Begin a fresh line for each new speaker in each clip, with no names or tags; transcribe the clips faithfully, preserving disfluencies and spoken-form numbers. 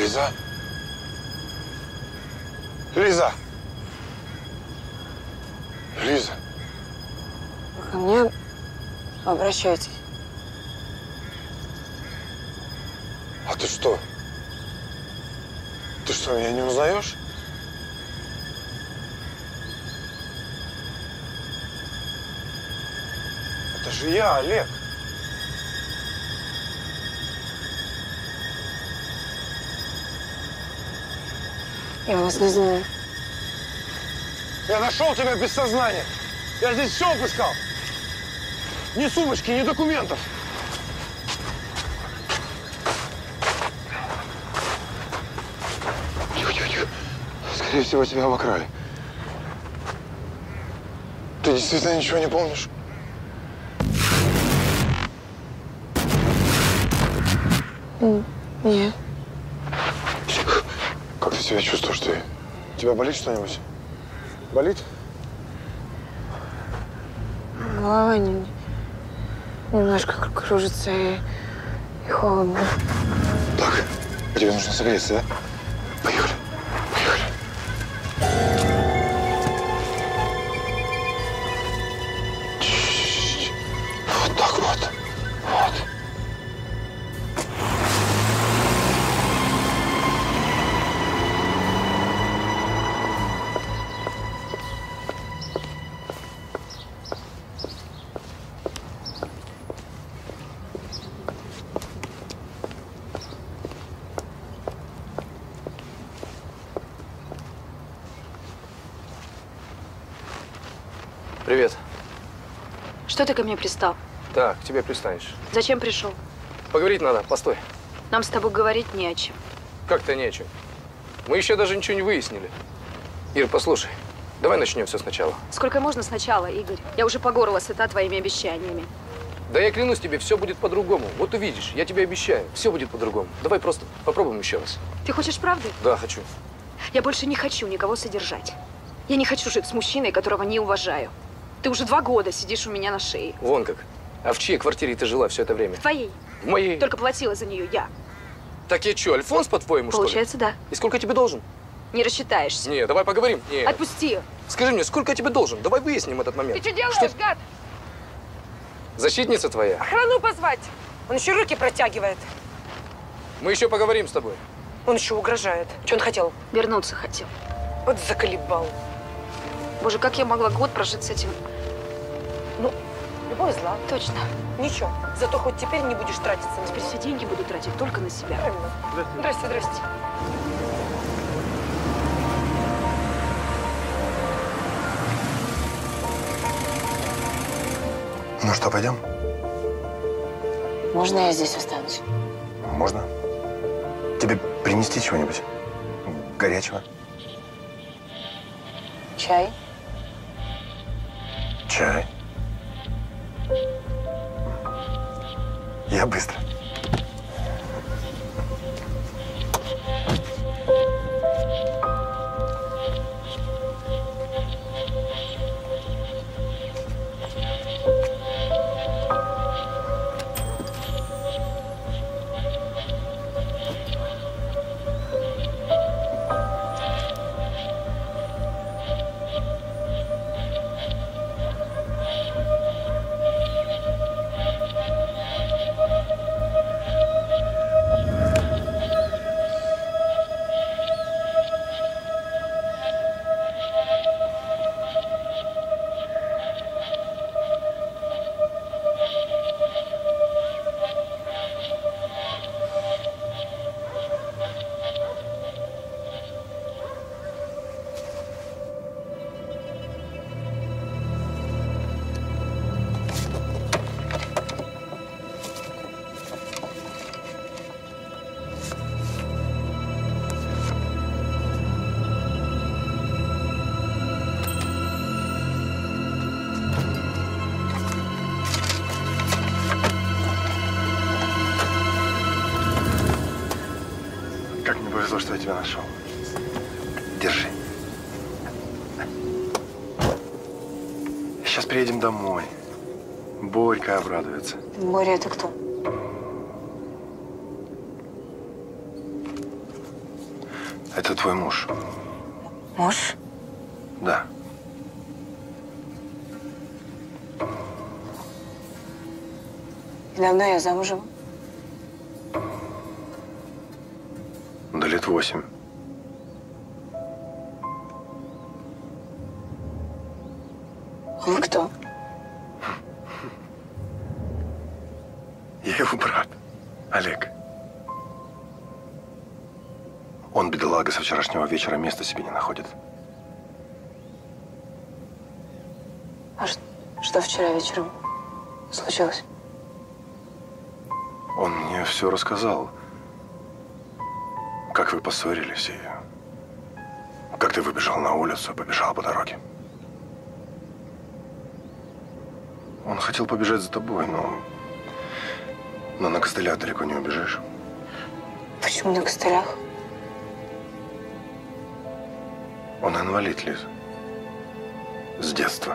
Лиза? Лиза! Лиза!
Вы ко мне обращаетесь?
А ты что? Ты что, меня не узнаешь? Это же я, Олег.
Я вас не знаю.
Я нашел тебя без сознания. Я здесь все обыскал. Ни сумочки, ни документов. Тихо, тихо, тихо. Скорее всего, тебя обокрали. Ты действительно ничего не помнишь?
Нет.
Как ты себя чувствуешь? Ты? У тебя болит что-нибудь? Болит?
Голова не, немножко кружится и, и холодно.
Так, тебе нужно согреться, да? Поехали. Поехали. Чуть-чуть. Вот так вот. Вот.
Привет.
Что ты ко мне пристал?
Так, к тебе пристанешь.
Зачем пришел?
Поговорить надо, постой.
Нам с тобой говорить не о чем.
Как-то не о чем. Мы еще даже ничего не выяснили. Ир, послушай, давай начнем все сначала.
Сколько можно сначала, Игорь? Я уже по горло сыта твоими обещаниями.
Да я клянусь тебе, все будет по-другому. Вот увидишь, я тебе обещаю, все будет по-другому. Давай просто попробуем еще раз.
Ты хочешь правды?
Да, хочу.
Я больше не хочу никого содержать. Я не хочу жить с мужчиной, которого не уважаю. Ты уже два года сидишь у меня на шее.
Вон как. А в чьей квартире ты жила все это время?
В твоей.
В моей.
Только платила за нее я.
Так я что, Альфонс, по-твоему, что ли?
Получается, да.
И сколько я тебе должен?
Не рассчитаешься.
Не, давай поговорим. Не.
Отпусти.
Скажи мне, сколько я тебе должен? Давай выясним этот момент.
Ты что делаешь,
Что?
гад?
Защитница твоя.
Охрану позвать. Он еще руки протягивает.
Мы еще поговорим с тобой.
Он еще угрожает. Что он хотел?
Вернуться хотел.
Вот заколебал.
Боже, как я могла год прожить с этим?
Ну, любовь зла.
Точно.
Ничего. Зато хоть теперь не будешь тратиться на
Теперь
него.
все деньги буду тратить только на себя.
Правильно. Здрасте, здрасте.
Ну что, пойдем?
Можно я здесь останусь?
Можно. Тебе принести чего-нибудь? Горячего?
Чай?
Чай. Я быстро. Повезло, что я тебя нашел. Держи. Сейчас приедем домой. Борька обрадуется.
Боря, это кто?
Это твой муж.
Муж?
Да.
И давно я замужем?
Да лет восемь.
Вы кто?
Я его брат, Олег. Он, бедолага, со вчерашнего вечера места себе не находит.
А ш- что вчера вечером случилось?
Он мне все рассказал. Как вы поссорились и как ты выбежал на улицу, побежал по дороге. Он хотел побежать за тобой, но, но на костылях далеко не убежишь.
Почему на костылях?
Он инвалид, Лиз. С детства.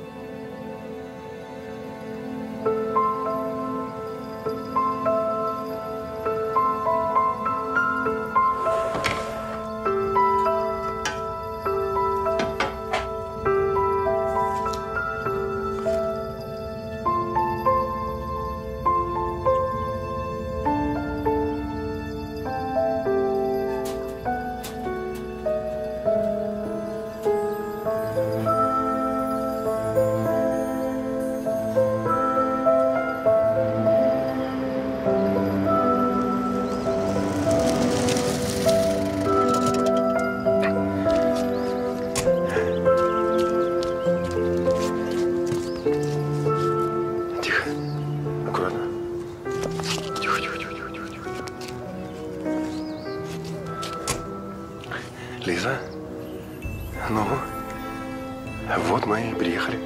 Лиза, ну, вот мы и приехали.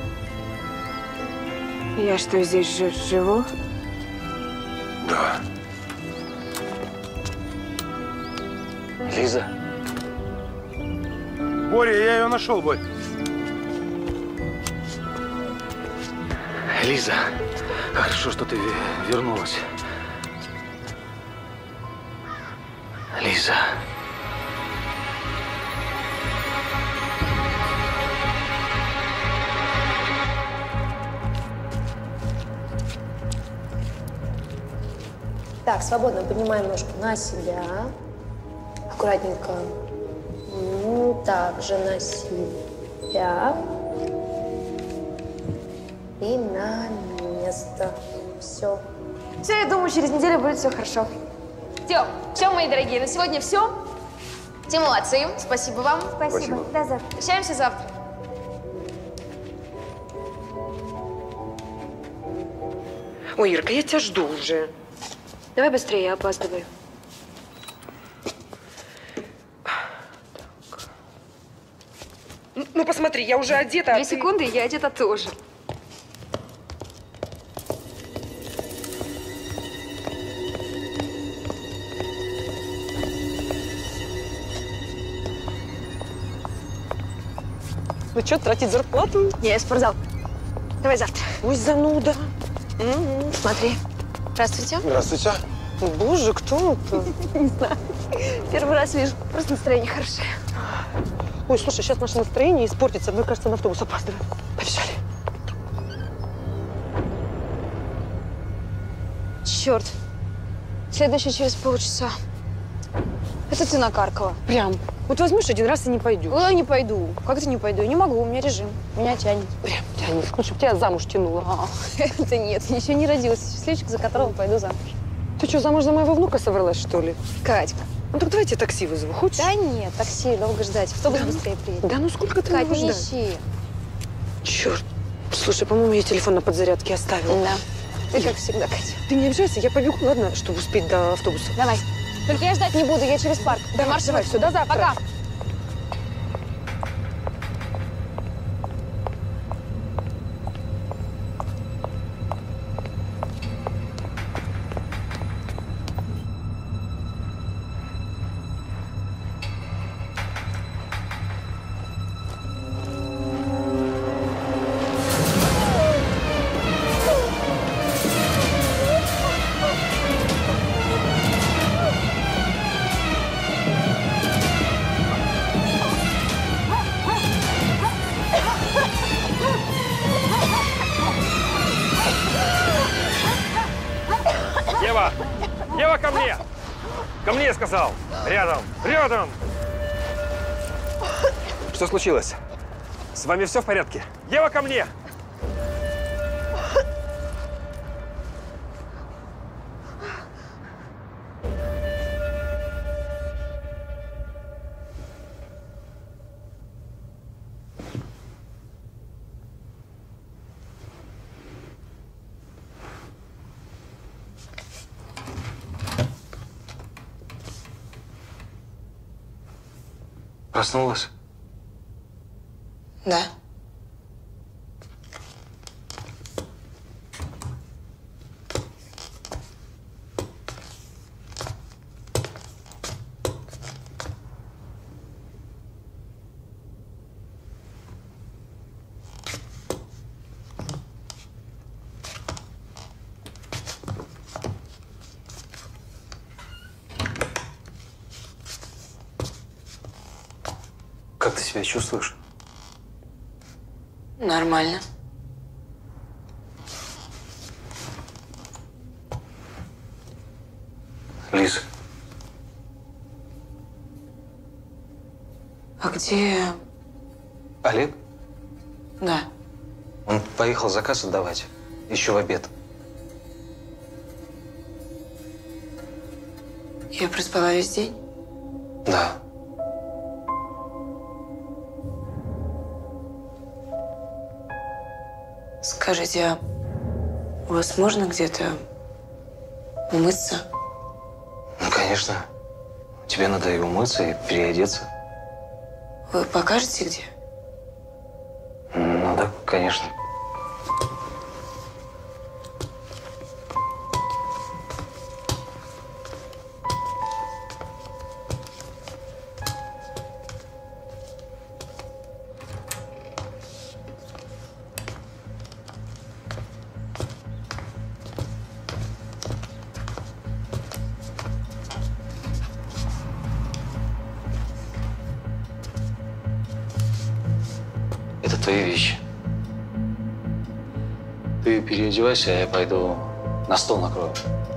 Я что, здесь жи- живу?
Да.
Лиза.
Боря, я ее нашел, Борь.
Лиза, хорошо, что ты ве- вернулась. Лиза.
Так, свободно поднимаем ножку на себя. Аккуратненько. Ну, также на себя. И на место. Все.
Все, я думаю, через неделю будет все хорошо. Все, все, мои дорогие, на сегодня все. Все молодцы, спасибо вам.
Спасибо.
Спасибо.
До завтра. Встречаемся завтра.
Ой, Ирка, я тебя жду уже.
Давай быстрее, я опаздываю.
Ну, ну, посмотри, я уже одета, а
Две
ты-
секунды, и я одета тоже.
Ну что, тратить зарплату?
Не, я спортзал. Давай завтра.
Ой, зануда. М-м.
Смотри. Здравствуйте.
Здравствуйте.
Боже, кто это?
Первый раз вижу. Просто настроение хорошее.
Ой, слушай, сейчас наше настроение испортится. Мы, кажется, на автобус опаздываем. Побежали.
Черт. Следующий через полчаса. Это ты накаркала.
Прям. Вот возьмешь один раз и не пойдешь.
Ой, не пойду. Как это не пойду? Я не могу, у меня режим. Меня тянет.
Прям тянет. Ну, чтобы тебя замуж тянуло.
А, это нет, еще не родилась. Счастливчик, за которого пойду замуж.
Ты что, замуж за моего внука собралась, что ли?
Катька.
Ну так давайте такси вызову. Хочешь?
Да нет, такси, долго ждать. Автобус быстрее приедет.
Да ну сколько ты
Кать,
его
не
ждать?
ищи.
Черт. Слушай, по-моему, я телефон на подзарядке оставила.
Да. Ты как всегда, Катя.
Ты не обижайся, я побегу, ладно, чтобы успеть до автобуса.
Давай. Только я ждать не буду, я через парк.
Давай,
Марш,
давай,
марш.
все, до завтра.
Пока.
Ко мне, сказал! Рядом! Рядом! Что случилось? С вами все в порядке? Ева, ко мне!
Проснулась?
Да.
Как ты себя чувствуешь?
Нормально.
Лиза.
А где...
Олег?
Да.
Он поехал заказ отдавать. Еще в обед.
Я проспала весь день?
Да.
Скажите, а у вас можно где-то умыться?
Ну, конечно. Тебе надо и умыться, и переодеться.
Вы покажете, где?
Ну да, конечно. Это твои вещи. Ты переодевайся, а я пойду на стол накрою.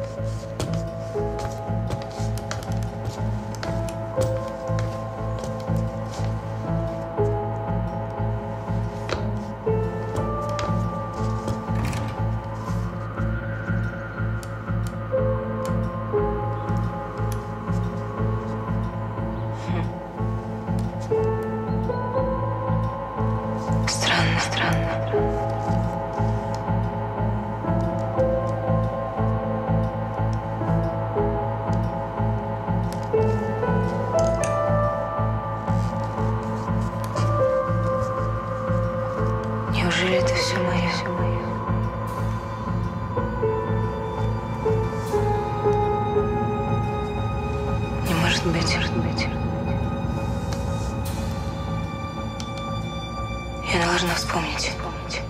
Странно, странно. Неужели это все мое? Все мое? Не может быть, может быть. Я должна вспомнить. вспомнить.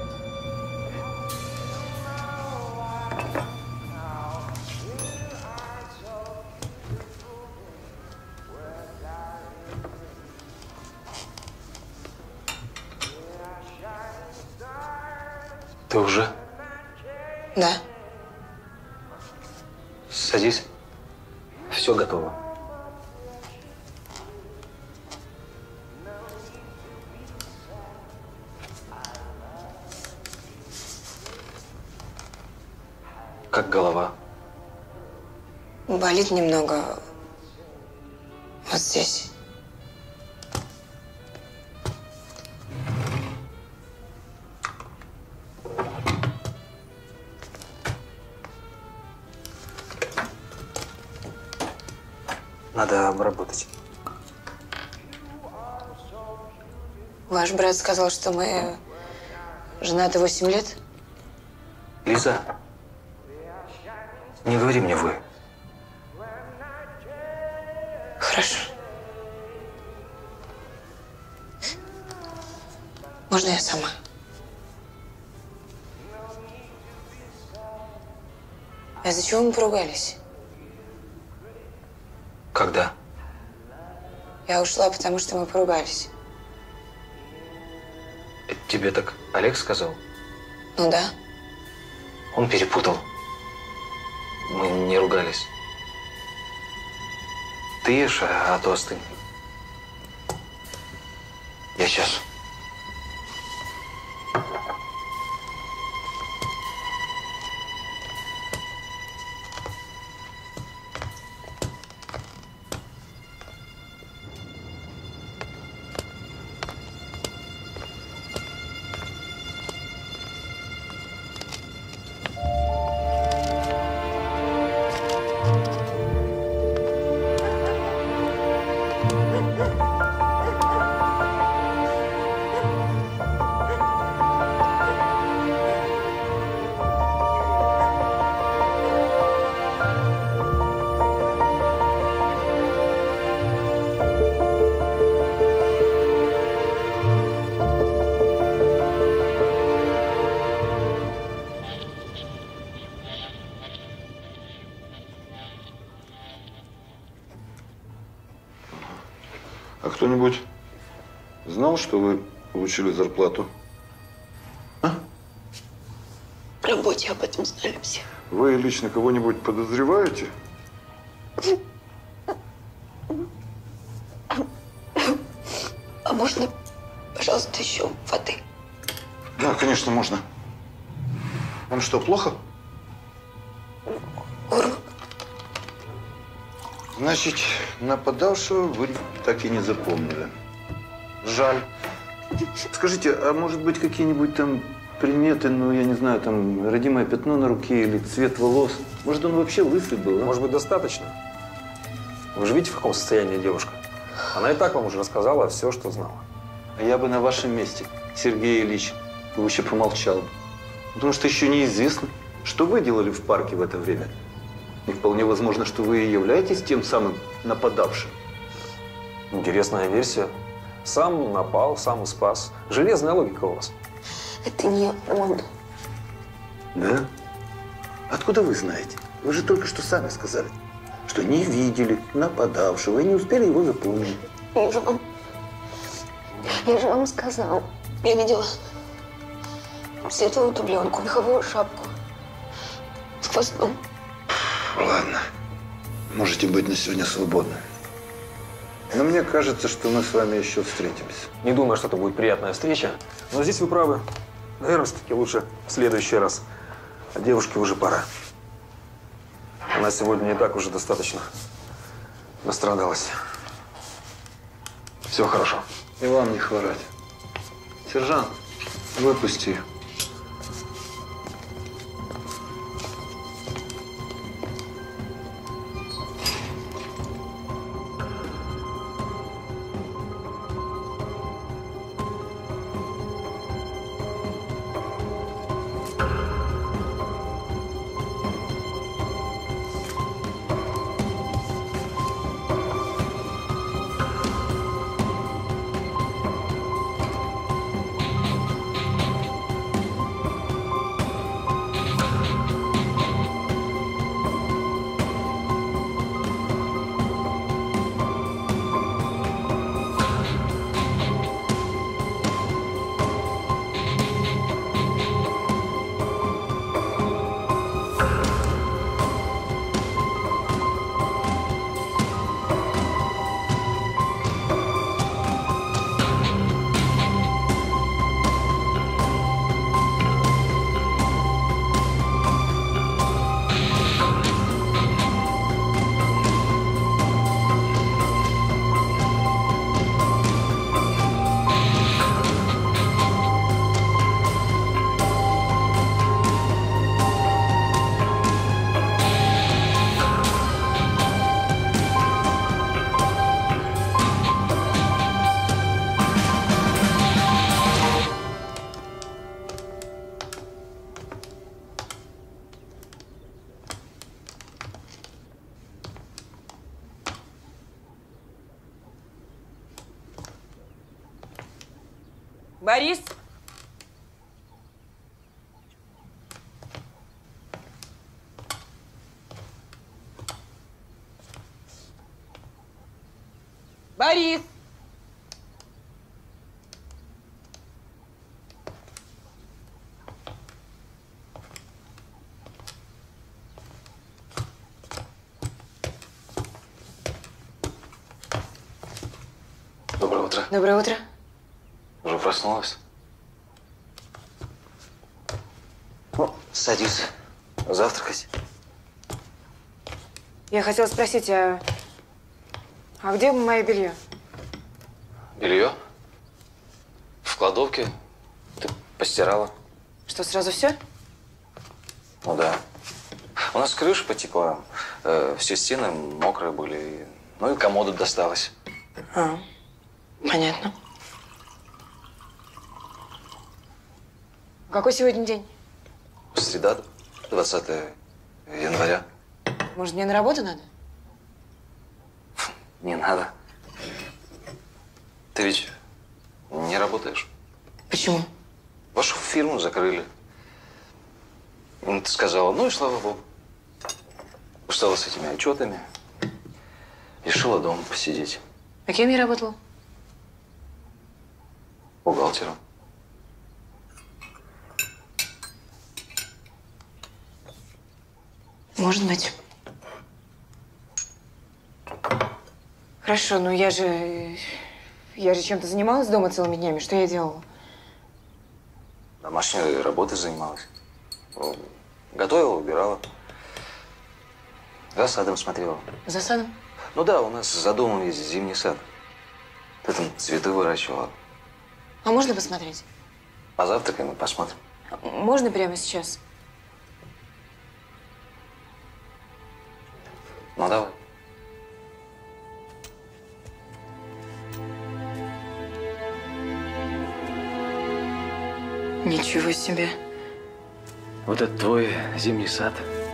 Ты уже?
Да.
Садись. Все готово. Как голова?
Болит немного вот здесь.
Надо обработать.
Ваш брат сказал, что мы женаты восемь лет.
Лиза, не говори мне «вы».
Хорошо. Можно я сама? А из-за чего мы поругались?
Когда?
Я ушла, потому что мы поругались.
Тебе так Олег сказал?
Ну да.
Он перепутал. Мы не ругались. Ты ешь, а, а то остынь. Я сейчас.
А кто-нибудь знал, что вы получили зарплату? А?
В работе об этом знали все.
Вы лично кого-нибудь подозреваете?
А можно, пожалуйста, еще воды?
Да, конечно, можно. Вам что, плохо? Значит, нападавшего вы так и не запомнили. Жаль. Скажите, а может быть какие-нибудь там приметы, ну, я не знаю, там, родимое пятно на руке или цвет волос? Может, он вообще лысый был, а?
Может быть, достаточно? Вы же видите, в каком состоянии девушка? Она и так вам уже рассказала все, что знала.
А я бы на вашем месте, Сергей Ильич, лучше помолчал. Потому что еще неизвестно, что вы делали в парке в это время. И вполне возможно, что вы и являетесь тем самым нападавшим.
Интересная версия. Сам напал, сам и спас. Железная логика у вас.
Это не он.
Да? Откуда вы знаете? Вы же только что сами сказали, что не видели нападавшего и не успели его запомнить.
Я же вам... Я же вам сказал. Я видела светлую дубленку, меховую шапку с хвостом.
Ладно. Можете быть на сегодня свободны. Но мне кажется, что мы с вами еще встретимся.
Не думаю, что это будет приятная встреча. Но здесь вы правы. Наверное, все-таки лучше в следующий раз. А девушке уже пора. Она сегодня и так уже достаточно настрадалась. Всего хорошего.
И вам не хворать. Сержант, выпусти ее.
Борис? Борис!
Доброе утро.
Уже проснулась? Ну, садись. Завтракать.
Я хотела спросить, а, а где мое белье?
Белье? В кладовке. Ты постирала.
Что, сразу все?
Ну да. У нас крыша потекла, э, все стены мокрые были, ну и комоду досталось.
А, понятно. Какой сегодня день?
Среда, двадцатое января.
Может, мне на работу надо?
Не надо. Ты ведь не работаешь.
Почему?
Вашу фирму закрыли. Ну, ты сказала, ну и слава богу. Устала с этими отчетами. Решила дома посидеть.
А кем я работала?
Бухгалтером.
Может быть. Хорошо, но я же… Я же чем-то занималась дома целыми днями. Что я делала?
Домашней работой занималась. Готовила, убирала. За садом смотрела.
За садом?
Ну да, у нас за домом есть зимний сад. Ты там цветы выращивала.
А можно посмотреть?
Позавтракаем и посмотрим.
Можно прямо сейчас?
Ну давай.
Ничего себе.
Вот это твой зимний сад.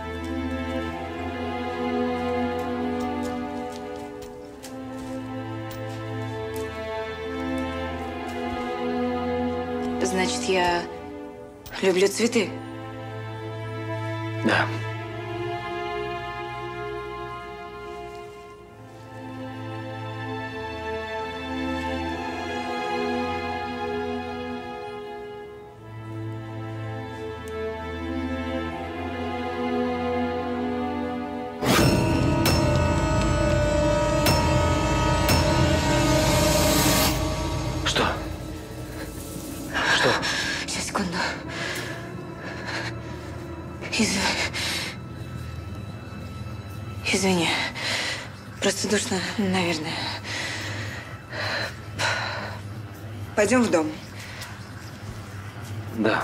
Значит, я люблю цветы.
Да.
Сейчас, секунду. Из... Извини. Просто душно, наверное. Пойдем в дом.
Да.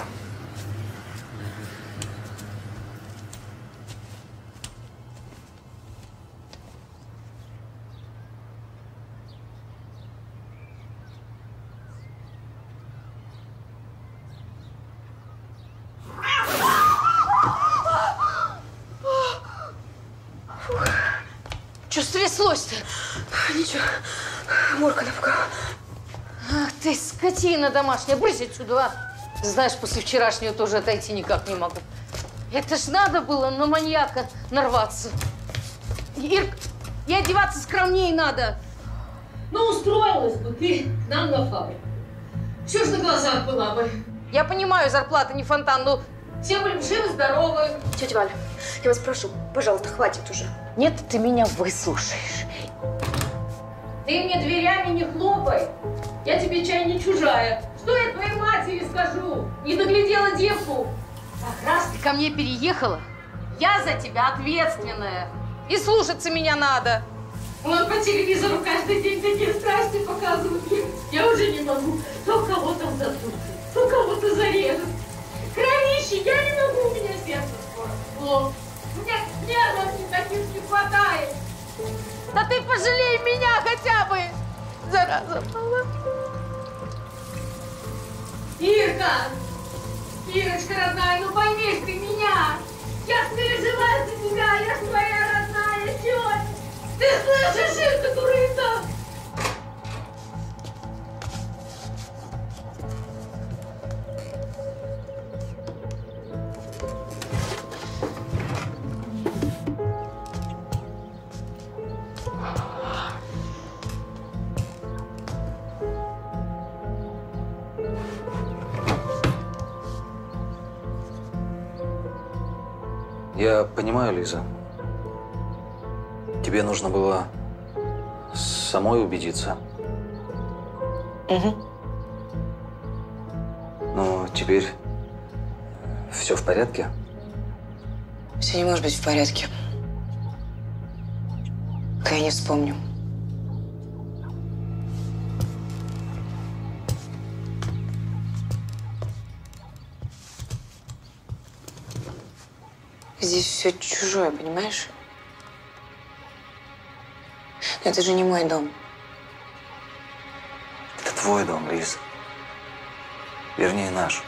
Что стряслось-то?
Ничего. Морка напугала.
Ах ты, скотина домашняя, брысь отсюда, а! Знаешь, после вчерашнего тоже отойти никак не могу. Это ж надо было на маньяка нарваться. Ирк, и одеваться скромнее надо.
Ну, устроилась бы ты к нам на фабрику. Все ж на глазах была бы.
Я понимаю, зарплата не фонтан, но
все были бы живы-здоровы.
Тетя Валя, я вас прошу, пожалуйста, хватит уже.
Нет, ты меня выслушаешь.
Ты мне дверями не хлопай. Я тебе чай не чужая. Что я твоей матери скажу? Не доглядела девку.
Так, раз ты ко мне переехала, я за тебя ответственная. И слушаться меня надо.
Он по телевизору каждый день такие страсти показывают. Я уже не могу. То кого-то задушит, то кого-то зарежет. Кровище, я не могу, у меня сердце скоро. Плохо. Мне нервов не таких не хватает.
Да ты пожалей меня хотя бы, зараза.
Ирка! Ирочка родная, ну пойми ты меня! Я переживаю за тебя, я ж твоя родная тетя! Ты слышишь, Ирка, дурита?
Я понимаю, Лиза. Тебе нужно было самой убедиться.
Угу.
Ну, теперь все в порядке?
Все не может быть в порядке. Пока я не вспомню. Здесь все чужое, понимаешь? Но это же не мой дом.
Это твой дом, Лиз. Вернее, наш.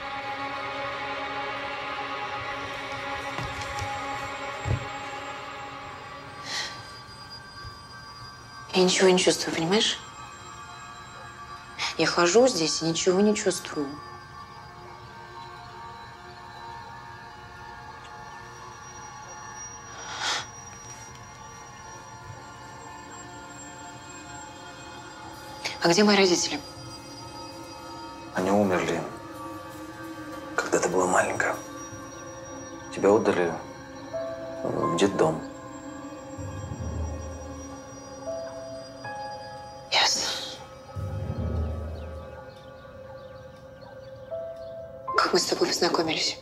Я ничего не чувствую, понимаешь? Я хожу здесь и ничего не чувствую. А где мои родители?
Они умерли, когда ты была маленькая. Тебя отдали в детдом.
Ясно. Как мы с тобой познакомились?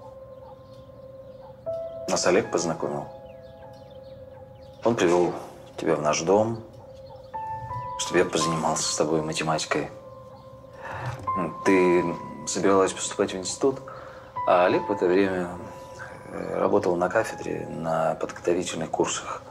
Нас Олег познакомил. Он привел тебя в наш дом, чтобы я позанимался с тобой математикой. Ты собиралась поступать в институт, а Олег в это время работал на кафедре на подготовительных курсах.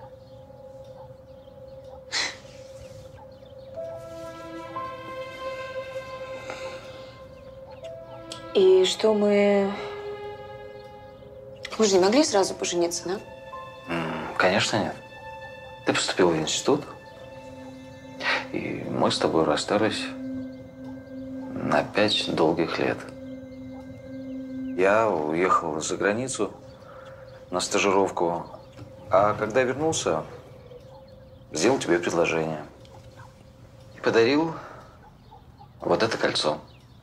И что мы… Мы же не могли сразу пожениться, да?
Конечно, нет. Ты поступил в институт, и мы с тобой расстались на пять долгих лет. Я уехал за границу на стажировку, а когда вернулся, сделал тебе предложение. И подарил вот это кольцо.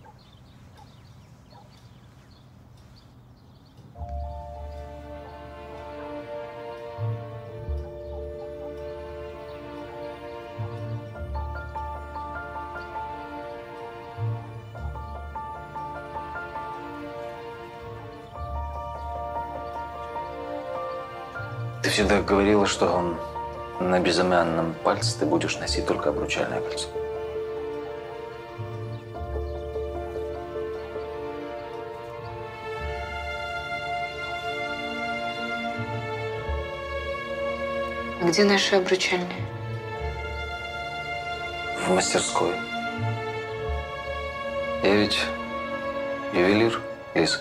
Ты всегда говорила, что на безымянном пальце ты будешь носить только обручальное кольцо.
А где наши обручальные?
В мастерской. Я ведь ювелир, Лиза.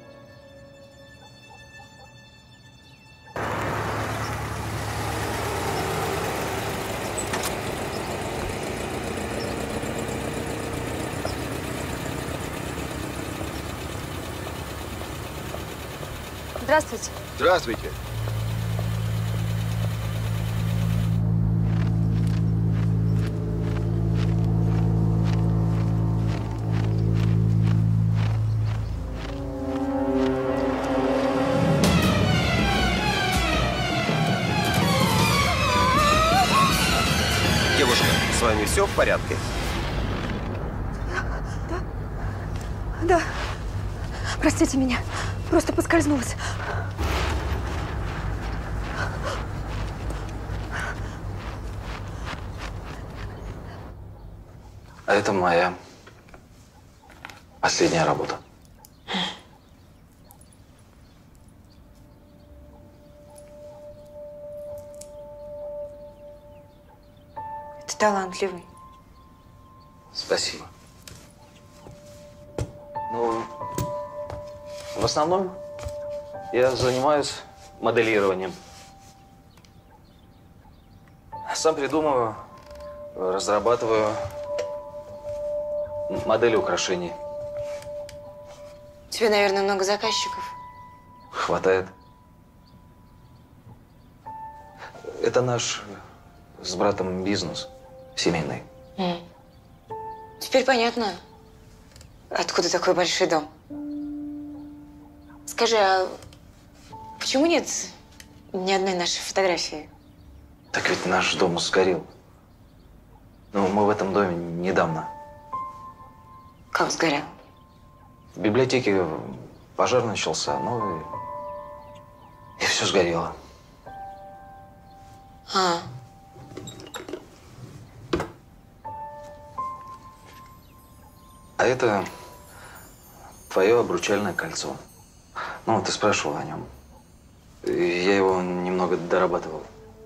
Здравствуйте.
Здравствуйте.
Девушка, с вами все в порядке?
Да. Простите меня. Просто поскользнулась.
А это моя последняя работа.
Ты талантливый.
Спасибо. Ну, в основном я занимаюсь моделированием. Сам придумываю, разрабатываю модели украшений.
У тебя, наверное, много заказчиков.
Хватает. Это наш с братом бизнес семейный.
М. Теперь понятно, откуда такой большой дом. Скажи, а почему нет ни одной нашей фотографии?
Так ведь наш дом сгорел. Ну, мы в этом доме недавно.
Как сгорел?
В библиотеке пожар начался, ну и, и все сгорело.
А.
А это твое обручальное кольцо. Ну, ты спрашивал о нем. Я его немного дорабатывал.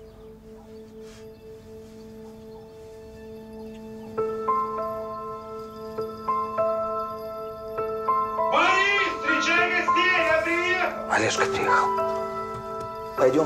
Борис, встречай гостей, я приехал!
Олежка приехал. Пойдем.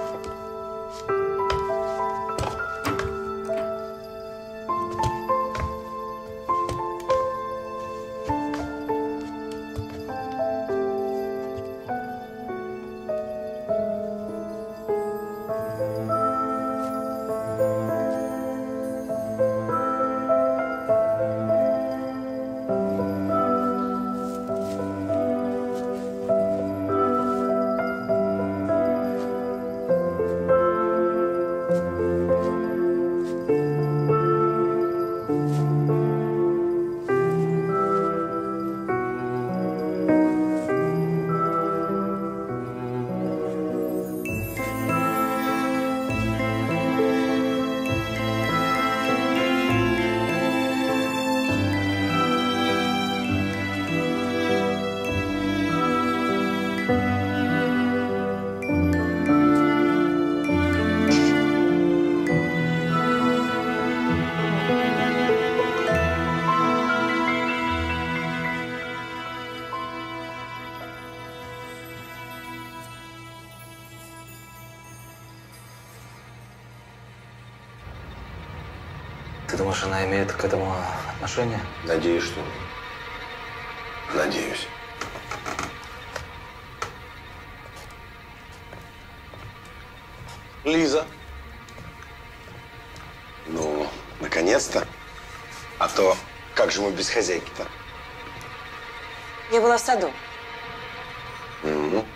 Ты думаешь, она имеет к этому отношение?
Надеюсь, что нет. Надеюсь.
Лиза.
Ну, наконец-то. А то как же мы без хозяйки-то?
Я была в саду.
Угу.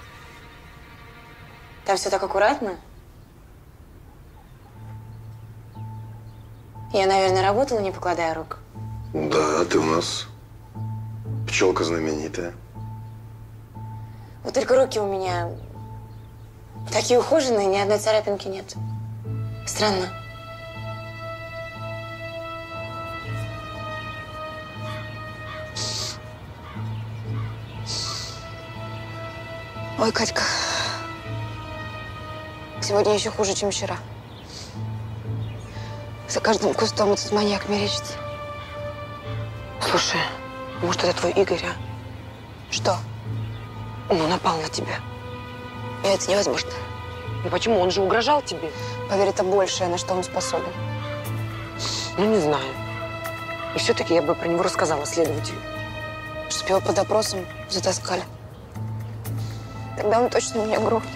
Там все так аккуратно. Я, наверное, работала, не покладая рук.
Да, ты у нас пчелка знаменитая.
Вот только руки у меня такие ухоженные, ни одной царапинки нет. Странно. Ой, Катька, сегодня еще хуже, чем вчера. За каждым кустом этот маньяк мерещится. Слушай, может, это твой Игорь, а? Что? Ну, напал на тебя. И это невозможно.
Ну почему? Он же угрожал тебе.
Поверь, это большее, на что он способен.
Ну, не знаю. И все-таки я бы про него рассказала следователю.
Чтоб его под допросом затаскали. Тогда он точно меня грохнет.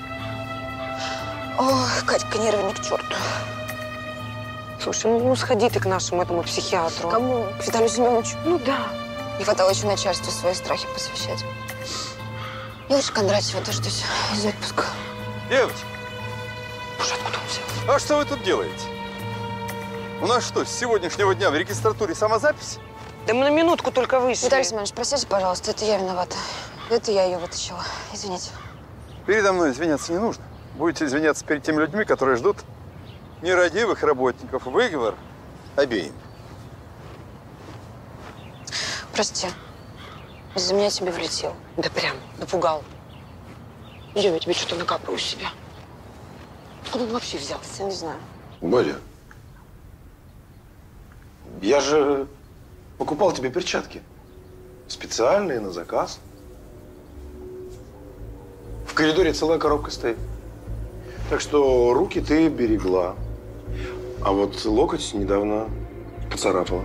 Ох, Катька, нервы ни к черту.
Слушай, ну сходи ты к нашему этому психиатру.
Кому? К Виталию Семеновичу?
Ну да.
Не хватало еще начальству свои страхи посвящать. Я лучше Кондратьева дождусь из отпуска.
Девочка,
Боже, откуда он взял?
а что вы тут делаете? У нас что, с сегодняшнего дня в регистратуре самозапись?
Да мы на минутку только вышли.
Виталий Семенович, простите, пожалуйста, это я виновата. Это я ее вытащила. Извините.
Передо мной извиняться не нужно. Будете извиняться перед теми людьми, которые ждут нерадивых работников. Выговор обеим.
Прости. Из-за меня тебе влетел.
Да прям, напугал. Идем, я тебе что-то накапаю у себя. Откуда он вообще взялся?
Не знаю.
Бодя, я же покупал тебе перчатки. Специальные, на заказ. В коридоре целая коробка стоит. Так что руки ты берегла. А вот локоть недавно поцарапала.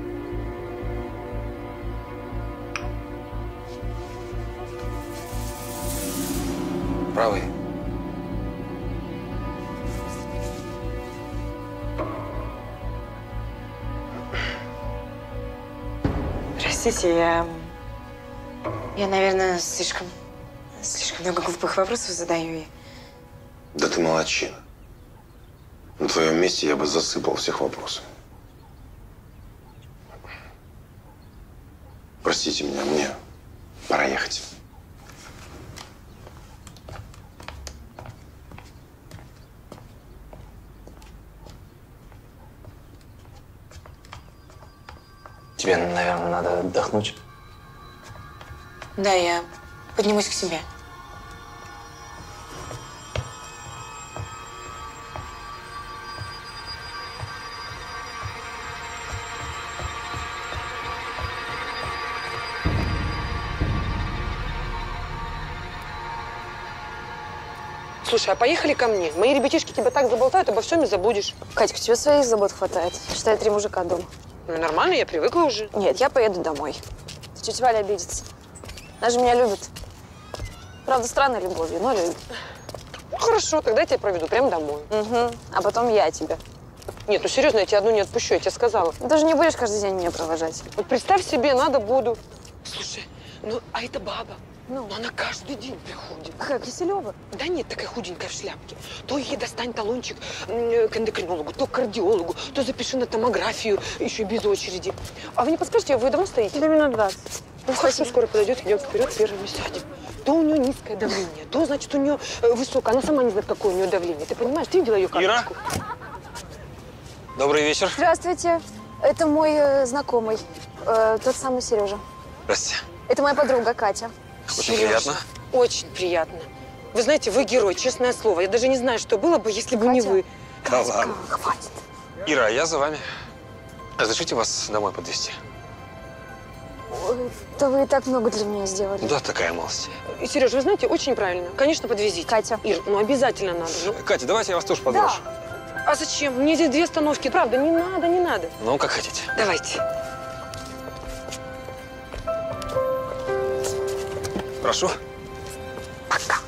Правый.
Простите, я… Я, наверное, слишком… Слишком много глупых вопросов задаю. И…
Да ты молодчина. На твоем месте я бы засыпал всех вопросами. Простите меня, мне пора ехать.
Тебе, наверное, надо отдохнуть.
Да, я поднимусь к себе.
Слушай, а поехали ко мне. Мои ребятишки тебя так заболтают, обо всем и забудешь.
Катька, у тебя своих забот хватает. Считай, три мужика дома.
Ну, нормально, я привыкла уже.
Нет, я поеду домой. Тетя Валя обидится. Она же меня любит. Правда, странной любовью, но любит.
Ну, хорошо, тогда я тебя проведу прямо домой.
Угу. А потом я тебя.
Нет, ну серьезно, я тебя одну не отпущу, я тебе сказала.
Ты же не будешь каждый день меня провожать.
Вот представь себе, надо буду. Слушай, ну, а эта баба, ну, но она каждый день приходит.
Какая Киселева?
Да нет, такая худенькая в шляпке. То ей достань талончик к эндокринологу, то к кардиологу, то запиши на томографию, еще без очереди. А вы не подскажете, вы давно стоите?
До минут двадцать.
Ну, хорошо, скоро подойдет, идем вперед, первыми сядем. То у нее низкое давление, то, значит, у нее э, высокое. Она сама не знает, какое у нее давление. Ты понимаешь, ты видела ее карточку?
Ира? Добрый вечер.
Здравствуйте. Это мой э, знакомый, э, тот самый Сережа.
Здрасте.
Это моя подруга Катя.
Очень
Сережа,
приятно.
Очень приятно. Вы знаете, вы герой, честное слово. Я даже не знаю, что было бы, если бы
Катя?
не вы.
Да ладно.
Хватит.
Ира, я за вами. Разрешите вас домой подвезти?
Ой, да вы и так много для меня сделали.
Да, такая малость.
И, Сереж, вы знаете, очень правильно. Конечно, подвезите.
Катя.
Ир, ну обязательно надо. Ну,
Катя, давайте я вас тоже подброшу.
а зачем? Мне здесь две остановки. Правда, не надо, не надо.
Ну, как хотите.
Давайте.
Прошу.
Пока.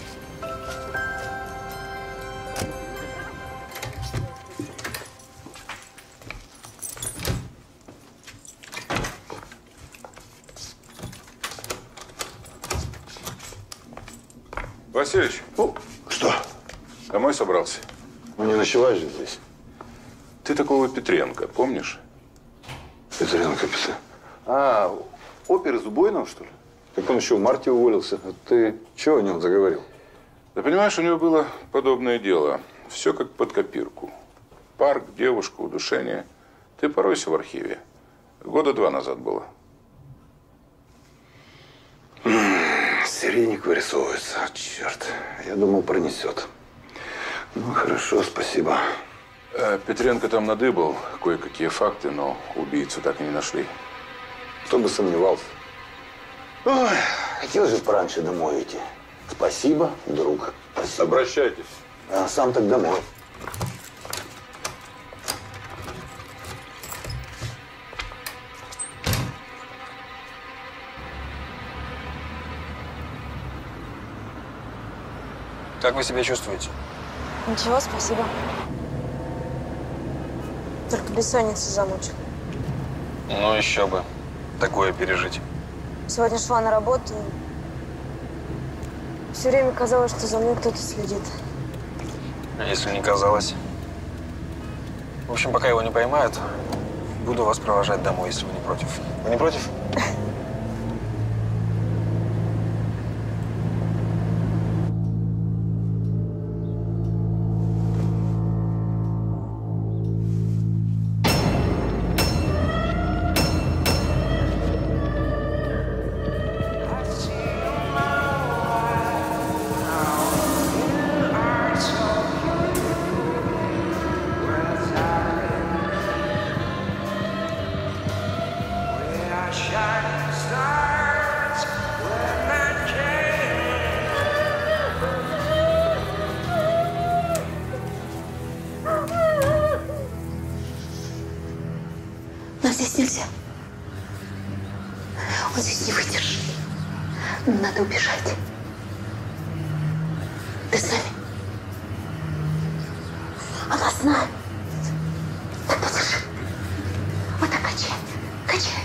Васильевич,
Ну, что?
домой собрался?
Ну, не ночевать же здесь.
Ты такого Петренко, помнишь?
Петренко, Петренко.
А, опер из убойного, что ли? Так он еще в марте уволился. А ты чего о нем заговорил?
Да понимаешь, у него было подобное дело. Все как под копирку. Парк, девушка, удушение. Ты поройся в архиве. Года два назад было.
Серийник вырисовывается. Черт. Я думал, пронесет. Ну, хорошо, спасибо.
Э, Петренко там надыбал кое-какие факты, но убийцу так и не нашли.
Кто бы сомневался.
Ой, хотел же пораньше домой идти. Спасибо, друг. Спасибо.
Обращайтесь.
А сам так домой.
Как вы себя чувствуете?
Ничего, спасибо. Только бессонница замучил.
Ну, еще бы. Такое пережить.
Сегодня шла на работу. Все время казалось, что за мной кто-то следит.
А если не казалось? В общем, пока его не поймают, буду вас провожать домой, если вы не против. Вы не против?
Но здесь нельзя. Он здесь не выдержит. Надо убежать. Ты с нами? Она с нами. Так подержи. Вот так качай. Качай.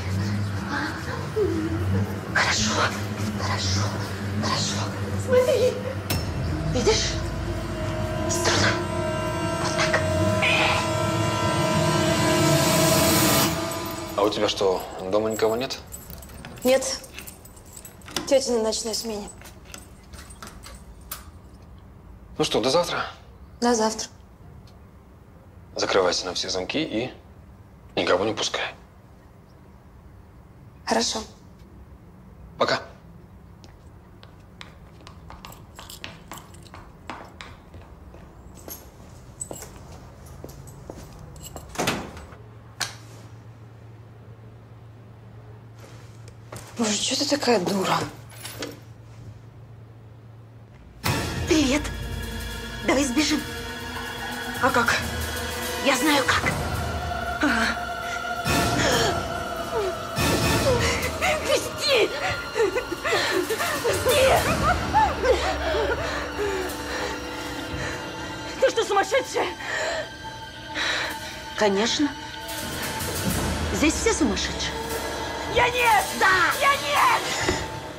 Хорошо. Хорошо. Хорошо. Смотри. Видишь? Струна. Вот так.
А у тебя что, дома никого нет?
Нет. Тетя на ночной смене.
Ну что, до завтра.
До завтра.
Закрывайся на все замки и никого не пускай.
Хорошо.
Пока.
Боже, что ты такая дура?
Привет. Давай сбежим.
А как?
Я знаю как. Пусти! Пусти! Ты что, сумасшедшая? Конечно. Здесь все сумасшедшие. Я нет! Да! Я нет!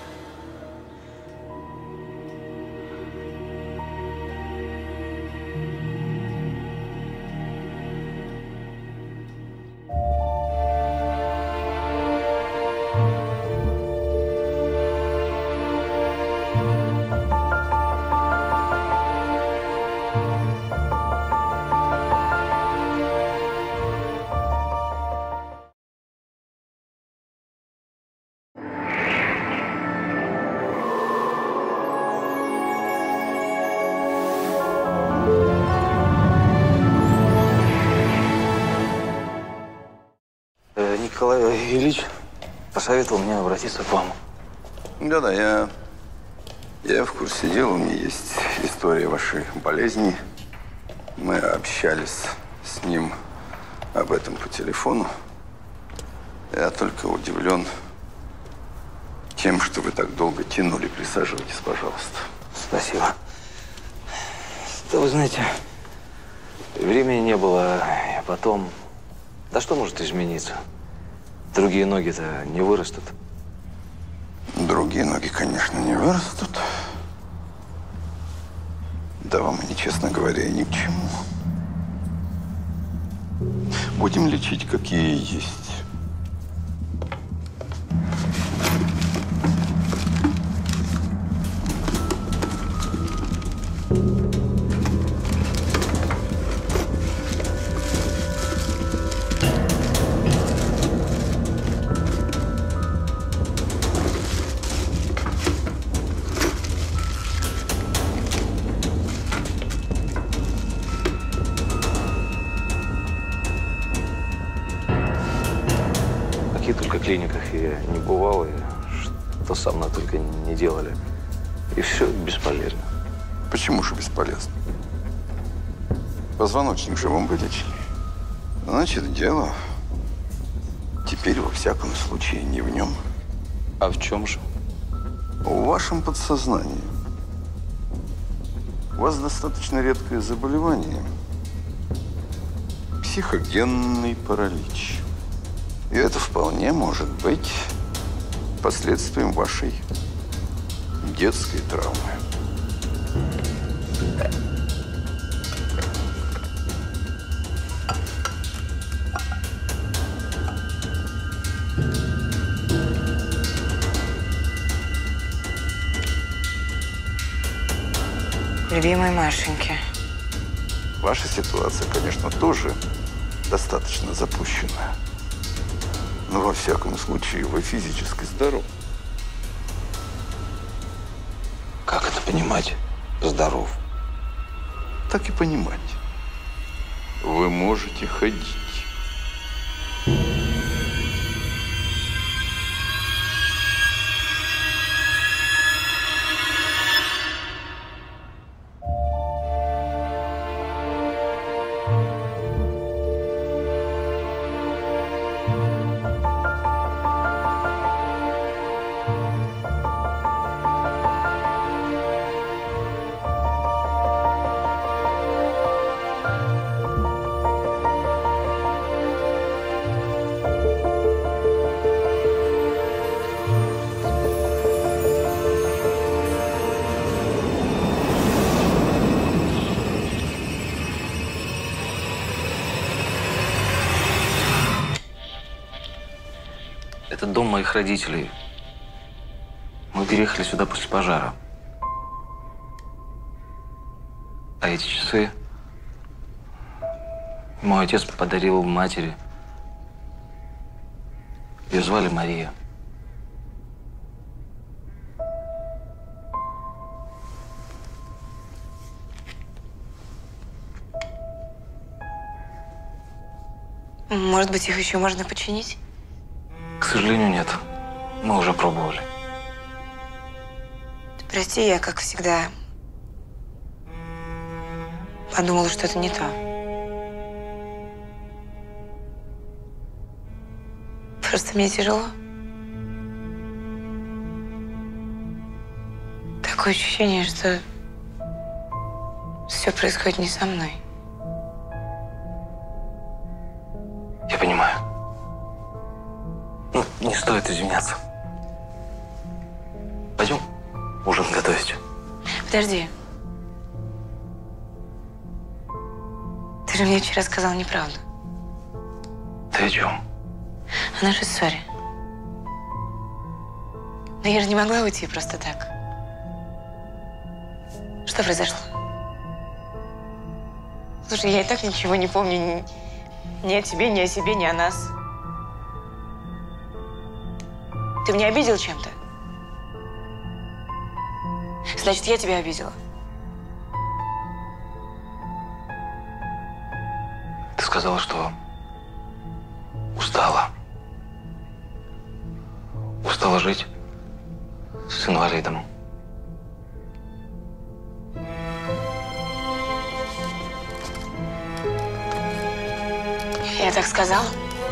Николай Ильич посоветовал мне обратиться к вам.
Да-да, я, я в курсе дела. У меня есть история вашей болезни. Мы общались с ним об этом по телефону. Я только удивлен тем, что вы так долго тянули. Присаживайтесь, пожалуйста.
Спасибо. Да вы знаете, времени не было, а потом… Да что может измениться? Другие ноги-то не вырастут.
Другие ноги, конечно, не вырастут. Да вам они, честно говоря, ни к чему. Будем лечить, какие есть.
В каких только клиниках я не бывал, и что со мной только не делали. И все бесполезно.
Почему же бесполезно? Позвоночник же вам вылечили. Значит, дело теперь во всяком случае не в нем.
А в чем же?
В вашем подсознании. У вас достаточно редкое заболевание. Психогенный паралич. И это вполне может быть последствием вашей детской травмы.
Любимой Машеньки.
Ваша ситуация, конечно, тоже достаточно запущенная. Но во всяком случае вы физически здоров.
Как это понимать? Здоров.
Так и понимать. Вы можете ходить.
Это дом моих родителей. Мы переехали сюда после пожара. А эти часы мой отец подарил матери. Ее звали Мария.
Может быть, их еще можно починить?
К сожалению, нет. Мы уже пробовали.
Прости, я, как всегда, подумала, что это не то. Просто мне тяжело. Такое ощущение, что все происходит не со мной.
Я понимаю. Ну, не стоит извиняться. Пойдем ужин готовить.
Подожди. Ты же мне вчера сказал неправду.
Ты о чем?
О нашей ссоре. Но я же не могла уйти просто так. Что произошло? Слушай, я и так ничего не помню ни, ни о тебе, ни о себе, ни о нас. Ты меня обидел чем-то? Значит, я тебя обидела.
Ты сказала, что устала. Устала жить с инвалидом.
Я так сказала?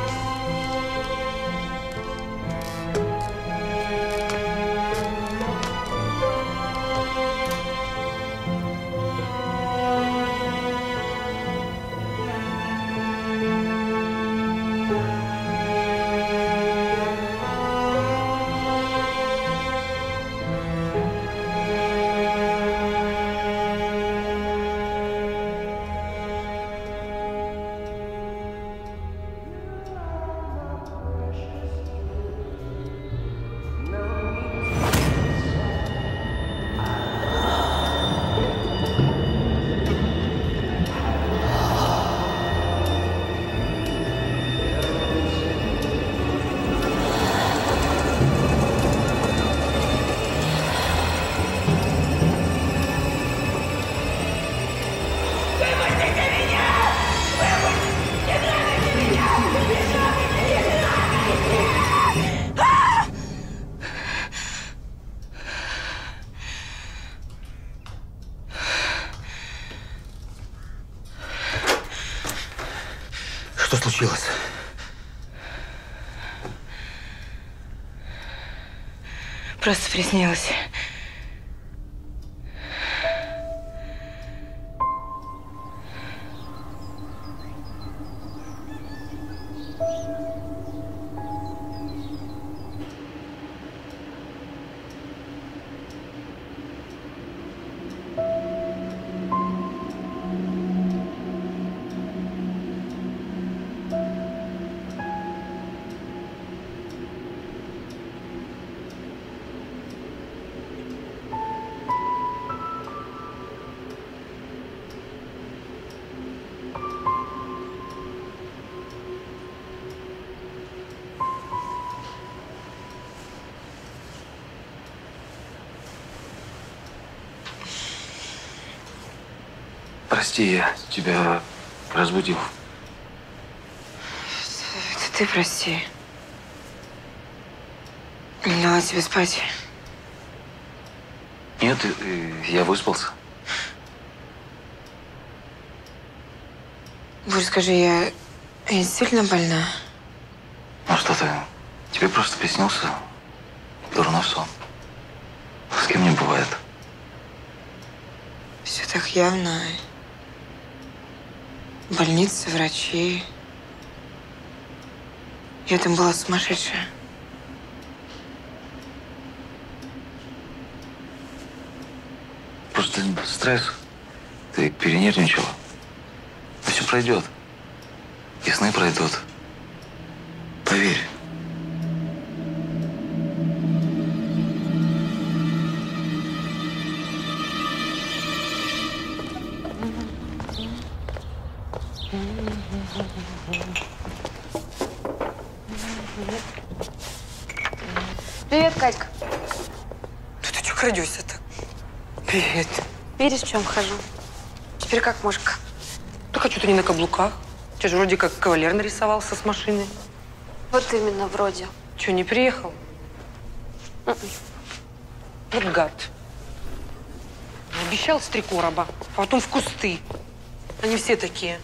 Что случилось?
Просто приснилось.
Прости, я тебя разбудил.
Это ты прости. Не дала тебе спать.
Нет, я выспался.
Боже, скажи, я, я действительно больна?
Ну что ты, тебе просто приснился дурной сон. С кем не бывает.
Все так явно. Больница, врачи. Я там была сумасшедшая.
Просто стресс. Ты перенервничала. Но все пройдет. И сны пройдут. Поверь.
Привет, Катька.
Да ты что крадешься-то? Привет.
Видишь, в чем хожу? Теперь как мушка.
Так а что ты не на каблуках? У тебя же вроде как кавалер нарисовался с машины.
Вот именно, вроде.
Че, не приехал?
Mm-mm.
Вот гад. Обещал с три короба, а потом в кусты. Они все такие.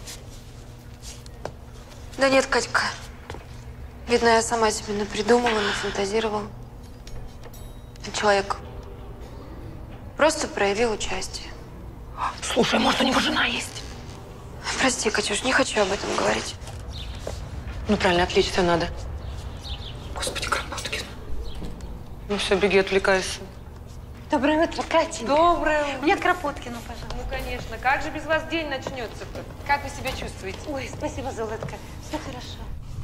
Да нет, Катька. Видно, я сама себе напридумала, нафантазировала. Человек просто проявил участие.
Слушай, может, у него жена есть?
Прости, Катюш, не хочу об этом говорить.
Ну, правильно, отвлечься надо. Господи, Кропоткин. Ну все, беги, отвлекайся.
Доброе утро, Катенька.
Доброе утро.
Мне к Кропоткину, пожалуйста.
Ну, конечно. Как же без вас день начнется-то? Как вы себя чувствуете?
Ой, спасибо, золотко. Все хорошо.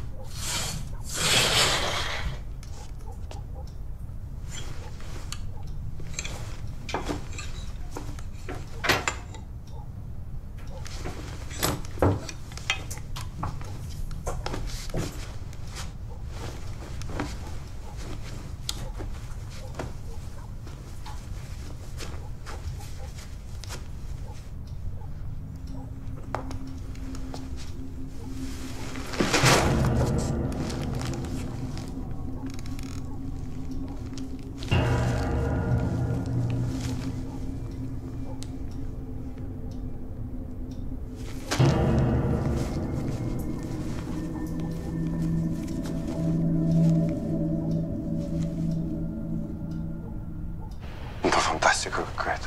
Это фантастика какая-то.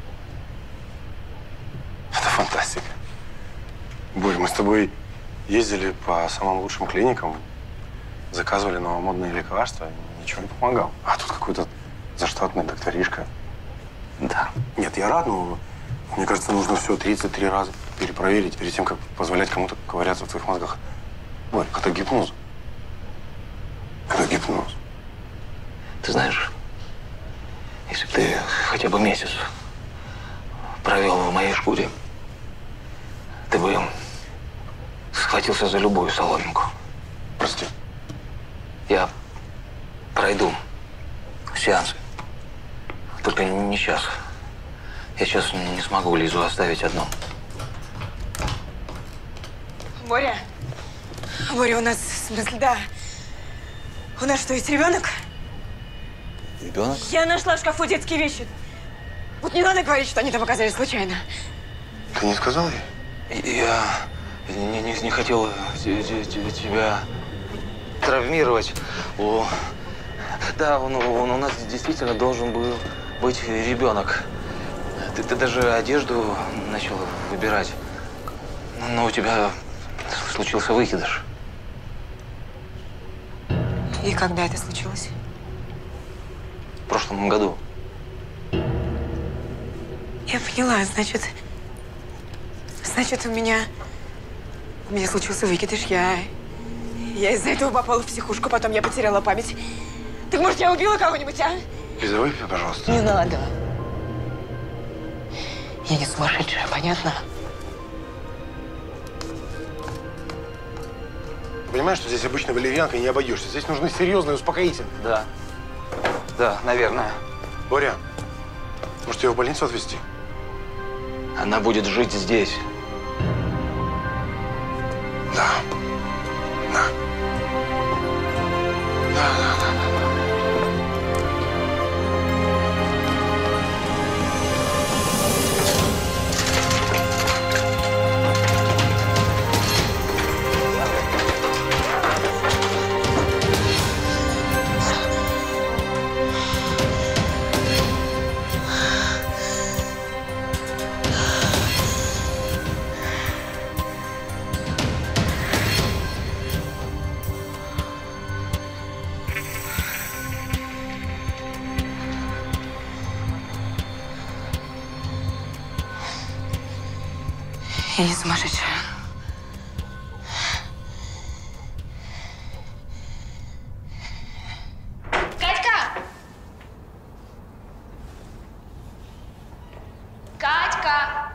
Это фантастика. Борь, мы с тобой ездили по самым лучшим клиникам, заказывали новомодные лекарства, ничего не помогал. А тут какой-то заштатный докторишка.
Да.
Нет, я рад, но мне кажется, нужно все тридцать три раза перепроверить перед тем, как позволять кому-то ковыряться в твоих мозгах. Борь, это гипноз. Это гипноз.
Ты знаешь, если бы ты хотя бы месяц провел в моей шкуре, ты бы схватился за любую соломинку.
Прости.
Я пройду сеансы. Только не сейчас. Я сейчас не смогу Лизу оставить одну.
Боря. Боря, у нас, в смысле, да. У нас что, есть ребенок?
Ребенок?
Я нашла в шкафу детские вещи. Вот не надо говорить, что они там оказались случайно.
Ты не сказал ей?
Я не, не, не хотел те- те- те- тебя травмировать. О, да, он, он у нас действительно должен был быть ребенок. Ты, ты даже одежду начал выбирать. Но у тебя случился выкидыш.
И когда это случилось?
В прошлом году.
Я поняла, значит, значит, у меня, у меня случился выкидыш, я, я из-за этого попала в психушку, потом я потеряла память. Так может, я убила кого-нибудь, а?
Лиза, выпей, пожалуйста.
Не надо. Я не сумасшедшая, понятно?
Понимаешь, что здесь обычной валерьянкой не обойдешься. Здесь нужны серьезные успокоительные.
Да. Да, наверное.
Боря, может, ее в больницу отвезти?
Она будет жить здесь.
Да. Да. Да, да, да, да.
Я не сумасшедшая.
Катька! Катька!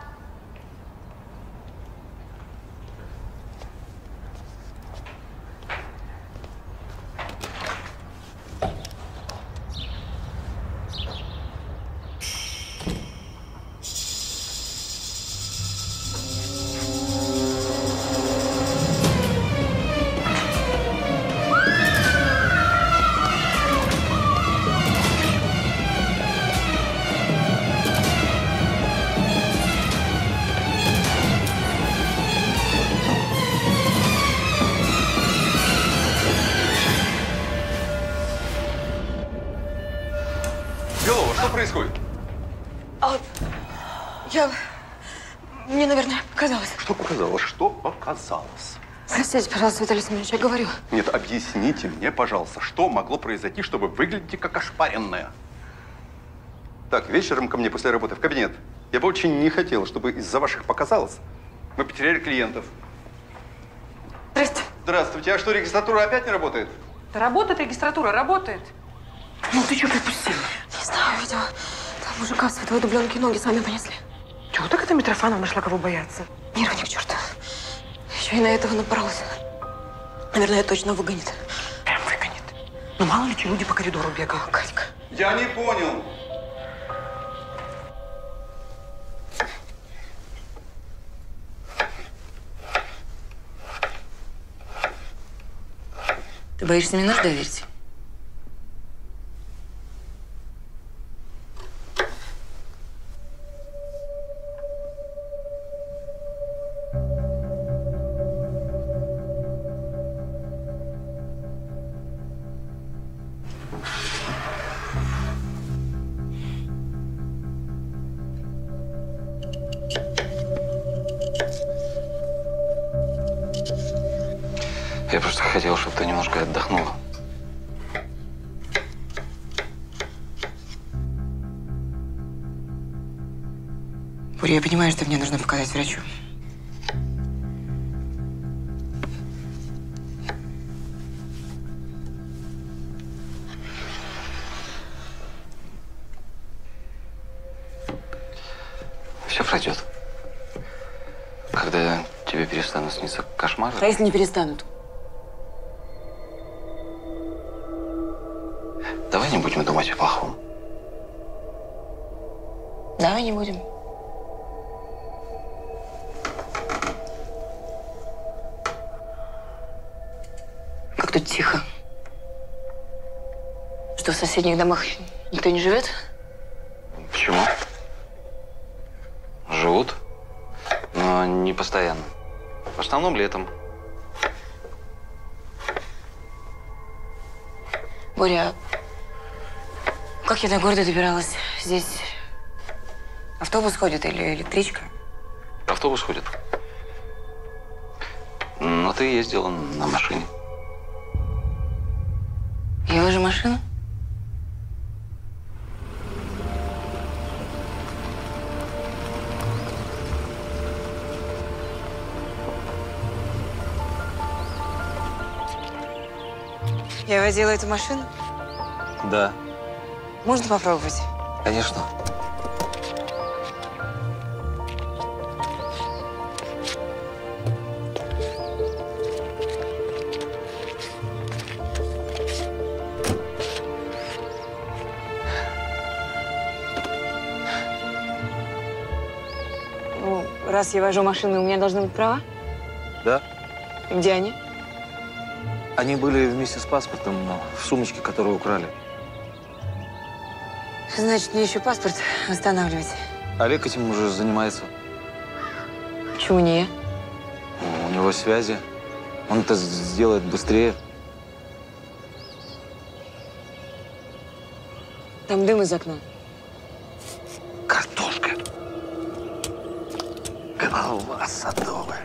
Что происходит?
А, я... Мне, наверное, показалось.
Что показалось? Что показалось?
Простите, пожалуйста, Виталий Семенович, я говорю.
Нет, объясните мне, пожалуйста, что могло произойти, чтобы выглядите как ошпаренная? Так, вечером ко мне после работы в кабинет. Я бы очень не хотел, чтобы из-за ваших показалось мы потеряли клиентов.
Здрасте.
Здравствуйте. А что, регистратура опять не работает?
Да работает регистратура, работает. Ну, ты что припустила? Не знаю, видела. Там мужика в светлой дубленке ноги сами понесли. Чего так это Митрофанов нашла кого бояться? Нервы ни к черту. Еще и на этого напоролась. Наверное, точно выгонит. Прям выгонит. Ну, мало ли, что люди по коридору бегают. Катька.
Я не понял.
Ты боишься мне нож доверить?
Я просто хотел, чтобы ты немножко отдохнула.
Боря, я понимаю, что мне нужно показать врачу.
Все пройдет. Когда тебе перестанут сниться кошмары.
А если не перестанут?
Давай не будем думать о плохом.
Давай не будем. Как тут тихо. Что, в соседних домах никто не живет?
Почему? Живут, но не постоянно. В основном летом.
Боря, как я до города добиралась? Здесь автобус ходит или электричка?
Автобус ходит. Но ты ездила на машине.
Я вожу машину? Я водила эту машину?
Да,
Можно попробовать?
конечно.
Ну, раз я вожу машину, у меня должны быть права?
Да?
Где они?
Они были вместе с паспортом в сумочке, которую украли.
Значит, мне еще паспорт восстанавливать.
Олег этим уже занимается.
Почему не я?
У него связи. Он это сделает быстрее.
Там дым из окна.
Картошка. Голова садовая.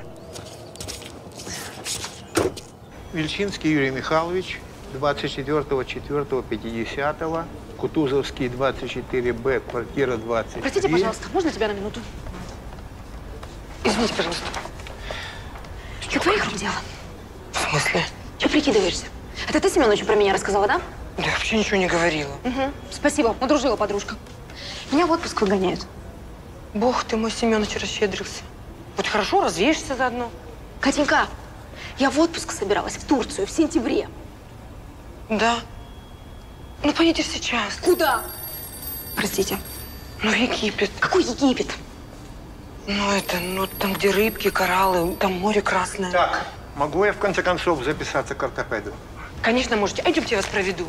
Вельчинский Юрий Михайлович, двадцать четвёртого четвёртого пятидесятого, Кутузовский, двадцать четыре Б, квартира двадцать три.
Простите, пожалуйста, можно тебя на минуту?
Извините, пожалуйста.
Что твоих рук дело?
В смысле?
Че прикидываешься? Это ты Семеновичу про меня рассказала, да?
Да я вообще ничего не говорила.
Угу. Спасибо, удружила подружка. Меня в отпуск выгоняют.
Бог ты мой, Семенович расщедрился. Вот хорошо, развеешься заодно.
Катенька, я в отпуск собиралась в Турцию в сентябре.
Да? Ну, поедешь сейчас.
Куда? Простите.
Ну, в Египет.
Какой Египет?
Ну, это, ну, там, где рыбки, кораллы, там море красное.
Так, могу я в конце концов записаться к ортопеду?
Конечно, можете. А идемте, я вас проведу.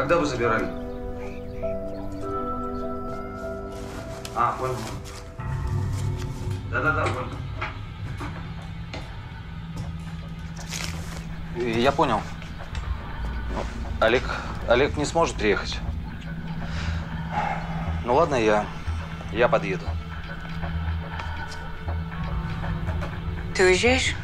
Когда вы забирали? А, понял. Да-да-да, понял. Я понял. Олег, Олег не сможет приехать. Ну ладно, я, я подъеду.
Ты уезжаешь?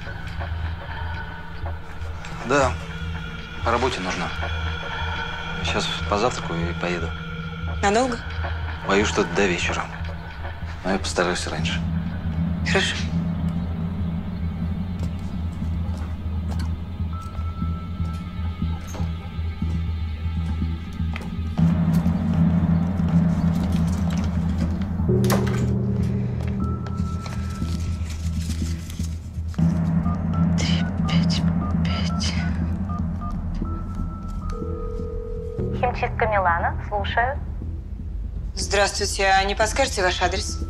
Да, по работе нужно. Сейчас позавтракаю и поеду.
Надолго?
Боюсь, что до вечера. Но я постараюсь раньше.
Хорошо.
Химчистка Милана, слушаю.
Здравствуйте, а не подскажете ваш адрес?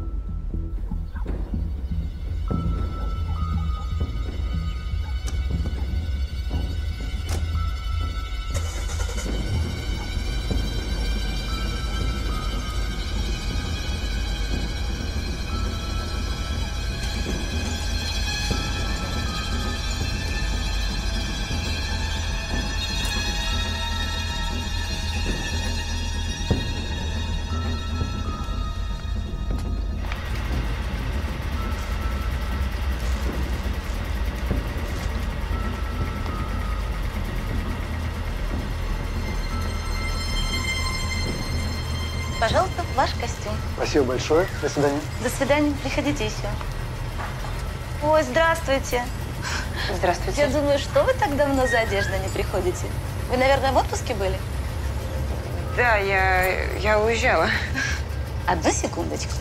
Пожалуйста, ваш костюм.
Спасибо большое. До свидания.
До свидания. Приходите еще. Ой, здравствуйте.
Здравствуйте.
Я думаю, что вы так давно за одеждой не приходите? Вы, наверное, в отпуске были?
Да, я, я уезжала.
Одну секундочку.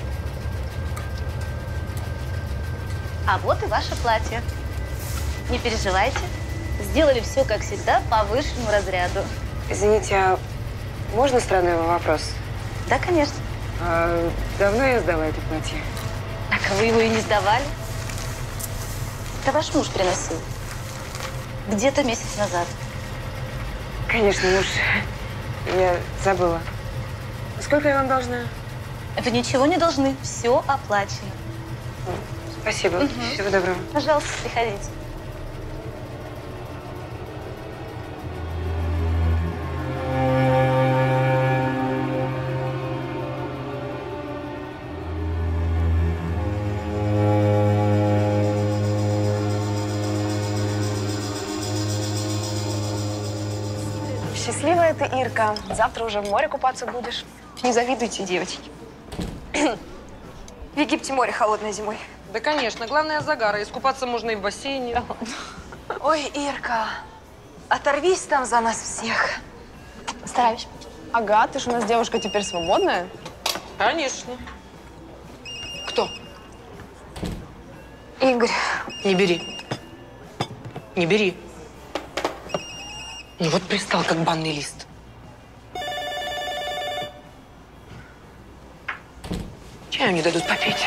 А вот и ваше платье. Не переживайте. Сделали все, как всегда, по высшему разряду.
Извините, а можно странный вопрос?
Да, конечно.
А давно я сдала это платье?
Так а вы его и не сдавали? Это ваш муж приносил. Где-то месяц назад.
Конечно, муж. Я забыла. Сколько я вам должна?
Вы ничего не должны. Все оплачено.
Спасибо. Угу. Всего доброго.
Пожалуйста, приходите.
Счастливая ты, Ирка. Завтра уже в море купаться будешь. Не завидуйте, девочки. В Египте море холодное зимой.
Да, конечно. Главное, загара. Искупаться можно и в бассейне.
Ой, Ирка, оторвись там за нас всех.
Стараюсь.
Ага, ты же у нас девушка теперь свободная.
Конечно. Кто?
Игорь.
Не бери. Не бери. Ну вот пристал, как банный лист. Чаю не дадут попить.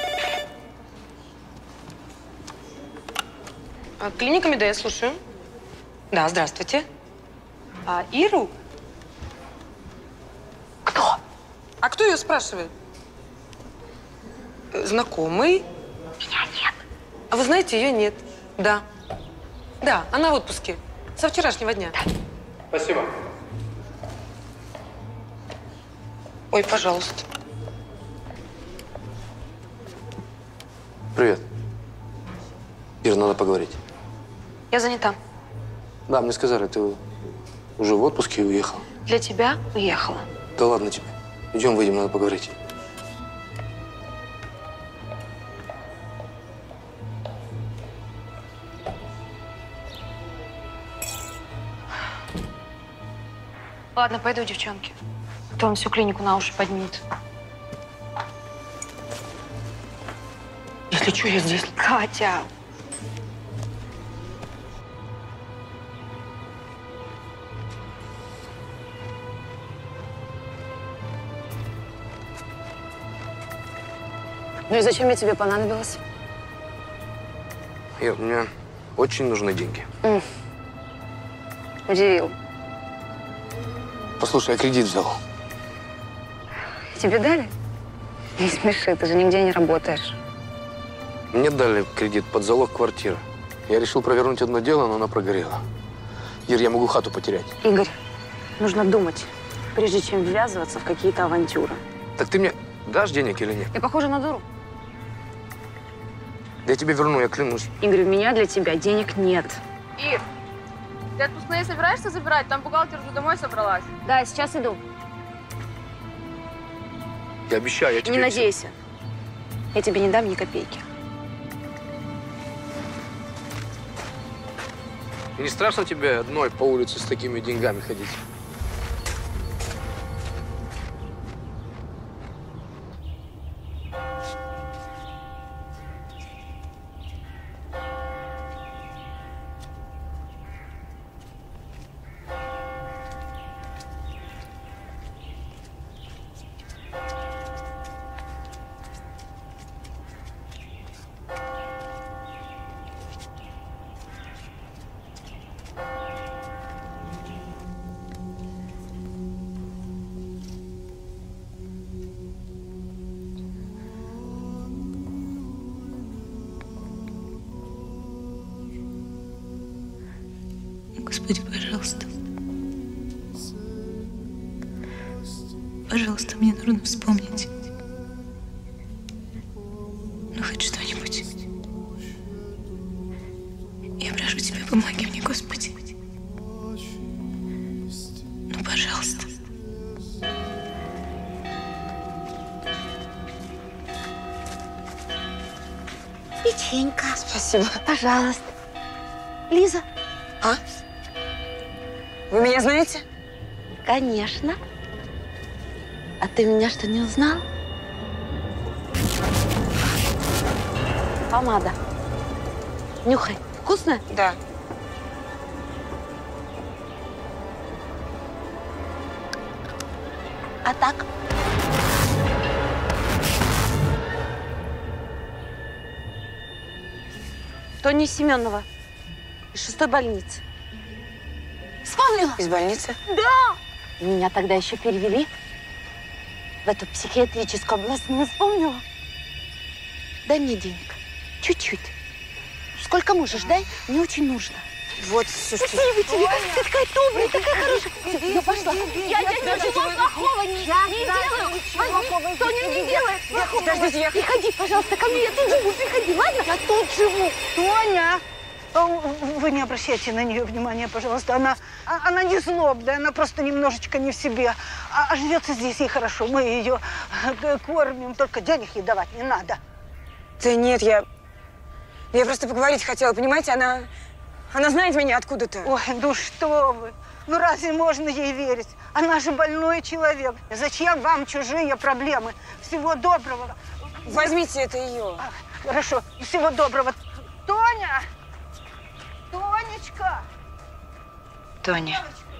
А, клиника Медея, слушаю. Да, здравствуйте. А Иру? Кто? А кто ее спрашивает? Знакомый.
Меня нет.
А вы знаете, ее нет. Да. Да, она в отпуске. Со вчерашнего дня. Да.
Спасибо.
Ой, пожалуйста.
Привет. Ира, надо поговорить.
Я занята.
Да, мне сказали, ты уже в отпуске и уехала.
Для тебя уехала.
Да ладно тебе. Идем, выйдем, надо поговорить.
Ладно, пойду, девчонки. А то он всю клинику на уши поднимет.
Если что, я здесь.
Катя! Ну и зачем я тебе понадобилась?
Ир, мне очень нужны деньги.
Mm. Удивил.
Послушай, я кредит взял.
Тебе дали? Не смеши, ты же нигде не работаешь.
Мне дали кредит под залог квартиры. Я решил провернуть одно дело, но она прогорела. Ир, я могу хату потерять.
Игорь, нужно думать, прежде чем ввязываться в какие-то авантюры.
Так ты мне дашь денег или нет?
Я похожа на дуру?
Да я тебе верну, я клянусь.
Игорь, у меня для тебя денег нет.
Ир, ты отпускные собираешься забирать? Там бухгалтер уже домой собралась.
Да, сейчас иду.
Я обещаю, я тебе...
Не надейся. Я тебе не дам ни копейки.
И не страшно тебе одной по улице с такими деньгами ходить?
Господи, пожалуйста. Пожалуйста, мне нужно вспомнить. Ну, хоть что-нибудь. Я прошу тебя, помоги мне, Господи. Ну, пожалуйста.
Печенька.
Спасибо.
Пожалуйста. Лиза.
А? Вы меня знаете?
Конечно. А ты меня что, не узнал? Помада. Нюхай. Вкусно?
Да.
А так? Тони Семенова. Из шестой больницы. Вспомнила?
Из больницы?
Да! Меня тогда еще перевели в эту психиатрическую область. Не вспомнила? Дай мне денег. Чуть-чуть. Сколько можешь, дай. Мне очень нужно.
Вот, слушайте.
Спасибо тебе. Ты такая добрая, такая хорошая. Я пошла. Я, я ничего плохого не, не делаю. Возьми, Тоня не делает плохого.
Подождите, я...
Приходи, пожалуйста, ко мне. Я тут живу. Приходи, ладно? Я тут живу.
Тоня! Вы не обращайте на нее внимания, пожалуйста. Она, она не злобная, она просто немножечко не в себе. А, а живется здесь ей хорошо. Мы ее кормим, только денег ей давать не надо.
Да нет, я... Я просто поговорить хотела, понимаете? Она... Она знает меня откуда-то.
Ой, ну что вы. Ну разве можно ей верить? Она же больной человек. Зачем вам чужие проблемы? Всего доброго.
Возьмите это ее.
А, хорошо, всего доброго. Тоня! Тонечка!
Тоня.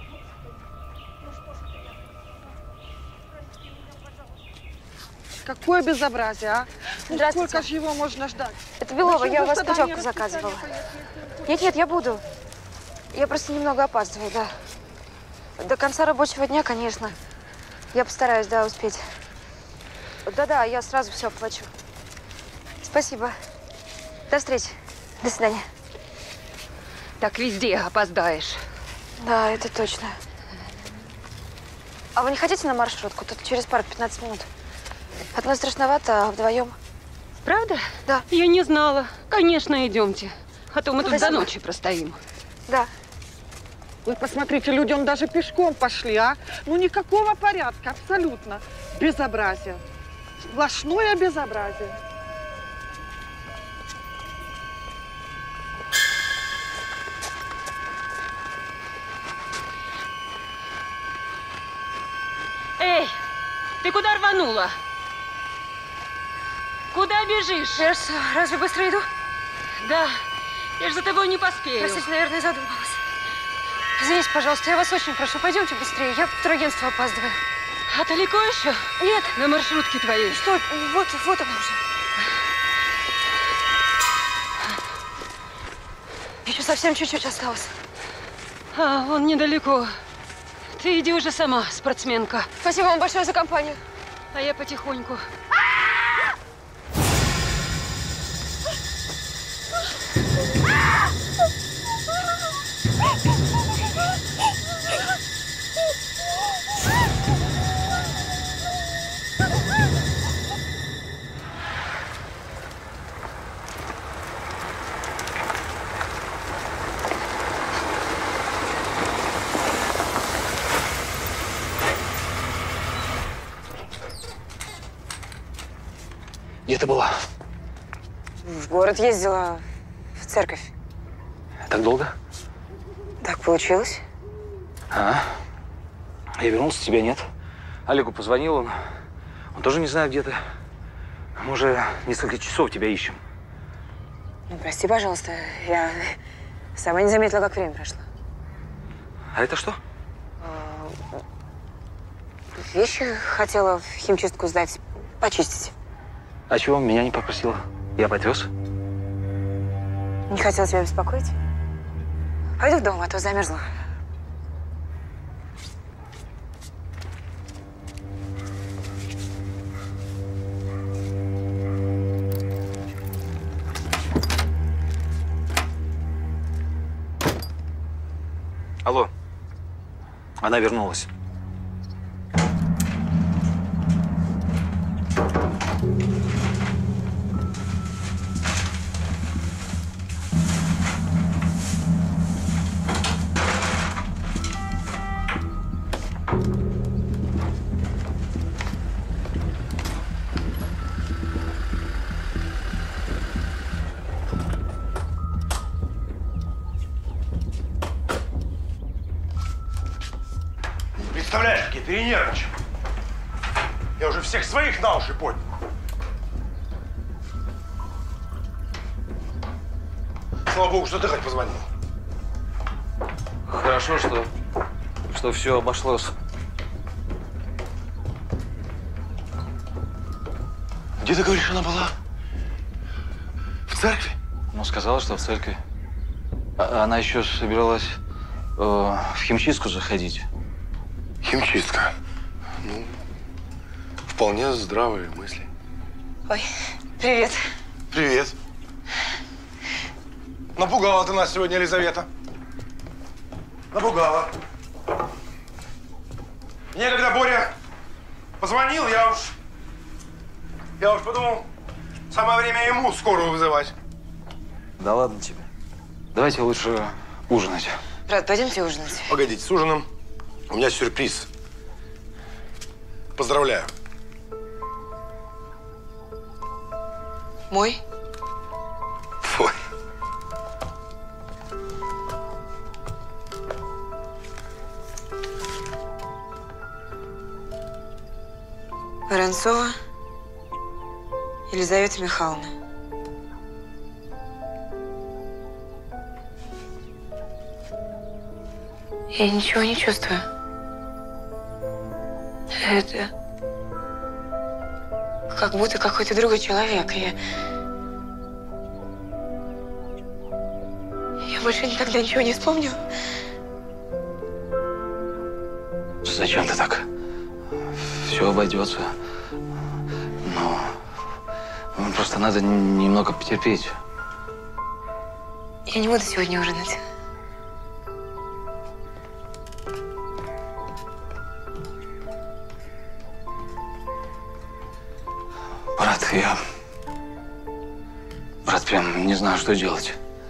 Какое безобразие, а? Ну,
Здравствуйте.
сколько же его можно ждать?
Это Белова,
Зачем
я у
вы
вас
тогда
путевку
не
заказывала.
расписание
Нет, нет, я буду. Я просто немного опаздываю, да. До конца рабочего дня, конечно. Я постараюсь, да, успеть. Да-да, я сразу все оплачу. Спасибо. До встречи. До свидания.
Так везде опоздаешь.
Да, это точно. А вы не хотите на маршрутку? Тут через пару пятнадцать минут. Одной страшновато, а вдвоем.
Правда?
Да.
Я не знала. Конечно, идемте. А то мы тут
Спасибо.
до ночи простоим.
Да.
Вы посмотрите, люди, он даже пешком пошли, а? Ну, никакого порядка, абсолютно. Безобразие. Сплошное безобразие.
Эй, ты куда рванула? Куда бежишь?
Я ж разве быстро иду?
Да, я ж за тобой не поспею.
Простите, наверное, задумалась. Извините, пожалуйста, я вас очень прошу, пойдемте быстрее. Я в турагентство опаздываю.
А далеко еще?
Нет.
На маршрутке твоей.
Что? Вот, вот она уже. Еще совсем чуть-чуть осталось.
А, он недалеко. Ты Ты иди уже сама, спортсменка.
Спасибо вам большое за компанию.
А я потихоньку.
Где ты была?
В город ездила, в церковь.
Так долго?
Так получилось.
А? Я вернулся, тебя нет. Олегу позвонил, он, он тоже не знает, где ты. Мы уже несколько часов тебя ищем.
Ну, прости, пожалуйста, я сама не заметила, как время прошло.
А это что?
Вещи хотела в химчистку сдать, почистить.
А чего меня не попросила? Я подвез.
Не хотела тебя беспокоить. Пойду в дом, а то замерзла.
Алло. Она вернулась.
Представляешь, как я перенервничал. Я уже всех своих на уши поднял. Слава богу, что ты хоть позвонил.
Хорошо, что, что все обошлось.
Где, ты говоришь, она была? В церкви?
Ну, сказала, что в церкви. А, она еще собиралась э, в химчистку заходить.
Химчистка. Ну, вполне здравые мысли.
Ой, привет.
Привет. Напугала ты нас сегодня, Елизавета. Напугала. Мне когда Боря позвонил, я уж... Я уж подумал, самое время ему скорую вызывать.
Да ладно тебе. Давайте лучше ужинать.
Брат, пойдемте ужинать.
Погодите, с ужином у меня сюрприз. Поздравляю.
Мой?
Твой.
Воронцова Елизавета Михайловна. Я ничего не чувствую. Это как будто какой-то другой человек. Я... Я больше никогда ничего не вспомню.
Зачем ты так? Все обойдется. Но ну, просто надо немного потерпеть.
Я не буду сегодня ужинать.
Брат, я... Брат, прям не знаю, что делать.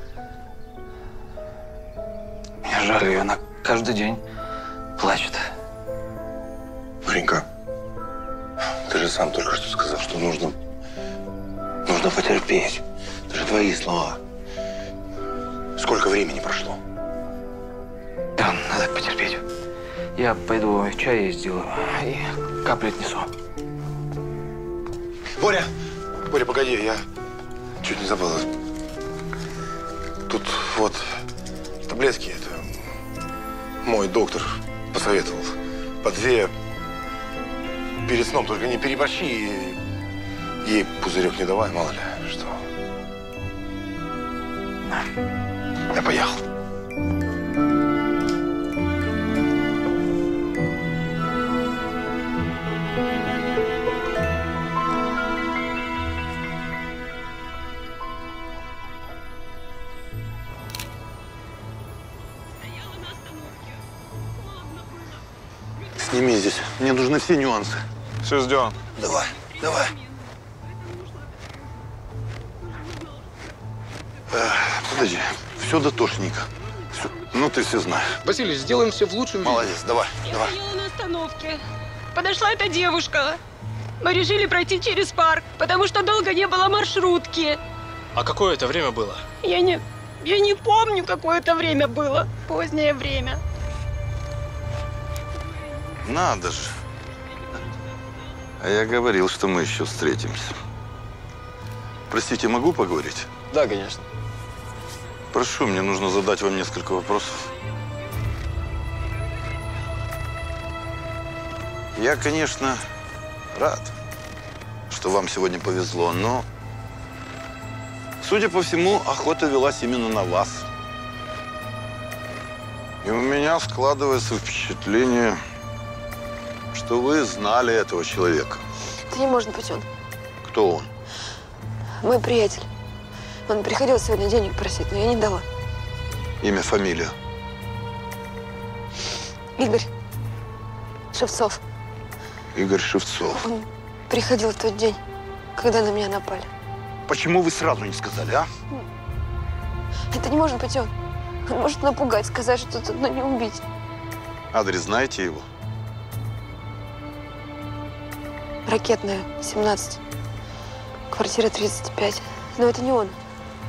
Мне жаль ее, она каждый день плачет.
Маринка, ты же сам только что сказал, что нужно... Нужно потерпеть. Это же твои слова. Сколько времени прошло?
Да, надо потерпеть. Я пойду чай ей сделаю и капли отнесу.
Боря! Боря, погоди, я чуть не забыл. Тут вот таблетки, это мой доктор посоветовал. По две перед сном, только не переборщи и ей пузырек не давай, мало ли что. Я поехал.
сними здесь. Мне нужны все нюансы.
Все сделано.
Давай, давай. Э, подожди, все дотошненько. Все. Ну, ты все знаешь.
Василий, сделаем все в лучшем виде.
Молодец, давай,
Я
давай.
стояла на остановке. Подошла эта девушка. Мы решили пройти через парк, потому что долго не было маршрутки.
А какое это время было?
Я не, я не помню, какое это время было. Позднее время.
Надо же. А я говорил, что мы еще встретимся. Простите, могу поговорить?
Да, конечно.
Прошу, мне нужно задать вам несколько вопросов. Я, конечно, рад, что вам сегодня повезло, но, судя по всему, охота велась именно на вас. И у меня складывается впечатление, что вы знали этого человека.
Это не может быть он.
Кто он?
Мой приятель. Он приходил сегодня денег просить, но я не дала.
Имя, фамилия?
Игорь Шевцов.
Игорь Шевцов.
Он приходил в тот день, когда на меня напали.
Почему вы сразу не сказали, а?
Это не может быть он. Он может напугать, сказать что-то, но не убить.
Адрес знаете его?
Ракетная, семнадцать. Квартира тридцать пять. Но это не он.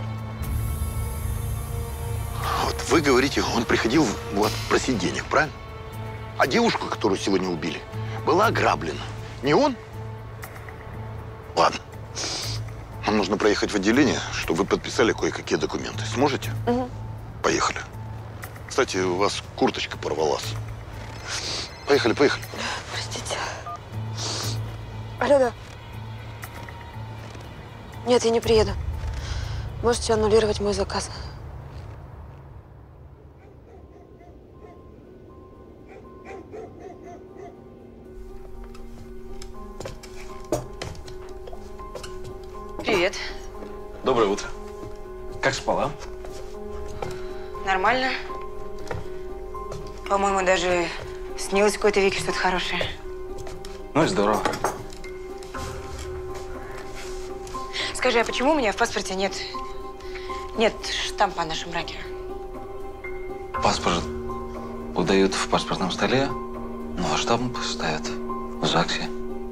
Вот вы говорите, он приходил вот просить денег, правильно? А девушка, которую сегодня убили, была ограблена. Не он? Ладно. Нам нужно проехать в отделение, чтобы вы подписали кое-какие документы. Сможете?
Угу.
Поехали. Кстати, у вас курточка порвалась. Поехали, поехали.
Простите. Алло, да. Нет, я не приеду. Можете аннулировать мой заказ.
Привет.
Доброе утро. Как спала?
Нормально. По-моему, даже снилось какой-то Вике что-то хорошее.
Ну и здорово.
Скажи, а почему у меня в паспорте нет, нет штампа о нашем браке?
Паспорт выдают в паспортном столе, ну а штамп ставят в ЗАГСе.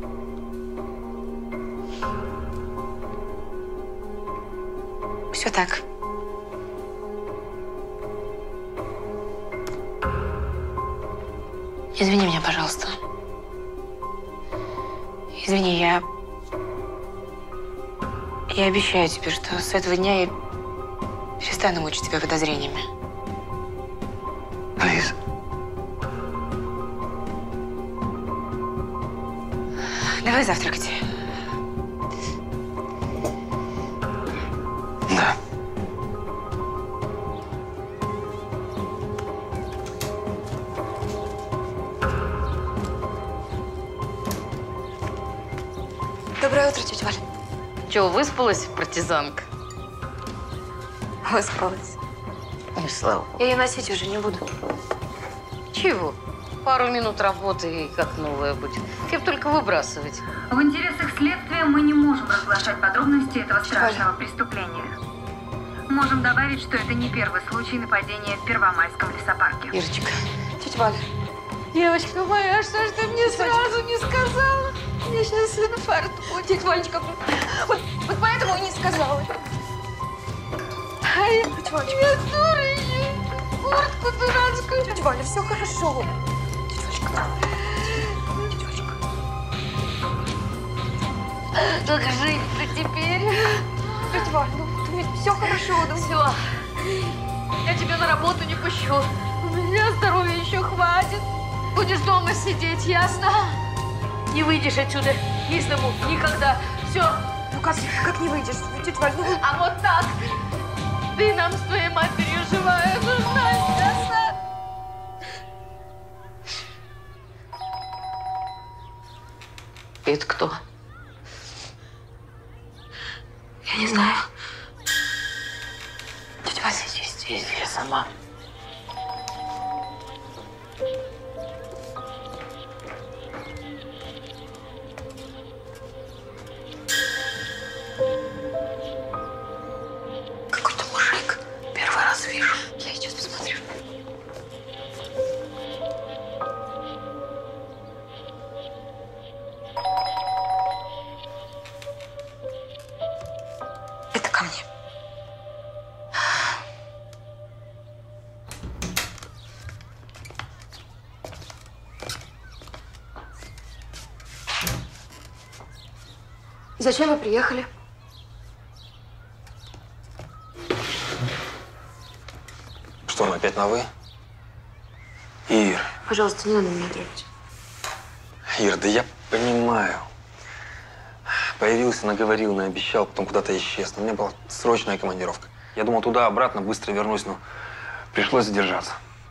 Все так. Извини меня, пожалуйста. Извини, я... Я обещаю тебе, что с этого дня я перестану мучить тебя подозрениями.
Лиз.
Давай завтракать.
Да.
Доброе утро, тетя Валя.
Чего, выспалась, партизанка?
Выспалась.
Ну, слава.
Я ее носить уже не буду.
Чего? Пару минут работы и как новая будет. Тебе только выбрасывать.
В интересах следствия мы не можем разглашать подробности этого страшного преступления. Можем добавить, что это не первый случай нападения в Первомайском лесопарке.
Ирочка.
Тетя Валя.
Девочка моя, что ж ты мне сразу не сказала?
Мне сейчас инфаркт будет. Тетя Валечка, вот, вот поэтому и не сказала.
Ай, тетя Валечка. Я дура, куртку дурацкую.
Тетя Валя, все хорошо.
Как жить-то теперь?
Тетя Валя, ну все хорошо, да
все. Я тебя на работу не пущу. У меня здоровья еще хватит. Будешь дома сидеть, ясно? Не выйдешь отсюда из дому никогда. Все.
Ну как, как не выйдешь, тетя Валя? Ну...
А вот так. Ты нам с твоей матерью живая нужна, ясно? Это кто?
Я не знаю.
Тетя Валя, здесь, здесь, я сама.
Зачем вы приехали?
Что, мы опять на «вы»? Ир.
Пожалуйста, не надо меня трогать.
Ир, да я понимаю. Появился, наговорил, наобещал, потом куда-то исчез. Но у меня была срочная командировка. Я думал, туда-обратно быстро вернусь, но пришлось задержаться.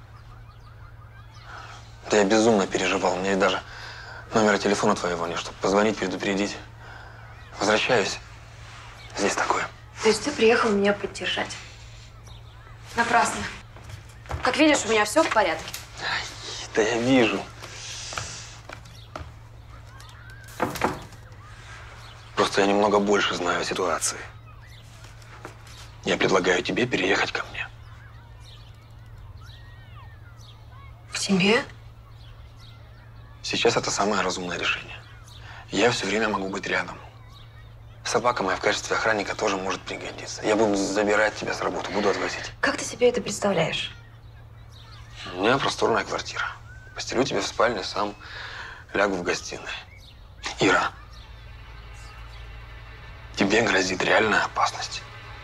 Да я безумно переживал. У меня ведь даже номера телефона твоего нет, чтобы позвонить, предупредить. Возвращаюсь. Здесь такое.
То есть ты приехал меня поддержать? Напрасно. Как видишь, у меня все в порядке.
Да я вижу. Просто я немного больше знаю о ситуации. Я предлагаю тебе переехать ко мне.
К тебе?
Сейчас это самое разумное решение. Я все время могу быть рядом. Собака моя в качестве охранника тоже может пригодиться. Я буду забирать тебя с работы, буду отвозить.
Как ты себе это представляешь?
У меня просторная квартира. Постелю тебе в спальне, сам лягу в гостиной. Ира, тебе грозит реальная опасность.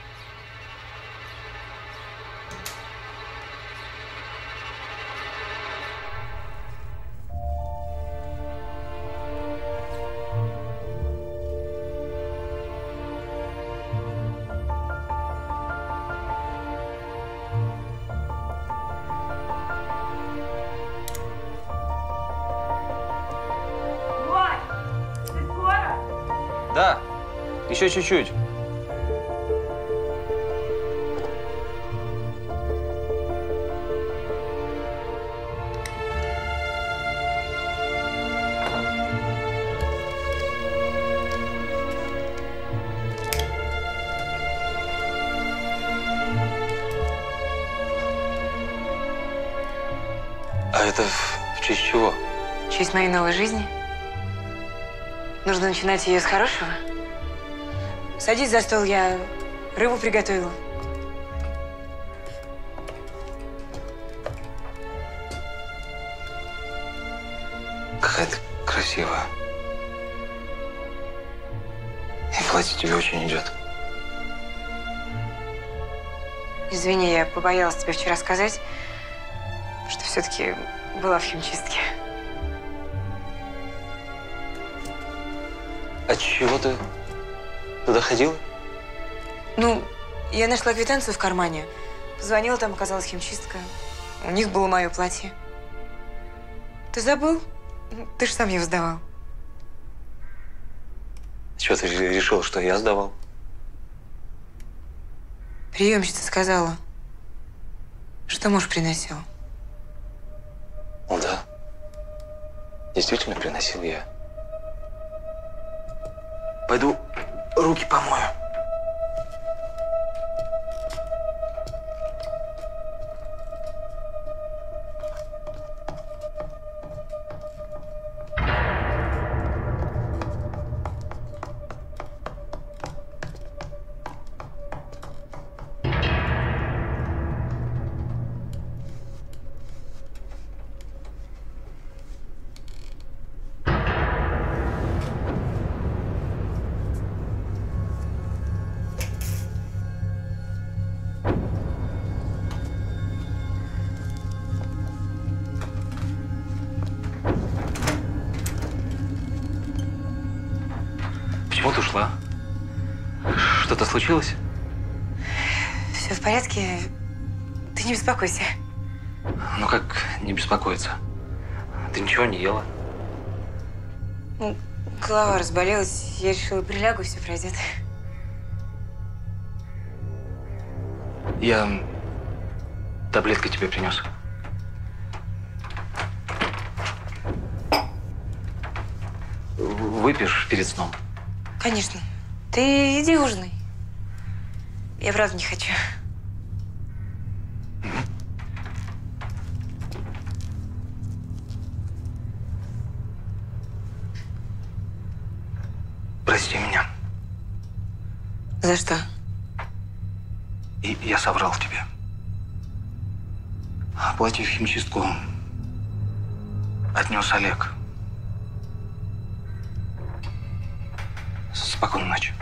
Да, еще чуть-чуть.
А это в, в честь чего?
В честь моей новой жизни. Нужно начинать ее с хорошего. Садись за стол, я рыбу приготовила.
Какая ты красивая. И платье тебе очень идет.
Извини, я побоялась тебе вчера сказать, что все-таки была в химчистке.
А чего ты туда ходила?
Ну, я нашла квитанцию в кармане. Позвонила, там оказалась химчистка. У них было мое платье. Ты забыл? Ты же сам его сдавал.
Чего ты решила, что я сдавал?
Приемщица сказала, что муж приносил.
Ну да. Действительно приносил я. Пойду руки помою. Почему ты ушла? Что-то случилось?
Все в порядке. Ты не беспокойся.
Ну как не беспокоиться? Ты ничего не ела?
Ну, голова разболелась. Я решила, прилягу, и все пройдет.
Я таблетки тебе принес. Выпьешь перед сном?
Конечно. Ты иди ужинай. Я правда не хочу.
Прости меня.
За что?
И я соврал тебе. Платье в химчистку отнес Олег.
Спокойной ночи.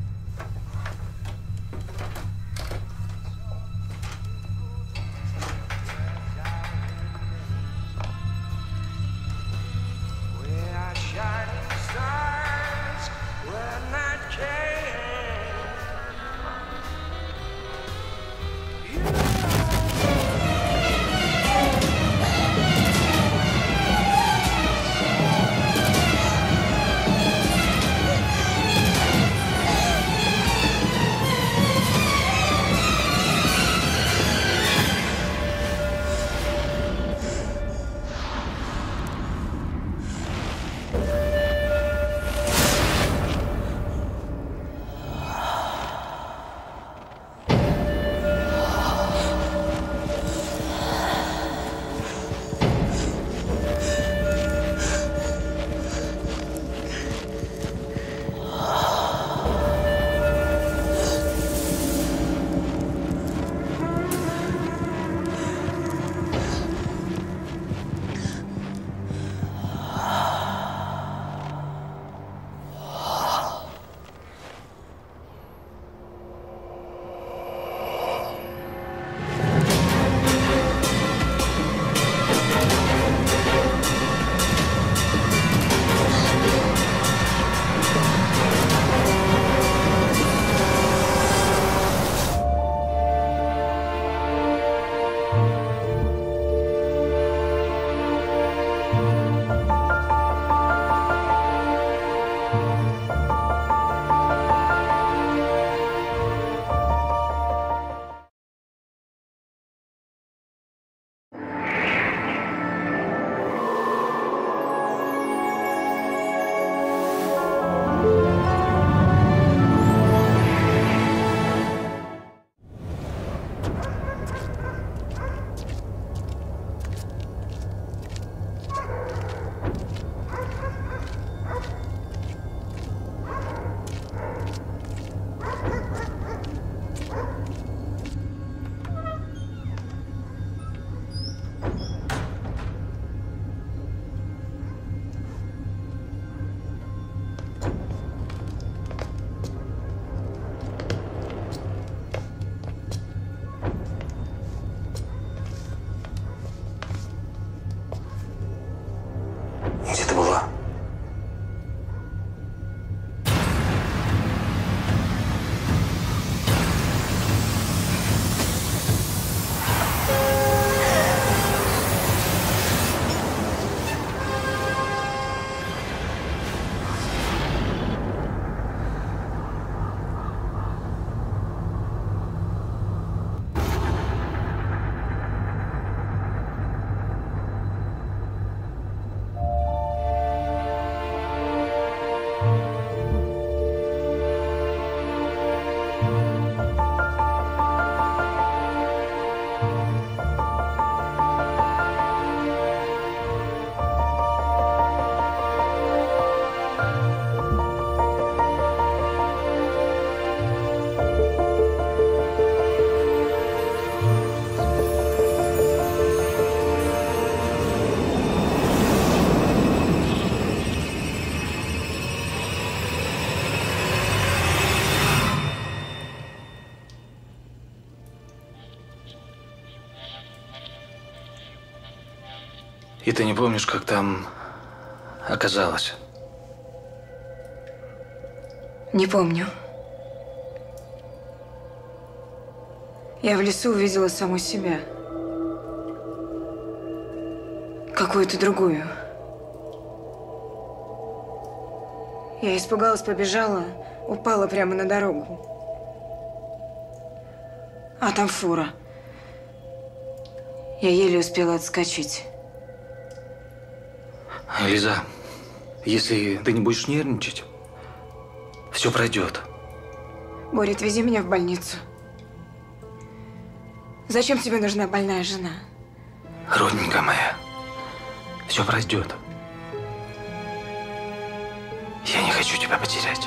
Где ты была? И ты не помнишь, как там оказалось?
Не помню. Я в лесу увидела саму себя. Какую-то другую. Я испугалась, побежала, упала прямо на дорогу. А там фура. Я еле успела отскочить.
Лиза, если ты не будешь нервничать, все пройдет.
Боря, отвези меня в больницу. Зачем тебе нужна больная жена?
Родненькая моя, все пройдет. Я не хочу тебя потерять.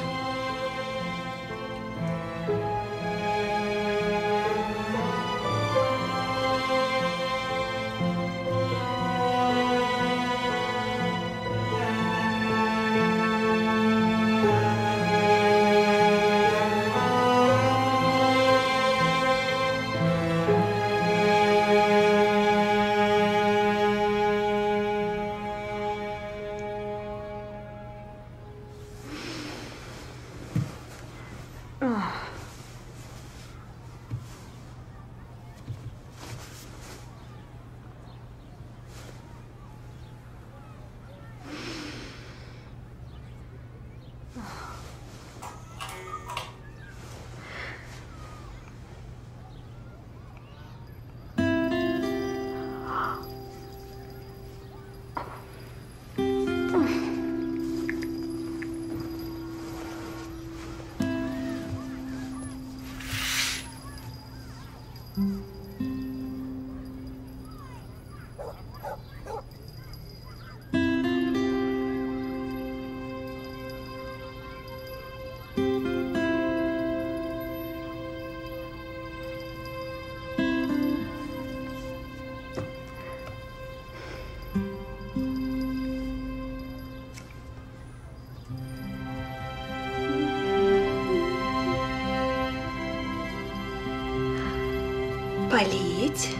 Полить.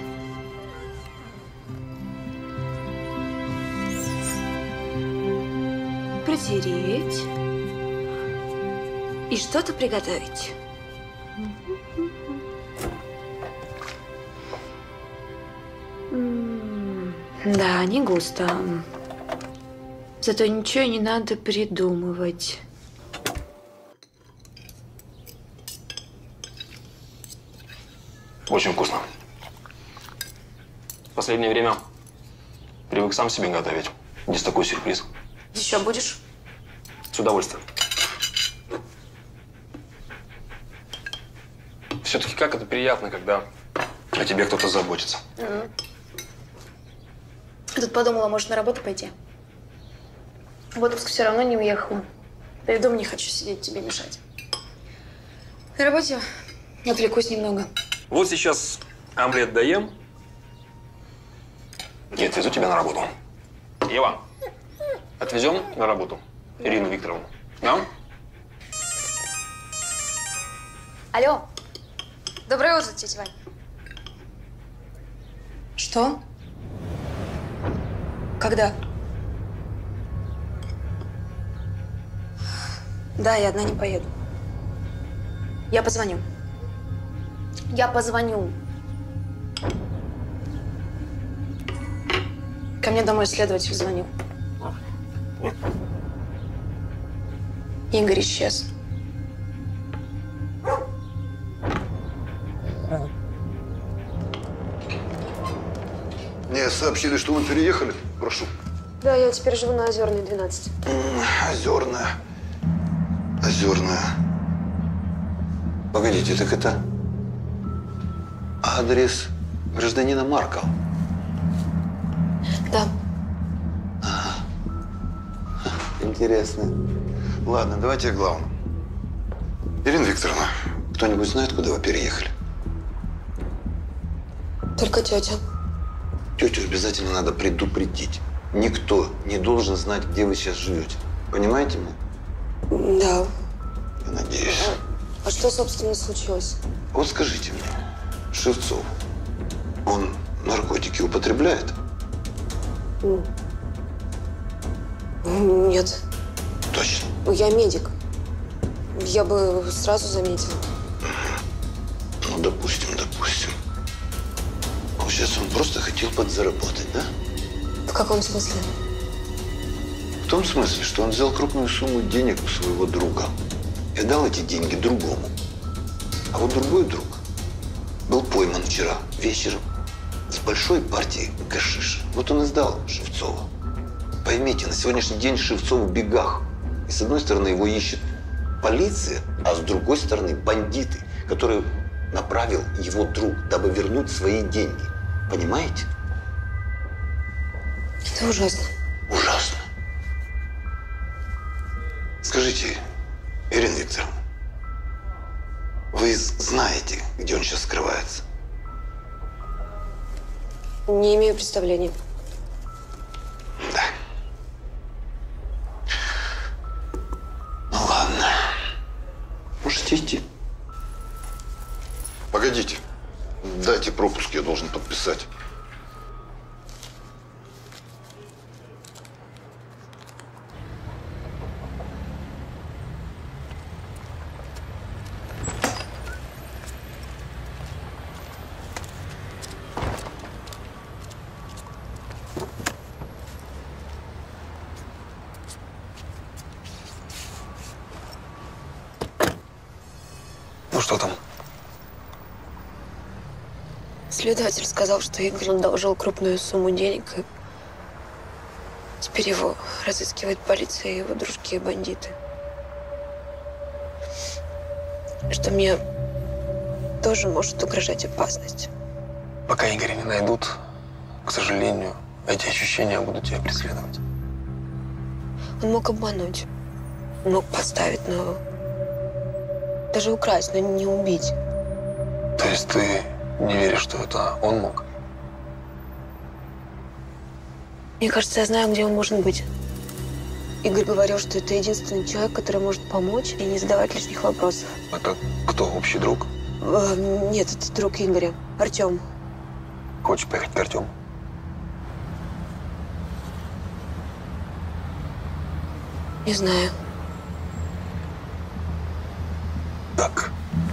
Протереть. И что-то приготовить. Да, не густо. Зато ничего не надо придумывать.
Очень вкусно. В последнее время привык сам себе готовить. Здесь такой сюрприз.
Еще будешь?
С удовольствием. Все-таки как это приятно, когда о тебе кто-то заботится.
Mm. Тут подумала, может, на работу пойти. В отпуск все равно не уехала. Да и дома не хочу сидеть, тебе мешать. На работе отвлекусь немного.
Вот сейчас омлет доем и отвезу тебя на работу. Ева, отвезем на работу Ирину Викторовну. Да?
Алло. Доброе утро, тетя Вань. Что? Когда? Да, я одна не поеду. Я позвоню. Я позвоню. Ко мне домой следователь звонил. Игорь исчез.
Мне сообщили, что вы переехали. Прошу.
Да, я теперь живу на Озерной, двенадцать.
Озерная. Озерная. Погодите, так это адрес гражданина Маркова?
Да.
А, интересно. Ладно, давайте о главном. Ирина Викторовна, кто-нибудь знает, куда вы переехали?
Только тетя.
Тетю обязательно надо предупредить. Никто не должен знать, где вы сейчас живете. Понимаете меня?
Да.
Я надеюсь.
А что, собственно, случилось?
Вот скажите мне, Шевцов, он наркотики употребляет?
Нет.
Точно?
Я медик. Я бы сразу заметила.
Ну, допустим, допустим. Получается, он просто хотел подзаработать, да?
В каком смысле?
В том смысле, что он взял крупную сумму денег у своего друга и дал эти деньги другому. А вот другой друг был пойман вчера вечером с большой партией гашиша. Вот он и сдал Шевцова. Поймите, на сегодняшний день Шевцов в бегах. И с одной стороны его ищет полиция, а с другой стороны бандиты, которые направил его друг, дабы вернуть свои деньги. Понимаете?
Это ужасно.
Ужасно. Скажите, Ирина Викторовна, вы знаете, где он сейчас скрывается?
Не имею представления.
Да. Ну ладно. Можете идти. Погодите. Дайте пропуск, я должен подписать.
что там?
Следователь сказал, что Игорь одолжил крупную сумму денег, и теперь его разыскивает полиция и его дружки и бандиты. Что мне тоже может угрожать опасность.
Пока Игоря не найдут, к сожалению, эти ощущения будут тебя преследовать.
Он мог обмануть, мог подставить, но даже украсть, но не убить.
То есть ты не веришь, что это он мог?
Мне кажется, я знаю, где он может быть. Игорь говорил, что это единственный человек, который может помочь и не задавать лишних вопросов.
Это кто? Общий друг?
Э, нет, это друг Игоря, Артем.
Хочешь поехать к Артему?
Не знаю.
Так.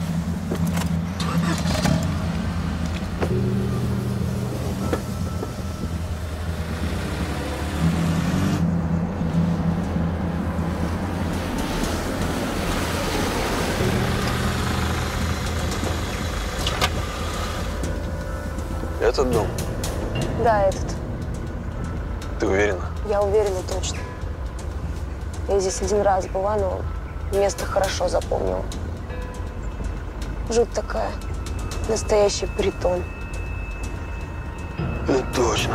Этот дом?
Да, этот.
Ты уверена?
Я уверена точно. Я здесь один раз была, но место хорошо запомнила. Жуть такая. Настоящий притон.
Это точно.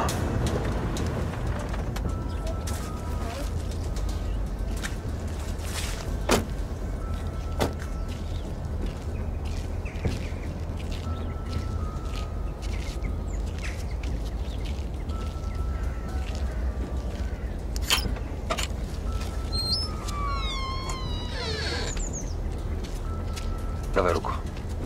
Давай руку.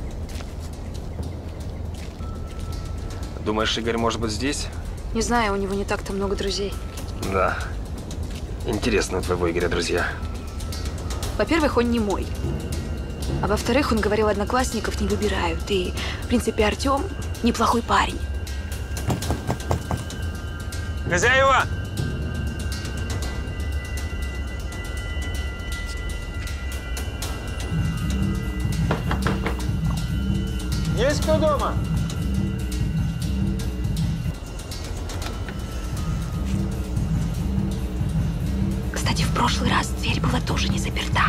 Думаешь, Игорь может быть здесь?
Не знаю, у него не так-то много друзей.
Да. Интересно у твоего Игоря друзья.
Во-первых, он не мой. А во-вторых, он говорил, одноклассников не выбирают. И, в принципе, Артем неплохой парень.
Хозяева! Есть кто дома?
Кстати, в прошлый раз дверь была тоже не заперта.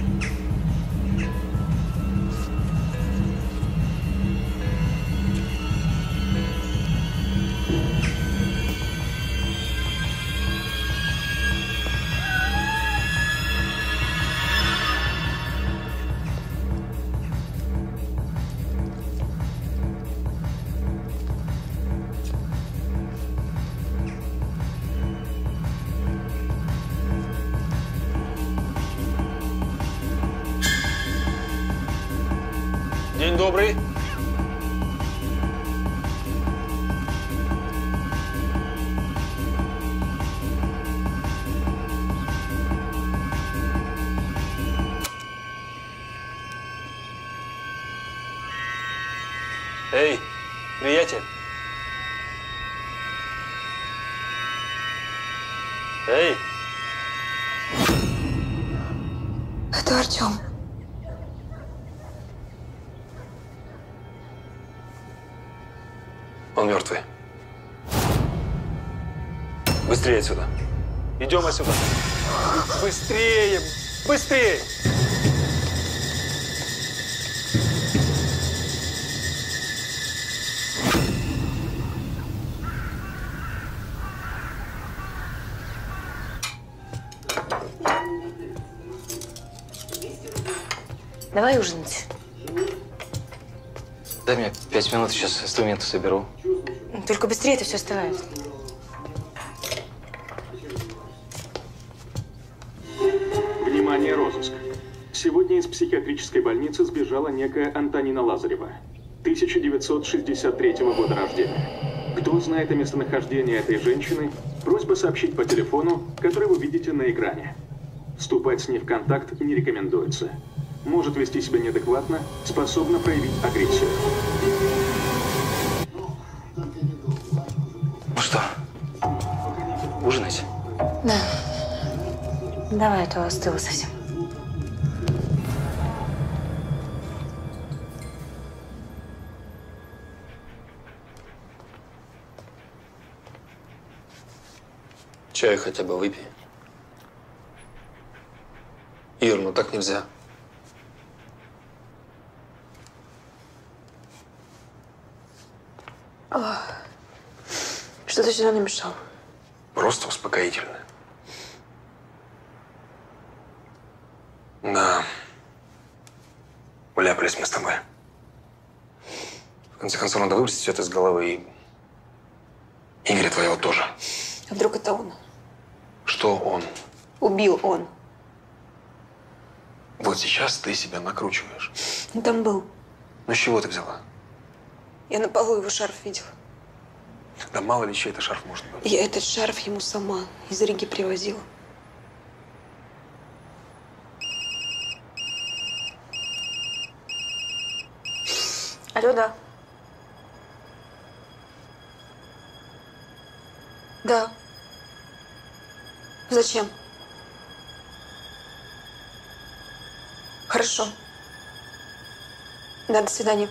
День добрый. Эй, приятель. Эй.
Это Артем.
Он мертвый. Быстрее отсюда. Идем отсюда. Быстрее! Быстрее!
Давай ужинать.
Дай мне пять минут, сейчас инструменты соберу.
Только быстрее это все остывает.
Внимание, розыск. Сегодня из психиатрической больницы сбежала некая Антонина Лазарева, тысяча девятьсот шестьдесят третьего года рождения. Кто знает о местонахождении этой женщины, просьба сообщить по телефону, который вы видите на экране. Вступать с ней в контакт не рекомендуется. Может вести себя неадекватно, способна проявить агрессию.
Ну что, ужинать?
Да. Давай, а то остыло совсем.
Чаю хотя бы выпей. Ир, ну так нельзя.
О, что ты сюда намешал?
Просто успокоительное. Да. Уляпались мы с тобой. В конце концов, надо выбросить все это из головы. И Игоря твоего тоже.
А вдруг это он?
Что он?
Убил он.
Вот сейчас ты себя накручиваешь.
Он там был.
Ну, с чего ты взяла?
Я на полу его шарф видела.
Да мало ли чей это шарф может быть.
Я этот шарф ему сама из Риги привозила. Алло, да. Да. Зачем? Хорошо. Да, до свидания.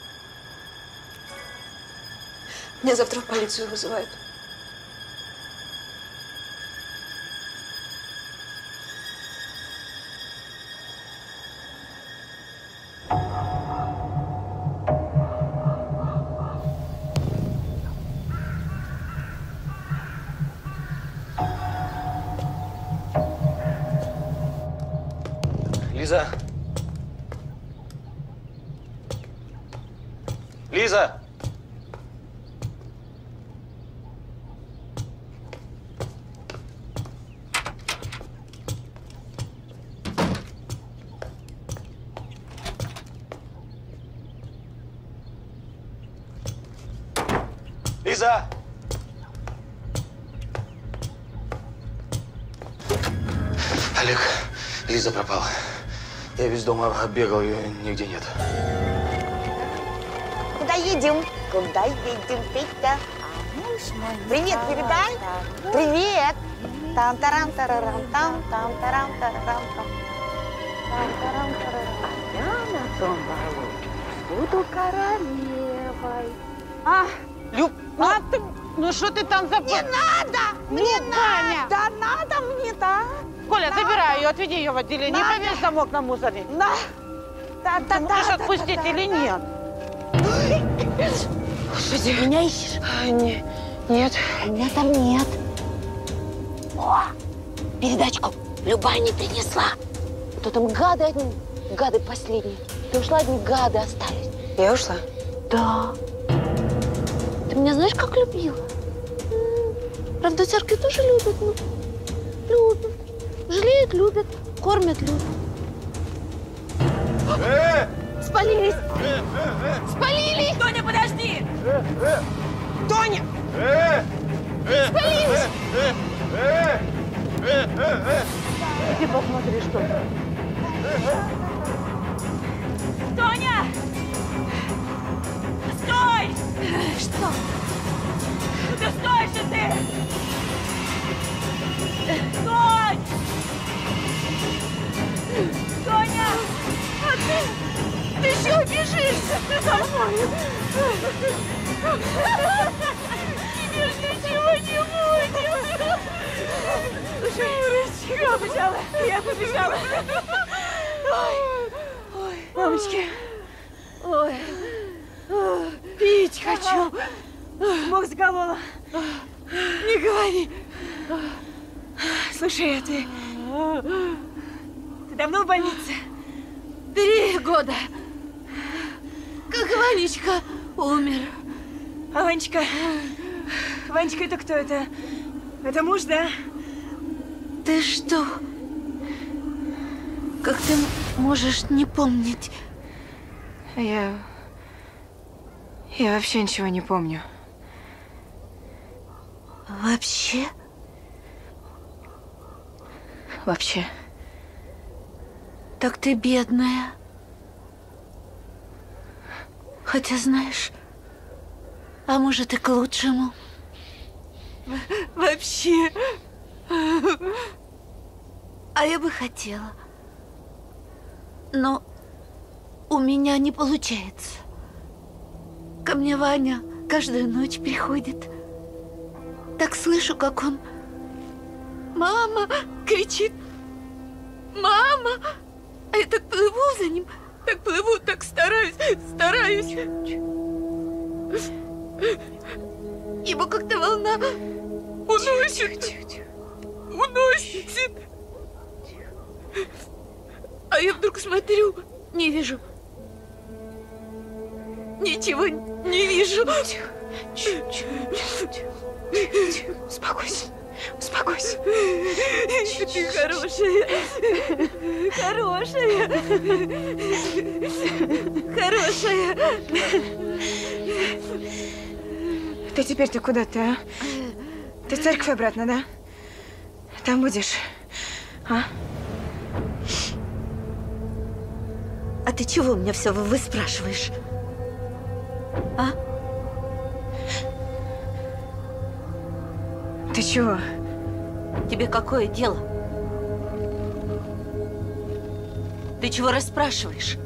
Меня завтра в полицию вызывают.
Лиза! Лиза! Лиза!
Олег, Лиза пропала. Я весь дом оббегал, ее нигде нет.
Куда едем? Куда едем, Петя? Привет, передай. Привет. Там тарам тарарам там там тарам тарарам там. Там тарам тарарам. А я на том балу буду королевой.
А, Люб, а ты, ну что ты там за...
Не надо! Мне надо! Надо мне, да?
Коля, забирай ее, отведи ее в отделение,
Надо.
повесь замок на мусоре.
Да. Да, да,
Ты можешь
да,
отпустить
да,
или
да.
нет?
Господи, меня ищешь?
А, не, нет.
Меня там нет. О, передачку Любая не принесла. То там гады одни, гады последние. Ты ушла, одни гады остались.
Я ушла?
Да. Ты меня знаешь, как любила? Правда, в церкви тоже любят, ну, любят. Жалеют, любят, кормят, любят. Спалились! Спалились!
Тоня, подожди!
Тоня!
Спалились!
Иди посмотри, что там.
Тоня! Стой!
Что?
Да стой же ты! Стой! Тоня! А ты... Ты еще убежишь! Ты за мной! Тебе ж ничего не будет! Слушай, я побежала! Я побежала! Ой! Ой! Мамочки! Ой! Пить хочу! Бог заколола! Не говори! Слушай, а ты... Ты давно в больнице?
Три года. Как Ванечка умер.
А Ванечка? Ванечка, это кто? Это, это муж, да?
Ты что? Как ты можешь не помнить?
Я... Я вообще ничего не помню.
Вообще?
Вообще.
Так ты бедная. Хотя, знаешь, а может и к лучшему. Вообще. А я бы хотела. Но у меня не получается. Ко мне Ваня каждую ночь приходит. Так слышу, как он
Мама кричит. Мама! А я так плыву за ним, так плыву, так стараюсь, стараюсь. Его как-то волна уносит. Уносит. А я вдруг смотрю, не вижу. Ничего не вижу.
Успокойся. Успокойся.
Ты хорошая. Хорошая. Хорошая.
Ты теперь-то куда ты, а? Ты в церковь обратно, да? Там будешь, а?
А ты чего у меня все выспрашиваешь? А?
Ты чего?
Тебе какое дело? Ты чего расспрашиваешь?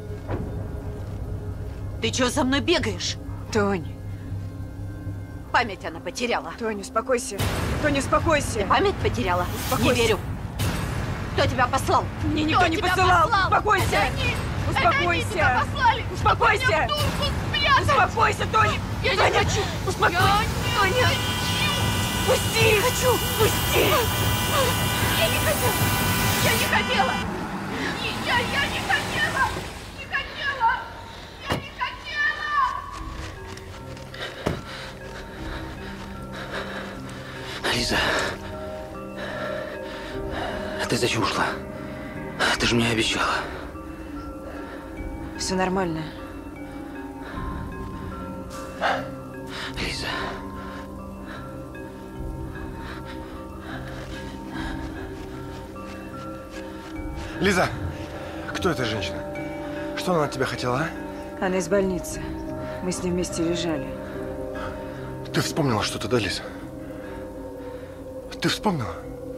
Ты чего за мной бегаешь?
Тонь.
Память она потеряла.
Тонь, успокойся. Тонь, успокойся.
Ты память потеряла?
Успокойся.
Не верю. Кто тебя послал?
Мне никто
Кто
не
тебя
посылал.
послал?
Успокойся.
Это они.
Успокойся.
Это они тебя послали.
Успокойся.
Меня в дурку спрятать.
Успокойся, Тоня.
Я
Тоня,
не хочу.
успокойся.
Я не
Тоня.
хочу.
Пусти.
Не хочу.
Пусти.
Я не хотела. Я не хотела. Не, я, я не хотела. Не хотела. Я не хотела.
Лиза, а ты зачем ушла? Ты же мне обещала.
Все нормально.
Лиза.
Лиза, кто эта женщина? Что она от тебя хотела, а?
Она из больницы. Мы с ней вместе лежали.
Ты вспомнила что-то, да, Лиза? Ты вспомнила?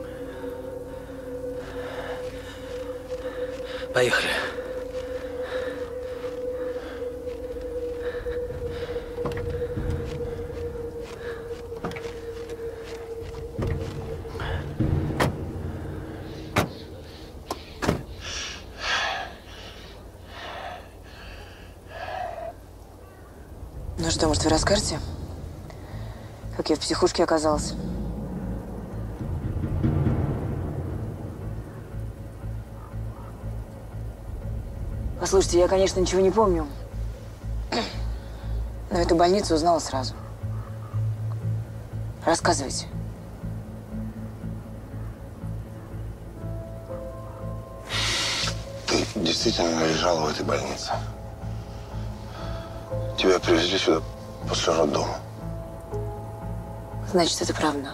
Поехали.
Ну что, может, вы расскажете, как я в психушке оказалась? Послушайте, я, конечно, ничего не помню, но эту больницу узнала сразу. Рассказывайте.
Ты действительно лежала в этой больнице. Тебя привезли сюда после роддома.
Значит, это правда.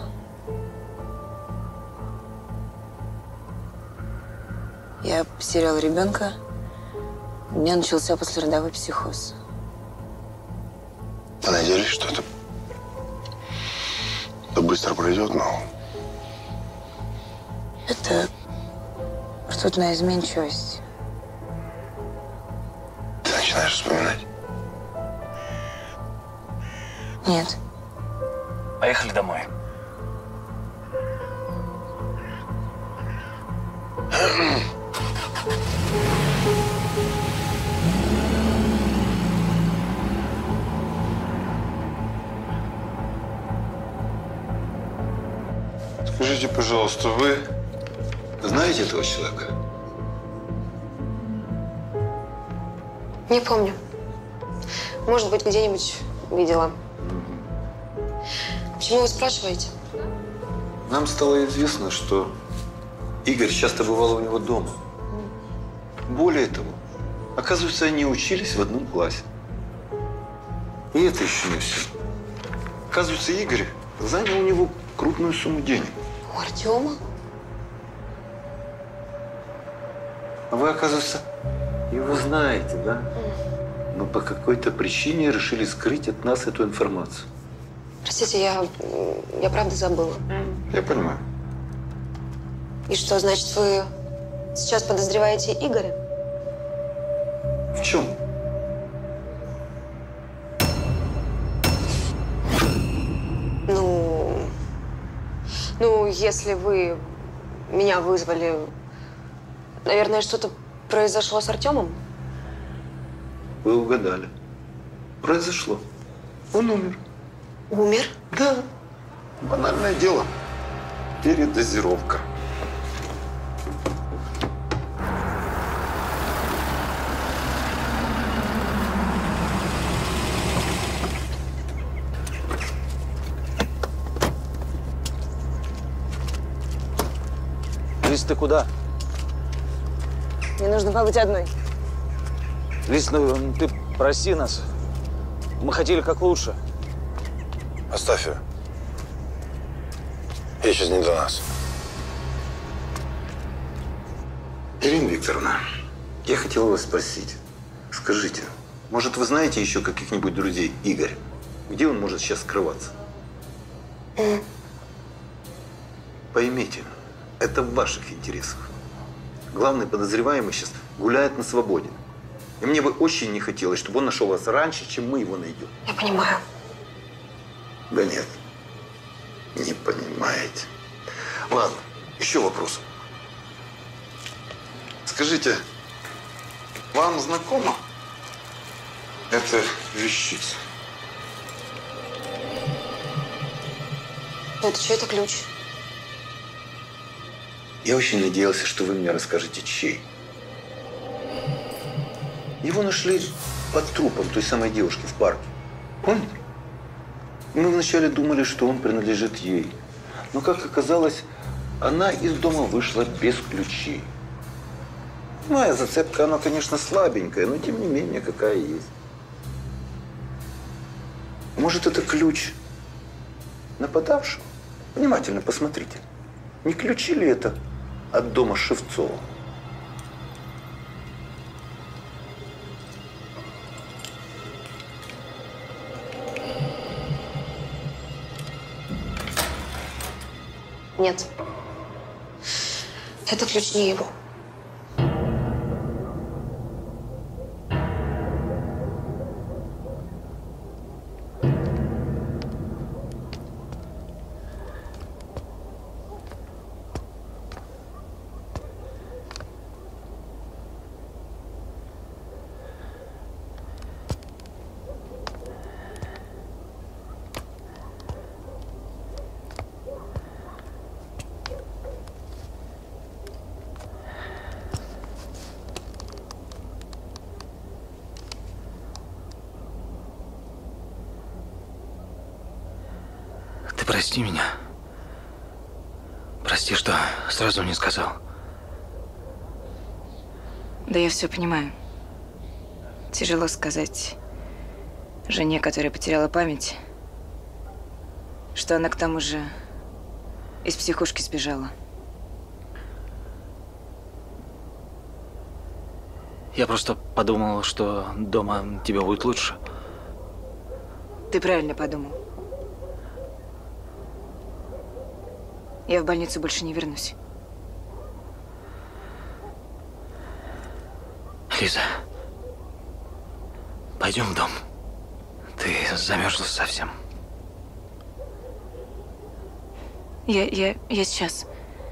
Я потеряла ребенка. У меня начался послеродовой психоз.
Мы надеялись, что это, это быстро пройдет, но
Это ртутная изменчивость.
ты начинаешь вспоминать.
Нет.
Поехали домой.
Скажите, пожалуйста, вы знаете этого человека?
Не помню. Может быть, где-нибудь видела. Почему вы спрашиваете?
Нам стало известно, что Игорь часто бывал у него дома. Более того, оказывается, они учились в одном классе. И это еще не все. Оказывается, Игорь занял у него крупную сумму денег.
У Артема?
А вы, оказывается, его знаете, да? Но по какой-то причине решили скрыть от нас эту информацию.
Простите, я, я правда забыла.
Я понимаю.
И что, значит, вы сейчас подозреваете Игоря?
В чем?
Ну, ну, если вы
меня вызвали. Наверное, что-то произошло с Артемом?
Вы угадали. Произошло. Он умер.
Умер?
Да. Банальное дело. Передозировка.
Лиз, ты куда?
Мне нужно побыть одной.
Лиз, ну ты прости нас. Мы хотели как лучше.
Оставь ее. Ей сейчас не до нас.
Ирина Викторовна, я хотел вас спросить. Скажите, может, вы знаете еще каких-нибудь друзей Игоря? Где он может сейчас скрываться?
Mm.
Поймите, это в ваших интересах. Главный подозреваемый сейчас гуляет на свободе. И мне бы очень не хотелось, чтобы он нашел вас раньше, чем мы его найдем.
Я понимаю.
Да нет, не понимаете. Ладно, еще вопрос. Скажите, вам знакома эта вещица?
Это чей-то ключ.
Я очень надеялся, что вы мне расскажете, чей. Его нашли под трупом той самой девушки в парке. Помните? Мы вначале думали, что он принадлежит ей. Но, как оказалось, она из дома вышла без ключей. Моя зацепка, она, конечно, слабенькая, но, тем не менее, какая есть. Может, это ключ нападавшего? Внимательно посмотрите. Не ключи ли это от дома Шевцова?
Нет. Это ключ не его.
Прости меня. Прости, что сразу не сказал.
Да я все понимаю. Тяжело сказать жене, которая потеряла память, что она к тому же из психушки сбежала.
Я просто подумал, что дома тебе будет лучше.
Ты правильно подумал. Я в больницу больше не вернусь.
Лиза, пойдем в дом. Ты замерзла совсем.
Я, я, я сейчас.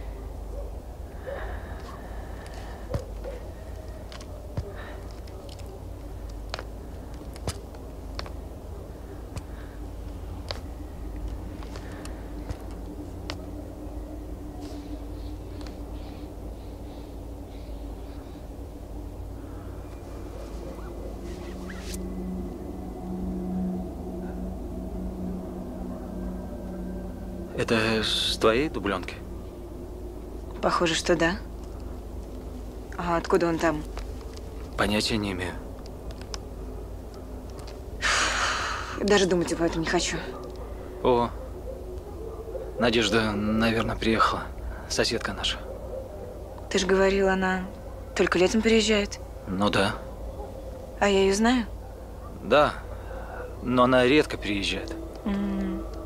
Это с твоей дубленки?
Похоже, что да. А откуда он там?
Понятия не имею.
Даже думать об этом не хочу.
О, Надежда, наверное, приехала. Соседка наша.
Ты же говорил, она только летом приезжает.
Ну да.
А я ее знаю?
Да, но она редко приезжает.
М-м.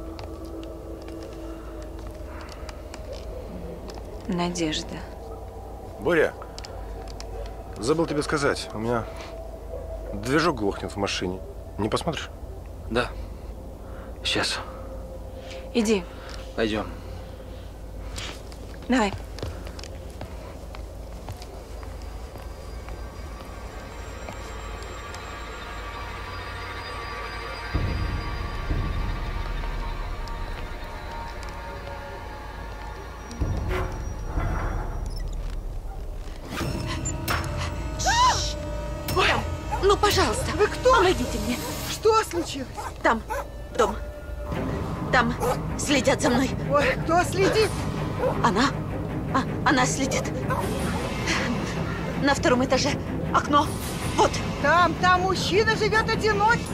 Надежда.
Боря, забыл тебе сказать. У меня движок глохнет в машине. Не посмотришь?
Да. Сейчас.
Иди.
Пойдем.
Давай.
Помогите мне.
Что случилось?
Там, дом. Там следят за мной.
Ой, кто следит?
Она. А, она следит. На втором этаже. Окно. Вот.
Там, там мужчина живет одинокий.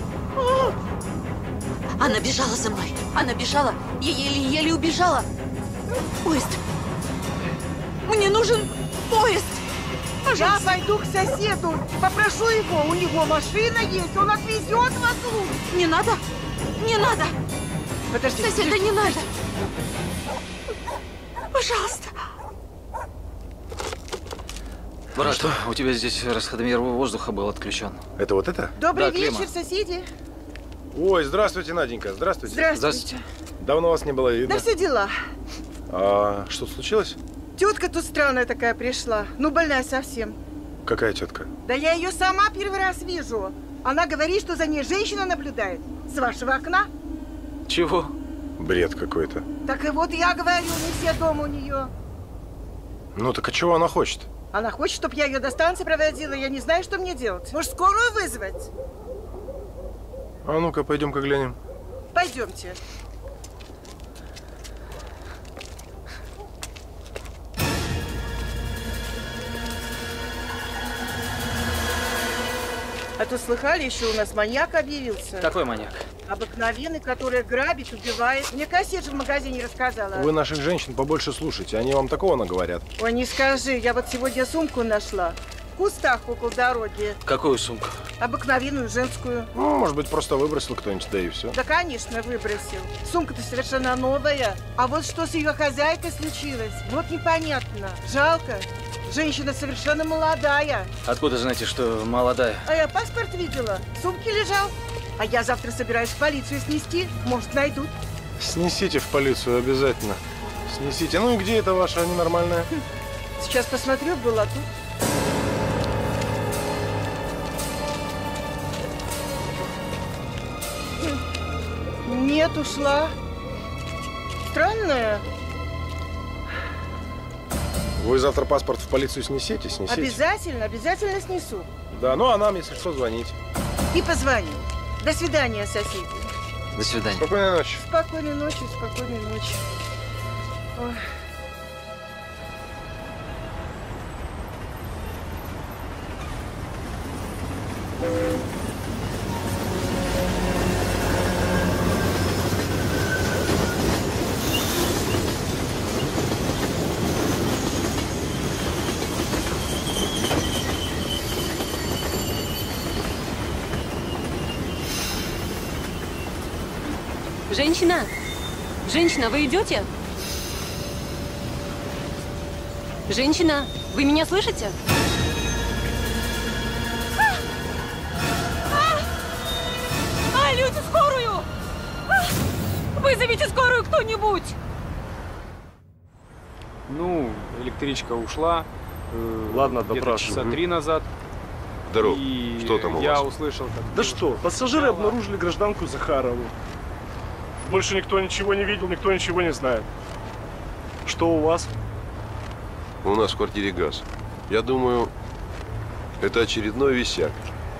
Она бежала за мной. Она бежала. Я еле-еле убежала. Поезд. Мне нужен поезд.
Пожалуйста. Я пойду к соседу. Попрошу его. У него машина есть. Он отвезет вас лучше.
Не надо. Не надо.
Подожди.
Соседа не надо. Пожалуйста.
Брат, что? У тебя здесь расходомер воздуха был отключен.
Это вот это?
Добрый
да,
вечер,
климат.
соседи.
Ой, здравствуйте, Наденька. Здравствуйте.
Здравствуйте.
Давно вас не было видно.
Да все дела.
А что случилось?
Тетка тут странная такая пришла. Ну, больная совсем.
Какая тетка?
Да я ее сама первый раз вижу. Она говорит, что за ней женщина наблюдает. С вашего окна.
Чего?
Бред какой-то.
Так и вот я говорю, не все дома у нее.
Ну так а чего она хочет?
Она хочет, чтобы я ее до станции проводила. Я не знаю, что мне делать. Может, скорую вызвать?
А ну-ка, пойдем-ка глянем.
Пойдемте. А то слыхали, еще у нас маньяк объявился.
Какой маньяк?
Обыкновенный, который грабит, убивает. Мне кассирша в магазине рассказала.
Вы наших женщин побольше слушайте, они вам такого наговорят.
Ой, не скажи, я вот сегодня сумку нашла. В кустах около дороги.
Какую сумку?
Обыкновенную, женскую.
Ну, может быть, просто выбросил кто-нибудь, да и все.
Да, конечно, выбросил. Сумка-то совершенно новая. А вот что с ее хозяйкой случилось, вот непонятно. Жалко. Женщина совершенно молодая.
Откуда знаете, что молодая?
А я паспорт видела. В сумке лежал. А я завтра собираюсь в полицию снести. Может, найдут.
Снесите в полицию обязательно. Снесите. Ну и где это ваша ненормальная?
Сейчас посмотрю, была тут. Нет, ушла. Странная.
Вы завтра паспорт в полицию снесите? Снесите.
Обязательно, обязательно снесу.
Да, ну а нам, если что, звоните.
И позвоню. До свидания, соседи.
До свидания.
Спокойной ночи.
Спокойной ночи, спокойной ночи. Ой.
Женщина! Женщина, вы идете? Женщина, вы меня слышите? А! А! А, люди, скорую! А! Вызовите скорую кто-нибудь!
Ну, электричка ушла. Э,
Ладно,
где-то
допрашивай.
часа три назад.
Здорово.
И
Что там у
я
вас?
услышал, как...
Да что, пассажиры обнаружили гражданку Захарову. Больше никто ничего не видел, никто ничего не знает. Что у вас?
У нас в квартире газ. Я думаю, это очередной висяк.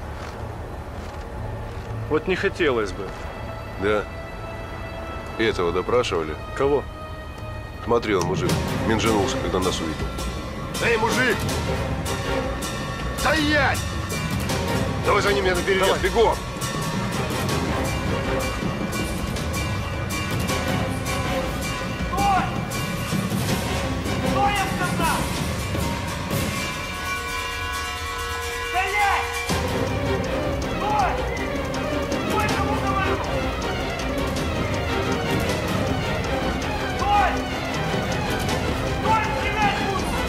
Вот не хотелось бы.
Да. Этого допрашивали?
Кого?
Смотрел мужик, менжанулся, когда нас увидел.
Эй, мужик! Стоять!
Давай за ним, я на перерез, бегом!
Что я сказал? Стрелять! Стой! Стой, кому говорю! Стой! Стой, стрелять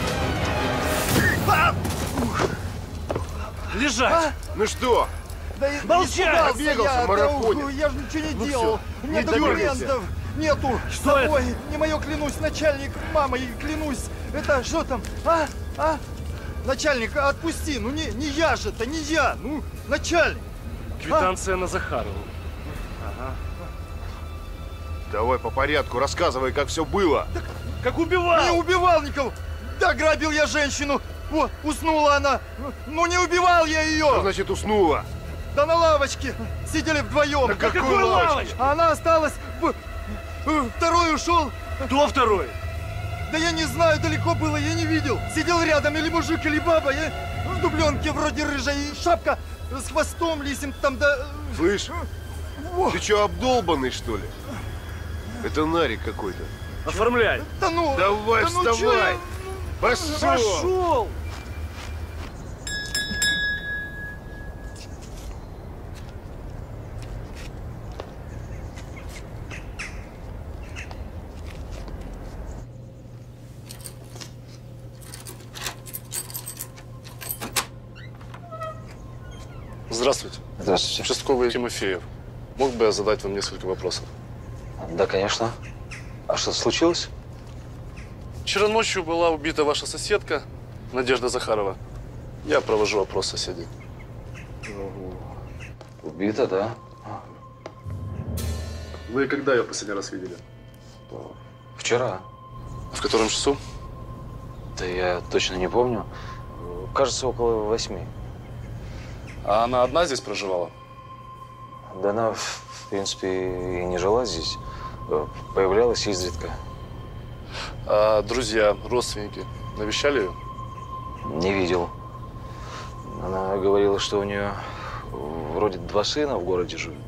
буду!
Лежать!
А?
Ну что?
Да я
Молчать!
бегался, марафонец. Я же ничего не
Ну
делал.
все,
У меня
не дергайся.
документов нету. С
Что
собой. Не мое, клянусь, начальник, мамой, клянусь. Это что там? А? А? Начальник, отпусти. Ну не, не я же это, не я. Ну, начальник.
Квитанция на Захарову.
Ага. Давай по порядку, рассказывай, как все было.
Так, как убивал? Не убивал никого. Да, грабил я женщину. Вот, уснула она. Ну, не убивал я ее.
Что значит уснула?
Да на лавочке сидели вдвоем.
На какой, какой лавочке?
А она осталась. Второй ушел.
Кто второй?
Да я не знаю, далеко было, я не видел. Сидел рядом или мужик, или баба. Я в дубленке вроде рыжая, и шапка с хвостом лисим там, да...
Слышь, О. ты что, обдолбанный, что ли? Это нарик какой-то.
Оформляй.
Да ну...
Давай,
да ну
вставай.
Чё?
Пошел.
Пошел.
Здравствуйте.
Здравствуйте.
Участковый Тимофеев. Мог бы я задать вам несколько вопросов?
Да, конечно. А что случилось?
Вчера ночью была убита ваша соседка, Надежда Захарова. Я провожу опрос соседей.
Убита, да?
Вы когда ее последний раз видели?
Вчера.
А в котором часу?
Да я точно не помню. Кажется, около восьми.
А она одна здесь проживала?
Да она, в принципе, и не жила здесь. Появлялась изредка.
А друзья, родственники навещали ее?
Не видел. Она говорила, что у нее вроде два сына в городе живут.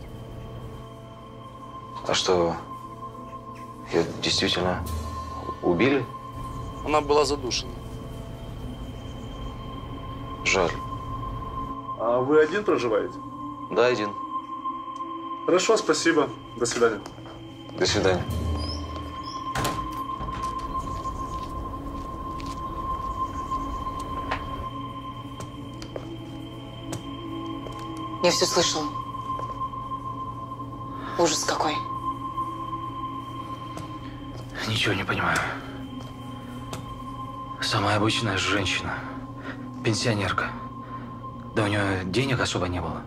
А что, ее действительно убили?
Она была задушена.
Жаль.
А вы один проживаете?
Да, один.
Хорошо, спасибо. До свидания.
До свидания.
Я все слышала. Ужас какой.
Ничего не понимаю. Самая обычная женщина. Пенсионерка. Да у нее денег особо не было.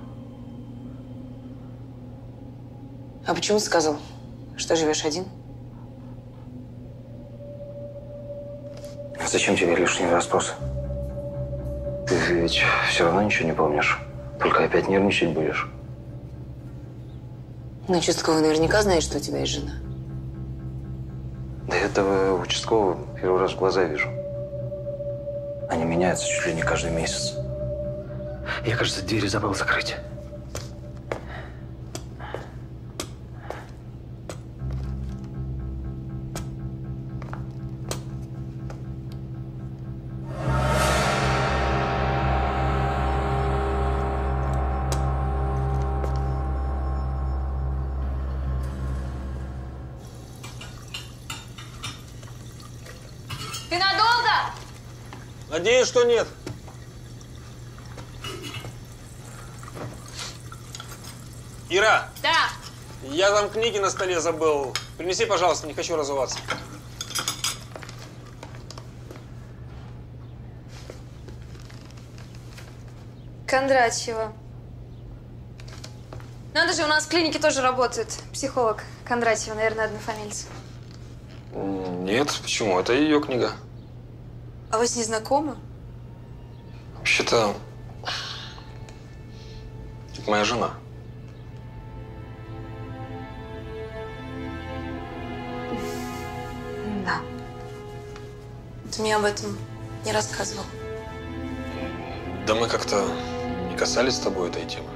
А почему сказал, что живешь один?
Зачем тебе лишние расспросы? Ты ведь все равно ничего не помнишь. Только опять нервничать будешь.
Но участковый наверняка знает, что у тебя есть жена.
Да этого участкового первый раз в глаза вижу. Они меняются чуть ли не каждый месяц.
Я, кажется, двери забыл закрыть.
Ты надолго?
Надеюсь, что нет.
Ира!
Да.
Я там книги на столе забыл. Принеси, пожалуйста, не хочу разуваться.
Кондратьева. Надо же, у нас в клинике тоже работает психолог Кондратьева, наверное, однофамильца.
Нет, почему? Это ее книга.
А вы с ней знакомы?
Вообще-то, это моя жена.
Да. Ты мне об этом не рассказывал.
Да мы как-то не касались с тобой этой темы.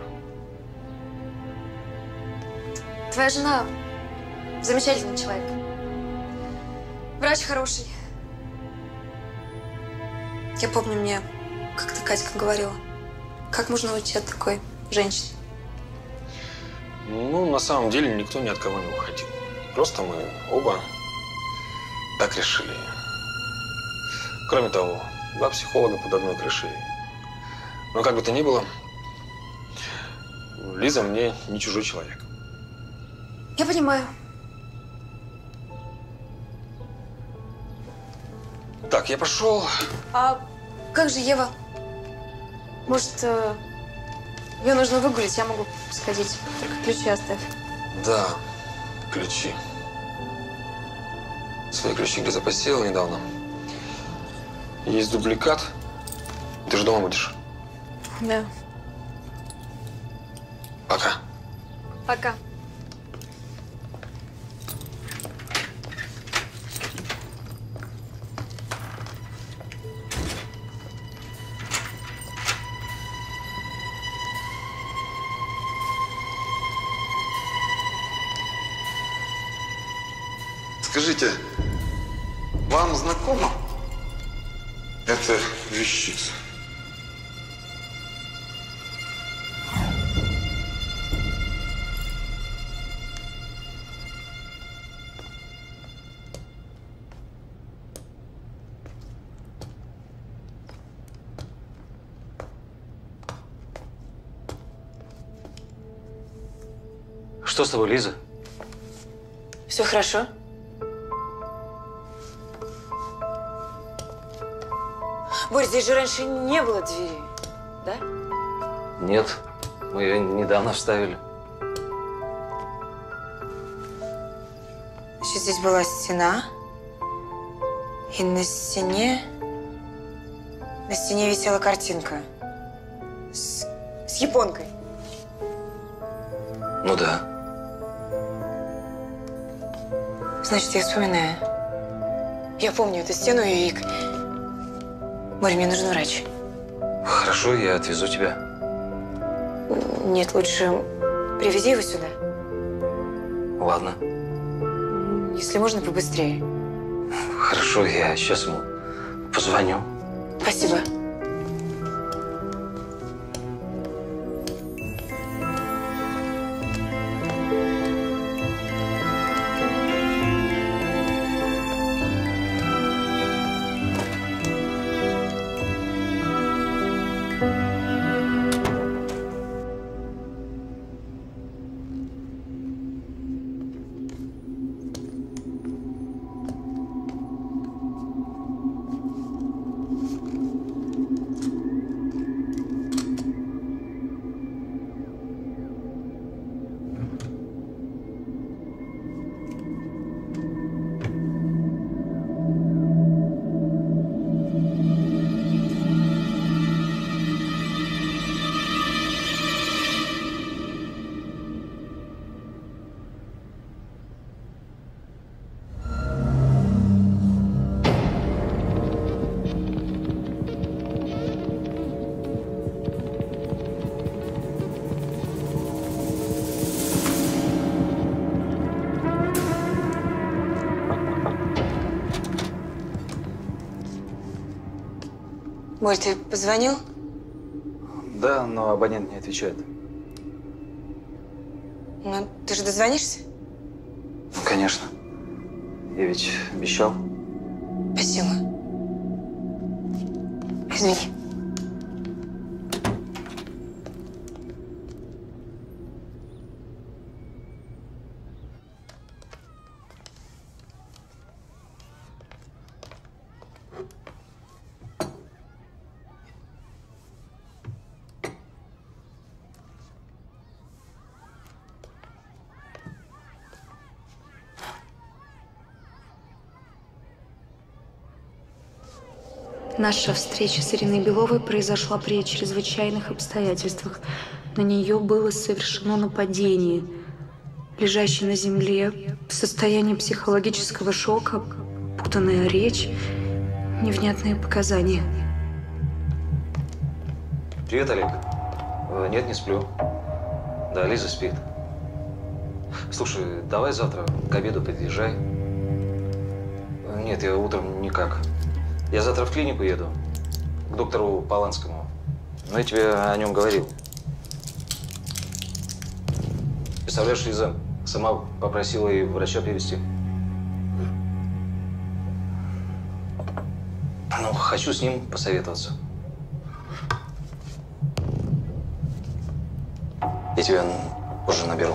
Твоя жена замечательный человек. Врач хороший. Я помню, мне как-то Катька говорила, как можно уйти от такой женщины.
Ну, на самом деле, никто ни от кого не уходил. Просто мы оба так решили. Кроме того, два психолога под одной крышей. Но как бы то ни было, Лиза мне не чужой человек.
Я понимаю.
Так, я пошел.
А как же Ева? Может, э, ее нужно выгулить, я могу сходить. Только ключи оставь.
Да, ключи. Свои ключи где запасил недавно. Есть дубликат. Ты же дома будешь?
Да.
Пока.
Пока.
Скажите, вам знакома эта вещица?
Что с тобой, Лиза?
Все хорошо? Борь, здесь же раньше не было двери, да?
Нет, мы ее недавно вставили.
Значит, здесь была стена, и на стене… На стене висела картинка с, с японкой.
Ну да.
Значит, я вспоминаю. Я помню эту стену и… Борь, мне нужен врач.
Хорошо, я отвезу тебя.
Нет, лучше привези его сюда.
Ладно.
Если можно, побыстрее.
Хорошо, я сейчас ему позвоню.
Спасибо. Борь, ты позвонил?
Да, но абонент не отвечает.
Ну, ты же дозвонишься?
Ну, конечно. Я ведь обещал.
Спасибо. Извини.
Наша встреча с Ириной Беловой произошла при чрезвычайных обстоятельствах. На нее было совершено нападение. Лежащий на земле, в состоянии психологического шока, путанная речь, невнятные показания.
Привет, Олег. Э, Нет, не сплю. Да, Лиза спит. Слушай, давай завтра к обеду подъезжай. Э, Нет, я утром никак. Я завтра в клинику еду, к доктору Поланскому. Ну, я тебе о нем говорил. Представляешь, Лиза сама попросила и врача привезти. Ну, хочу с ним посоветоваться. Я тебя позже наберу.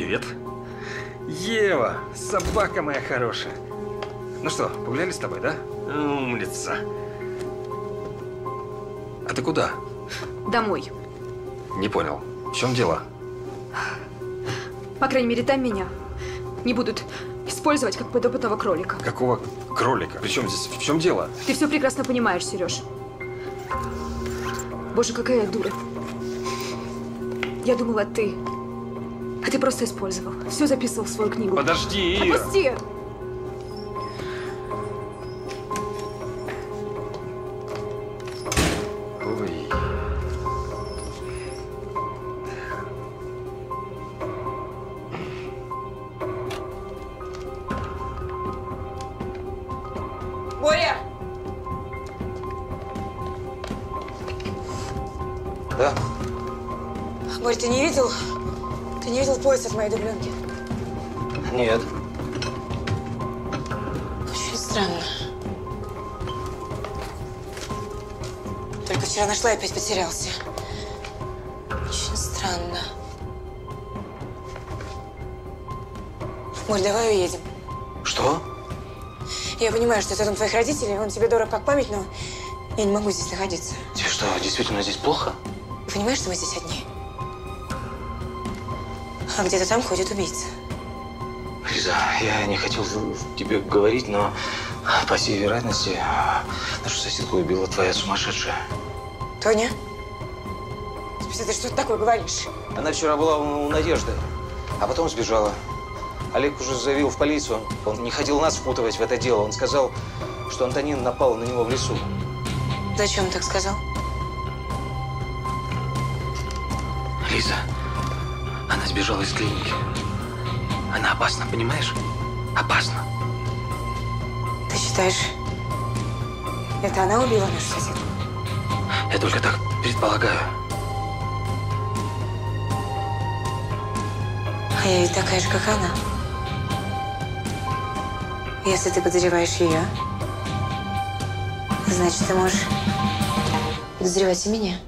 Привет. Ева, собака моя хорошая. Ну что, погуляли с тобой, да? Умница. А ты куда?
Домой.
Не понял. В чем дело?
По крайней мере, там меня не будут использовать как подопытного кролика.
Какого кролика? Причем здесь? В чем дело?
Ты все прекрасно понимаешь, Сереж. Боже, какая я дура. Я думала, ты. А ты просто использовал. Все записывал в свою книгу.
Подожди, Ира.
Отпусти!
Ой.
Боря!
Да?
Борь, ты не видел? Ты не видел пояс от моей дубленки?
Нет.
Очень странно. Только вчера нашла и опять потерялся. Очень странно. Борь, давай уедем.
Что?
Я понимаю, что это дом твоих родителей, он тебе дорог как память, но я не могу здесь находиться.
Тебе что, действительно здесь плохо?
Ты понимаешь, что мы здесь одни? А где-то там ходит убийца.
Лиза, я не хотел тебе говорить, но по всей вероятности нашу соседку убила твоя сумасшедшая.
Тоня? Спасибо, ты что такое говоришь?
Она вчера была у, у Надежды, а потом сбежала. Олег уже заявил в полицию. Он не хотел нас впутывать в это дело. Он сказал, что Антонина напала на него в лесу.
Зачем он так сказал?
Лиза, она сбежала из клиники. Она опасна, понимаешь? Опасна.
Ты считаешь, это она убила нашу соседку?
Я только так предполагаю.
А я ведь такая же, как она. Если ты подозреваешь ее, значит, ты можешь подозревать и меня.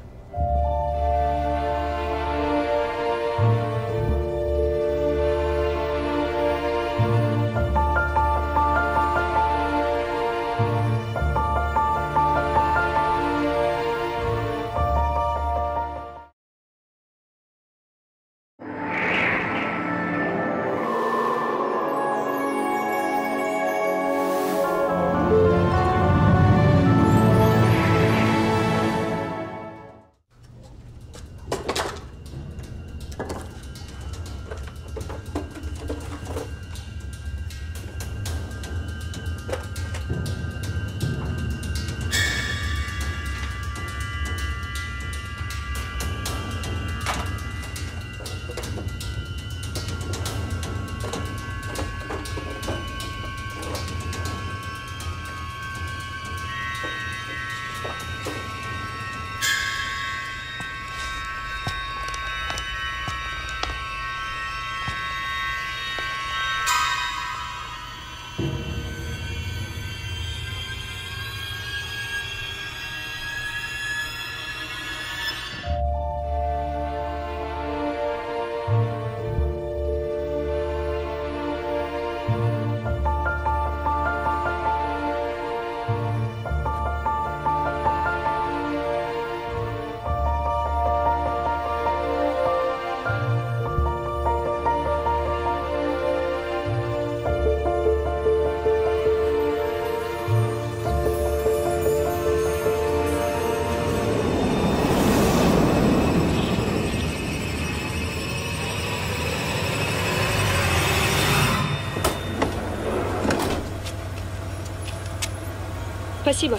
Спасибо.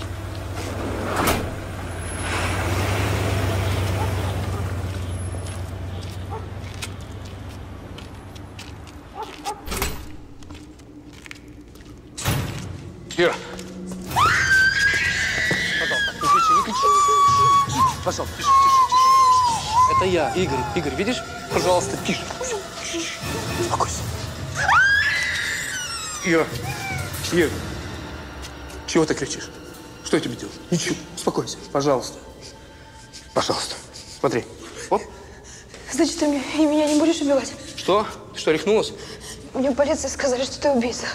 Ира! Пожалуйста, не кричи, не кричи. Пожалуйста, тише, тише, тише. Это я, Игорь. Игорь, видишь? Пожалуйста, тише. Успокойся. Ира, Ира, чего ты кричишь? Что я тебе делаю? Ничего, успокойся, пожалуйста. Пожалуйста, смотри. Оп.
Значит, ты меня, и меня не будешь убивать?
Что? Ты что, рехнулась?
Мне в полиции сказали, что ты убийца.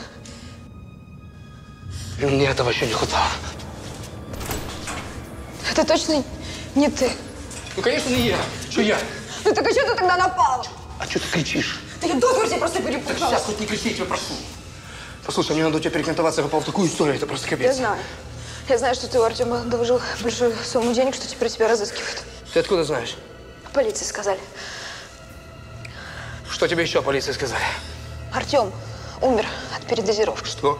И мне этого еще не хватало.
Это точно не ты?
Ну, конечно, не я. Что я?
Ну так а что ты тогда напал?
А что ты кричишь?
Да я до смерти просто перепугалась.
Так сейчас хоть не кричи, я тебя прошу. Послушай, мне надо у тебя перекантоваться, я попал в такую историю, это просто капец.
Я знаю. Я знаю, что ты у Артема доложил большую сумму денег, что теперь тебя разыскивают.
Ты откуда знаешь?
Полиции сказали.
Что тебе еще полиции сказали?
Артем умер от передозировки.
Что?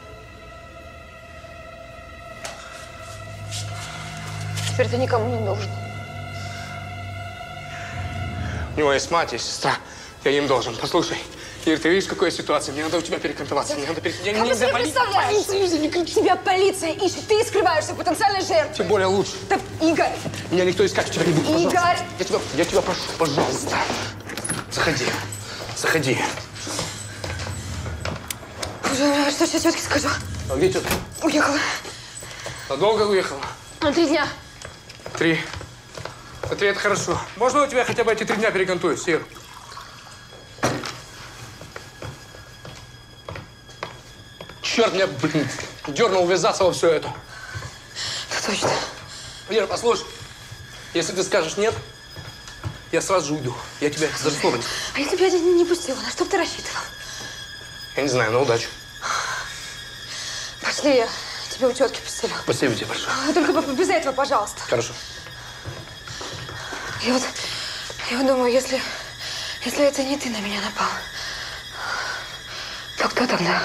Теперь ты никому не должен.
У него есть мать, есть сестра. Я им должен. Послушай, Ир, ты видишь, какая ситуация? Мне надо у тебя перекантоваться. Мне надо перекантоваться.
Как ты себе представляешь? Полиция, не кричи. Тебя полиция ищет. Ты скрываешься потенциальной жертвой.
Тем более лучше.
Да, Игорь.
Меня никто искать тебя не будет. Пожалуйста.
Игорь.
Я тебя, я тебя прошу, пожалуйста. Заходи. Заходи.
Что сейчас тетке скажу?
А где тетка?
Уехала.
А долго уехала?
На три дня.
Три. А три – это хорошо. Можно у тебя хотя бы эти три дня перекантуюсь, Ир? Черт меня, блин, дернул ввязаться во все это.
Это точно.
Ир, послушай, если ты скажешь нет, я сразу же уйду. Я тебя за слово не...
А если бы я тебя не пустила, на что бы ты рассчитывал?
Я не знаю, на удачу.
Пошли, я тебя у тетки постелю.
Спасибо тебе большое.
А только без этого, пожалуйста.
Хорошо.
Я вот, я вот думаю, если, если это не ты на меня напал, то кто тогда?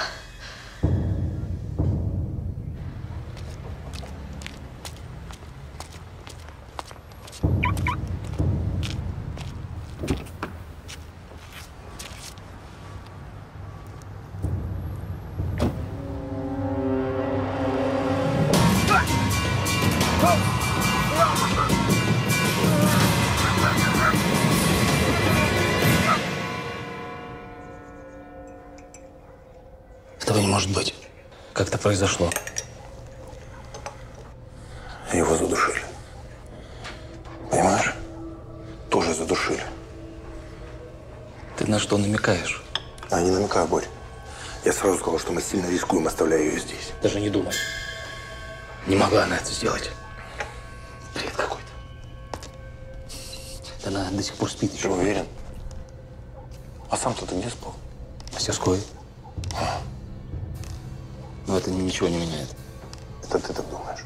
Этого не может быть. Как это произошло?
Его задушили. Понимаешь? Тоже задушили.
Ты на что намекаешь?
А не намекаю, Борь. Я сразу сказал, что мы сильно рискуем, оставляя ее здесь.
Даже не думай. Не могла она это сделать. Бред какой-то. Она до сих пор спит еще.
Ты уверен? А сам-то ты где спал?
В мастерской.
А.
Но это ничего не меняет.
Это ты так думаешь?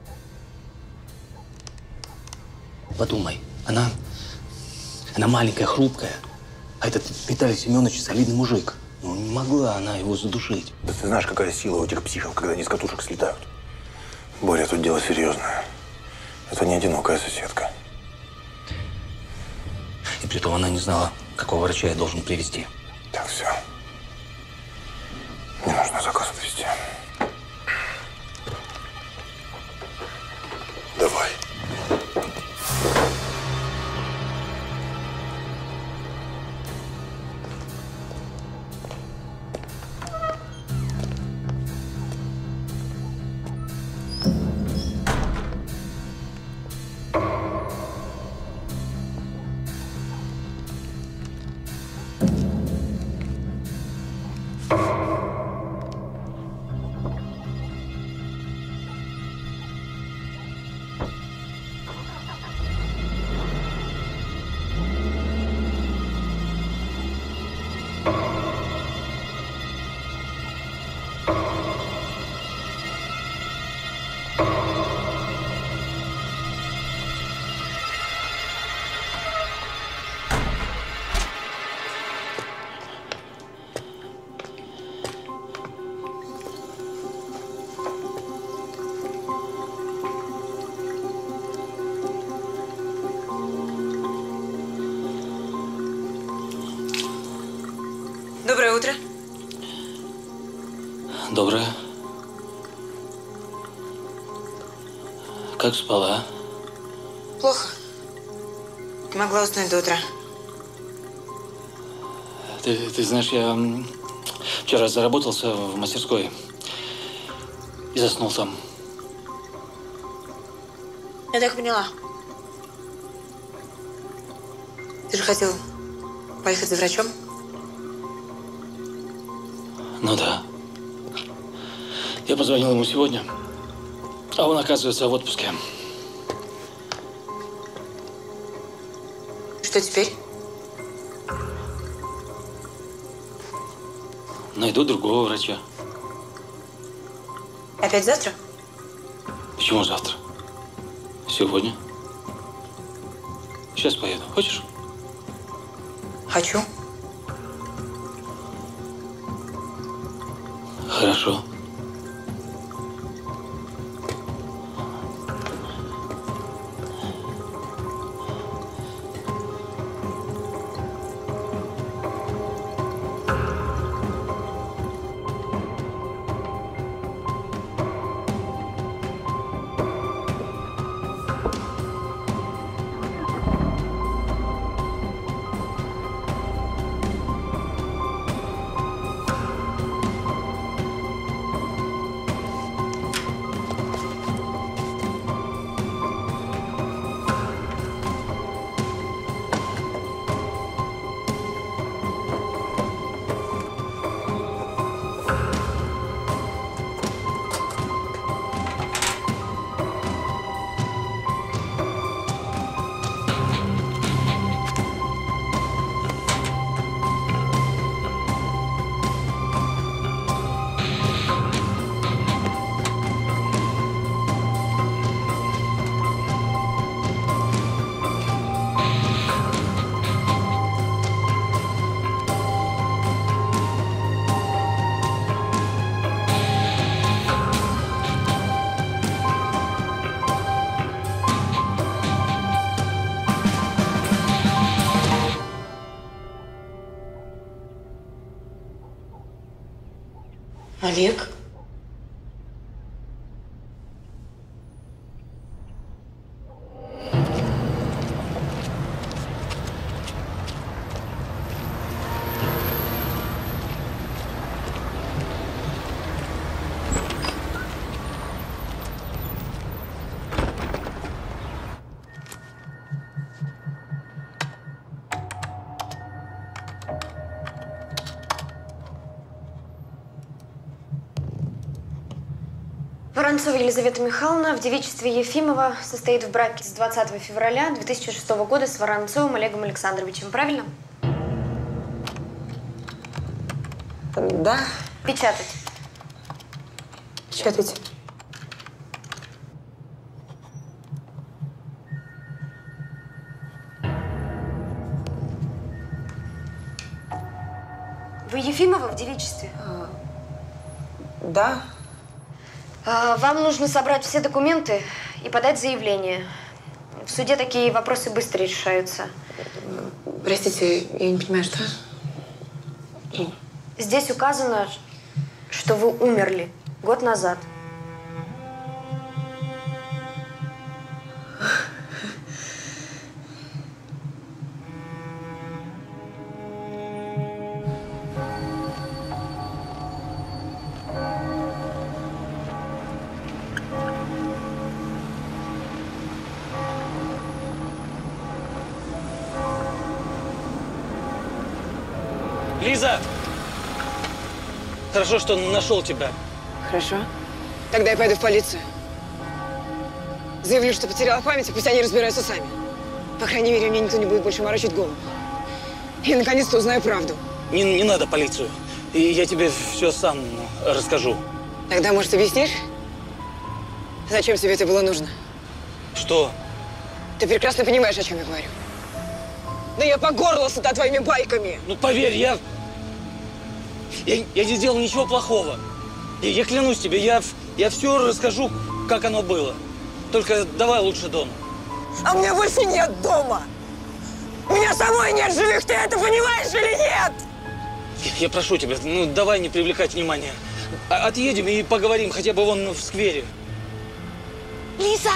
Подумай. Она… Она маленькая, хрупкая. А этот Виталий Семенович солидный мужик. Ну, не могла она его задушить.
Да ты знаешь, какая сила у этих психов, когда они с катушек слетают. Боря, тут дело серьезное. Это не одинокая соседка.
И притом она не знала, какого врача я должен привезти.
Так, все. Мне нужно заказ отвезти. Давай.
Доброе утро.
Доброе. Как спала?
Плохо. Не могла уснуть до утра.
Ты, ты знаешь, я вчера заработался в мастерской и заснул там.
Я так поняла. Ты же хотел поехать за врачом?
Ну да. Я позвонил ему сегодня, а он, оказывается, в отпуске.
Что теперь?
Найду другого врача.
Опять завтра?
Почему завтра? Сегодня. Сейчас поеду. Хочешь?
Хочу.
Хорошо.
Олег?
Воронцова Елизавета Михайловна в девичестве Ефимова состоит в браке с двадцатого февраля две тысячи шестого года с Воронцовым Олегом Александровичем. Правильно?
Да.
Печатать.
Печатайте.
Вы Ефимова в девичестве?
А, да.
А, вам нужно собрать все документы и подать заявление. В суде такие вопросы быстро решаются.
Простите, я не понимаю, что?
Здесь указано, что вы умерли год назад.
Лиза! Хорошо, что нашел тебя.
Хорошо. Тогда я пойду в полицию. Заявлю, что потеряла память, и пусть они разбираются сами. По крайней мере, мне никто не будет больше морочить голову. И наконец-то узнаю правду.
Не, не надо полицию. И я тебе все сам расскажу.
Тогда, может, объяснишь, зачем тебе это было нужно?
Что?
Ты прекрасно понимаешь, о чем я говорю. Да я по горло сыта твоими байками.
Ну, поверь, я... Я, я не сделал ничего плохого. Я, я клянусь тебе, я, я все расскажу, как оно было. Только давай лучше дома.
А у меня больше нет дома. У меня самой нет живых, ты это понимаешь или нет?
Я, я прошу тебя, ну давай не привлекать внимания. А, отъедем и поговорим хотя бы вон в сквере.
Лиза!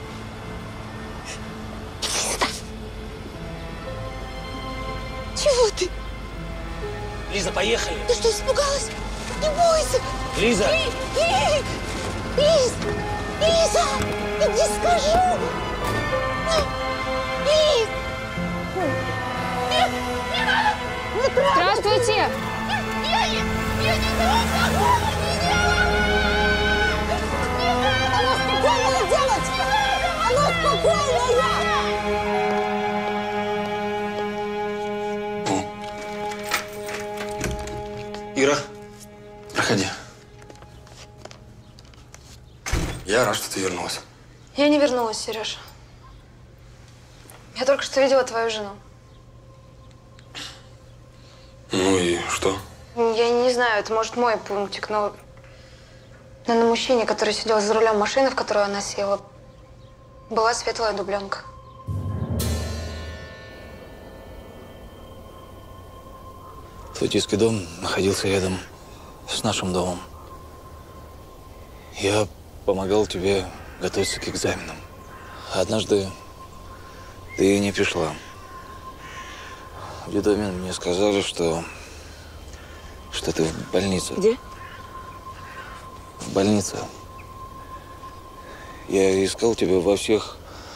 Чего ты?
Лиза, поехали.
Ты что, испугалась? Не бойся.
Лиза!
Лиз! Лиз! Лиза! Иди скажу! Лиз!
Здравствуйте!
Я, я, я, я ничего плохого не делала!
Она спокойная девочка! Она спокойная!
Ира, проходи. Я рад, что ты вернулась.
Я не вернулась, Сереж. Я только что видела твою жену.
Ну и что?
Я не знаю, это может мой пунктик, но но на мужчине, который сидел за рулем машины, в которую она села, была светлая дубленка.
Твой детский дом находился рядом с нашим домом. Я помогал тебе готовиться к экзаменам. Однажды ты не пришла. В детдоме мне сказали, что, что ты в больнице.
Где?
В больнице. Я искал тебя во всех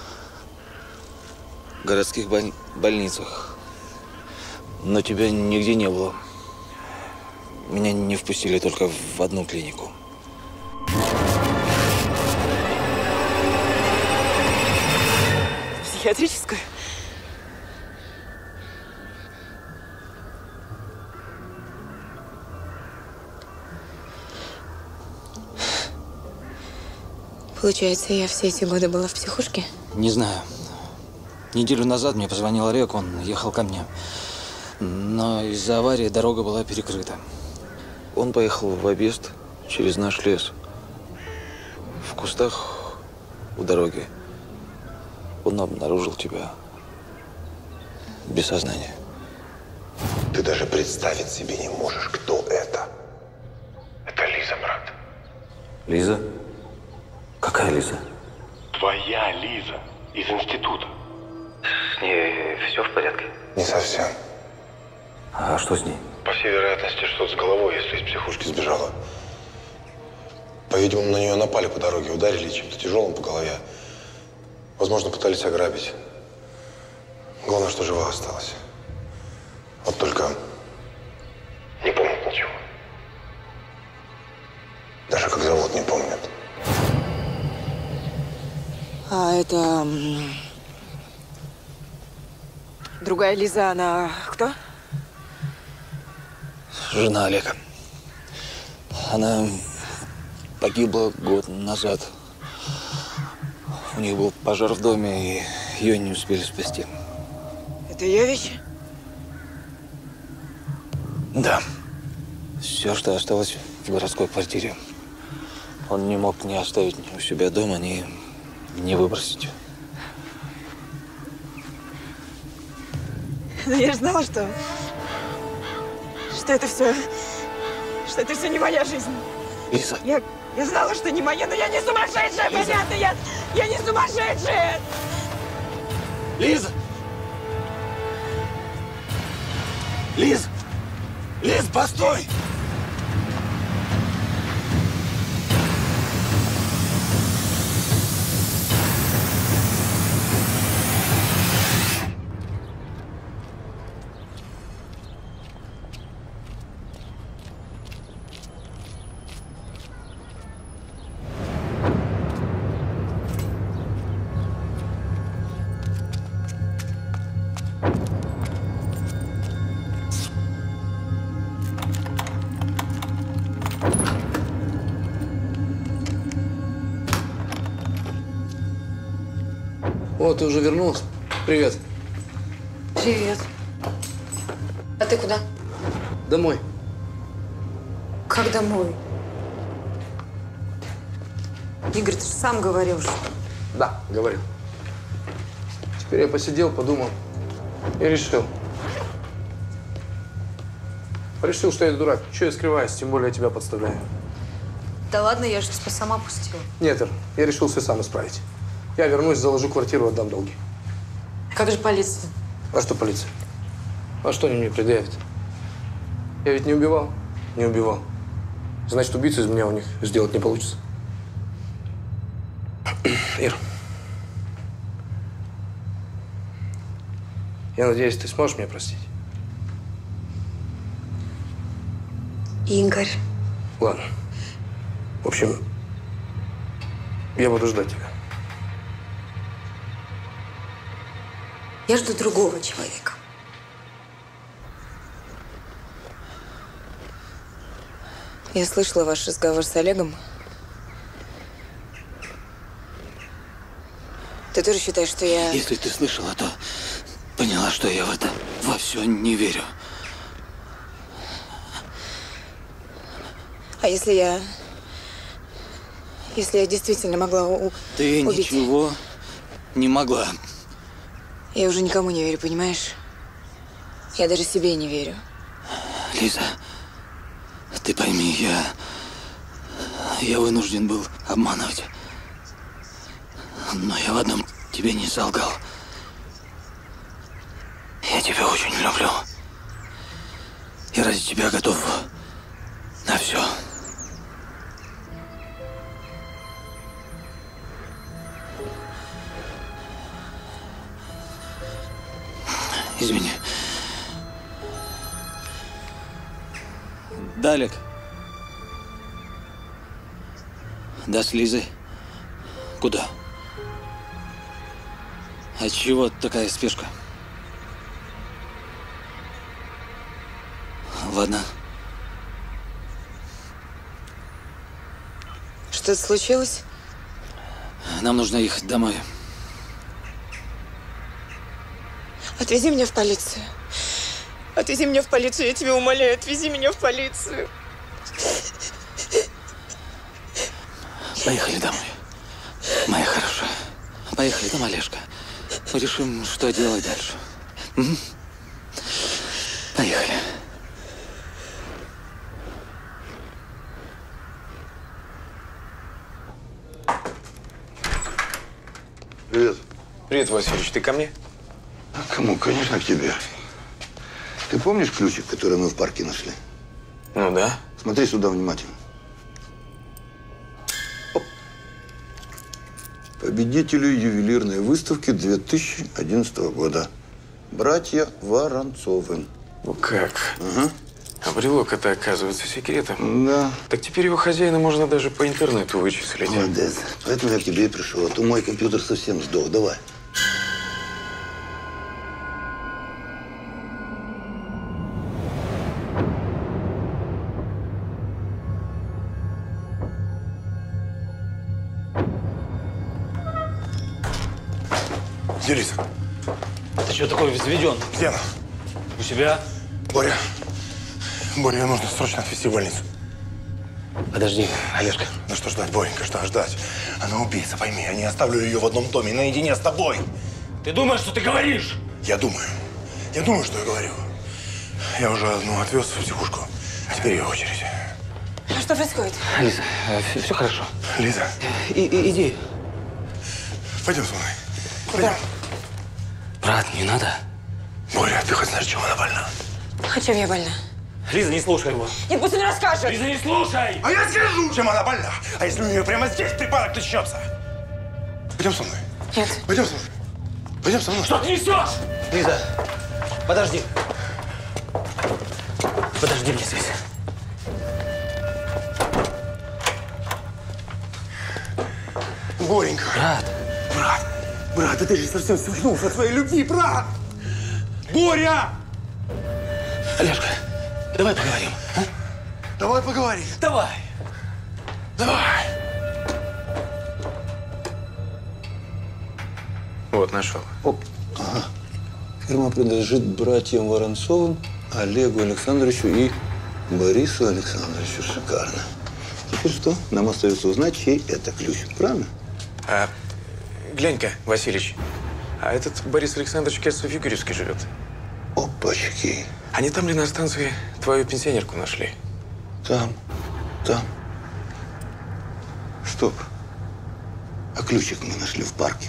городских боль... больницах, но тебя нигде не было. Меня не впустили только в одну клинику.
Психиатрическую? Получается, я все эти годы была в психушке?
Не знаю. Неделю назад мне позвонил Олег, он ехал ко мне. Но из-за аварии дорога была перекрыта. Он поехал в объезд через наш лес. В кустах у дороги он обнаружил тебя без сознания.
Ты даже представить себе не можешь, кто это. Это Лиза, брат.
Лиза? Какая Лиза?
Твоя Лиза из института.
С ней все в порядке?
Не совсем.
А что с ней?
По всей вероятности, что-то с головой, если из психушки сбежала. По-видимому, на нее напали по дороге, ударили чем-то тяжелым по голове. Возможно, пытались ограбить. Главное, что жива осталась. Вот только не помнит ничего. Даже как зовут не помнит.
А это... м, другая Лиза, она кто?
Жена Олега. Она погибла год назад. У них был пожар в доме, и ее не успели спасти.
Это ее вещи?
Да. Все, что осталось в городской квартире. Он не мог ни оставить ни у себя дома, ни, ни выбросить.
Но я же знала, что... Что это все... Что это все не моя жизнь.
Лиза.
Я, я знала, что не моя, но я не сумасшедшая, Лиза. Понятно? Я, я не сумасшедшая!
Лиза! Лиз! Лиз, постой!
О, ты уже вернулась? Привет.
Привет. А ты куда?
Домой.
Как домой? Игорь, ты же сам говорил, что...
Да, говорил. Теперь я посидел, подумал и решил. Решил, что я дурак. Чего я скрываюсь, тем более я тебя подставляю.
Да ладно, я же тебя сама пустила.
Нет, Ир, я решил все сам исправить. Я вернусь, заложу квартиру, отдам долги.
Как же полиция?
А что полиция? А что они мне предъявят? Я ведь не убивал. Не убивал. Значит, убийцу из меня у них сделать не получится. Ир, я надеюсь, ты сможешь меня простить?
Игорь.
Ладно. В общем, я буду ждать тебя.
Я жду другого человека.
Я слышала ваш разговор с Олегом. Ты тоже считаешь, что я…
Если ты слышала, то поняла, что я в это во все не верю.
А если я… Если я действительно могла у…
Ты
убить…
ничего не могла.
Я уже никому не верю, понимаешь? Я даже себе не верю.
Лиза, ты пойми, я… Я вынужден был обманывать. Но я в одном тебе не солгал. Я тебя очень люблю. И ради тебя готов на все. Извини. Далек. Да, с Лизой. Куда? А чего такая спешка? Ладно.
Что-то случилось?
Нам нужно ехать домой.
Отвези меня в полицию. Отвези меня в полицию, я тебя умоляю, отвези меня в полицию.
Поехали домой. Моя хорошая. Поехали там, Олежка. Мы решим, что делать дальше. М? Поехали.
Привет.
Привет, Васильевич. Ты ко мне?
А кому? Конечно, к тебе. Ты помнишь ключик, который мы в парке нашли?
Ну да.
Смотри сюда внимательно. Оп. Победителю ювелирной выставки две тысячи одиннадцатого года. Братья Воронцовы.
Ну как?
Ага.
А брелок это оказывается секретом.
Да.
Так теперь его хозяина можно даже по интернету вычислить.
Молодец. Поэтому я к тебе и пришел. А то мой компьютер совсем сдох. Давай.
Где Лиза?
Ты что такой взведен?
Где она?
У себя?
Боря. Боря, ее нужно срочно отвезти в больницу.
Подожди, Олежка.
Ну что ждать, Боренька, что ждать? Она убийца, пойми. Я не оставлю ее в одном доме наедине с тобой.
Ты думаешь, что ты говоришь?
Я думаю. Я думаю, что я говорю. Я уже одну отвез в психушку. А теперь ее очередь.
А что происходит?
Лиза, все, все хорошо.
Лиза.
И, и, иди.
Пойдем со мной.
Куда?
Брат, не надо.
Боря, ты хоть знаешь, чем она больна?
А чем я больна?
Лиза, не слушай его.
Нет, пусть он расскажет.
Лиза, не слушай!
А я скажу, чем она больна. А если у нее прямо здесь припадок начнется? Пойдем со мной.
Нет.
Пойдем со мной. Пойдем со мной.
Что ты несешь? Лиза, подожди. Подожди мне здесь.
Боренька.
Брат.
Брат. Брат, да ты же совсем свихнулся от своей любви, брат! Боря!
Олежка, давай поговорим, а?
Давай поговорим.
Давай.
Давай.
Вот, нашел.
Оп. Ага. Фирма принадлежит братьям Воронцовым, Олегу Александровичу и Борису Александровичу. Шикарно. Теперь что? Нам остается узнать, чей это ключ. Правильно?
А, глянь-ка, Васильевич, а этот Борис Александрович, кажется, в Югоревске живет.
Опачки.
Они там ли на станции твою пенсионерку нашли?
Там. Там. Стоп. А ключик мы нашли в парке.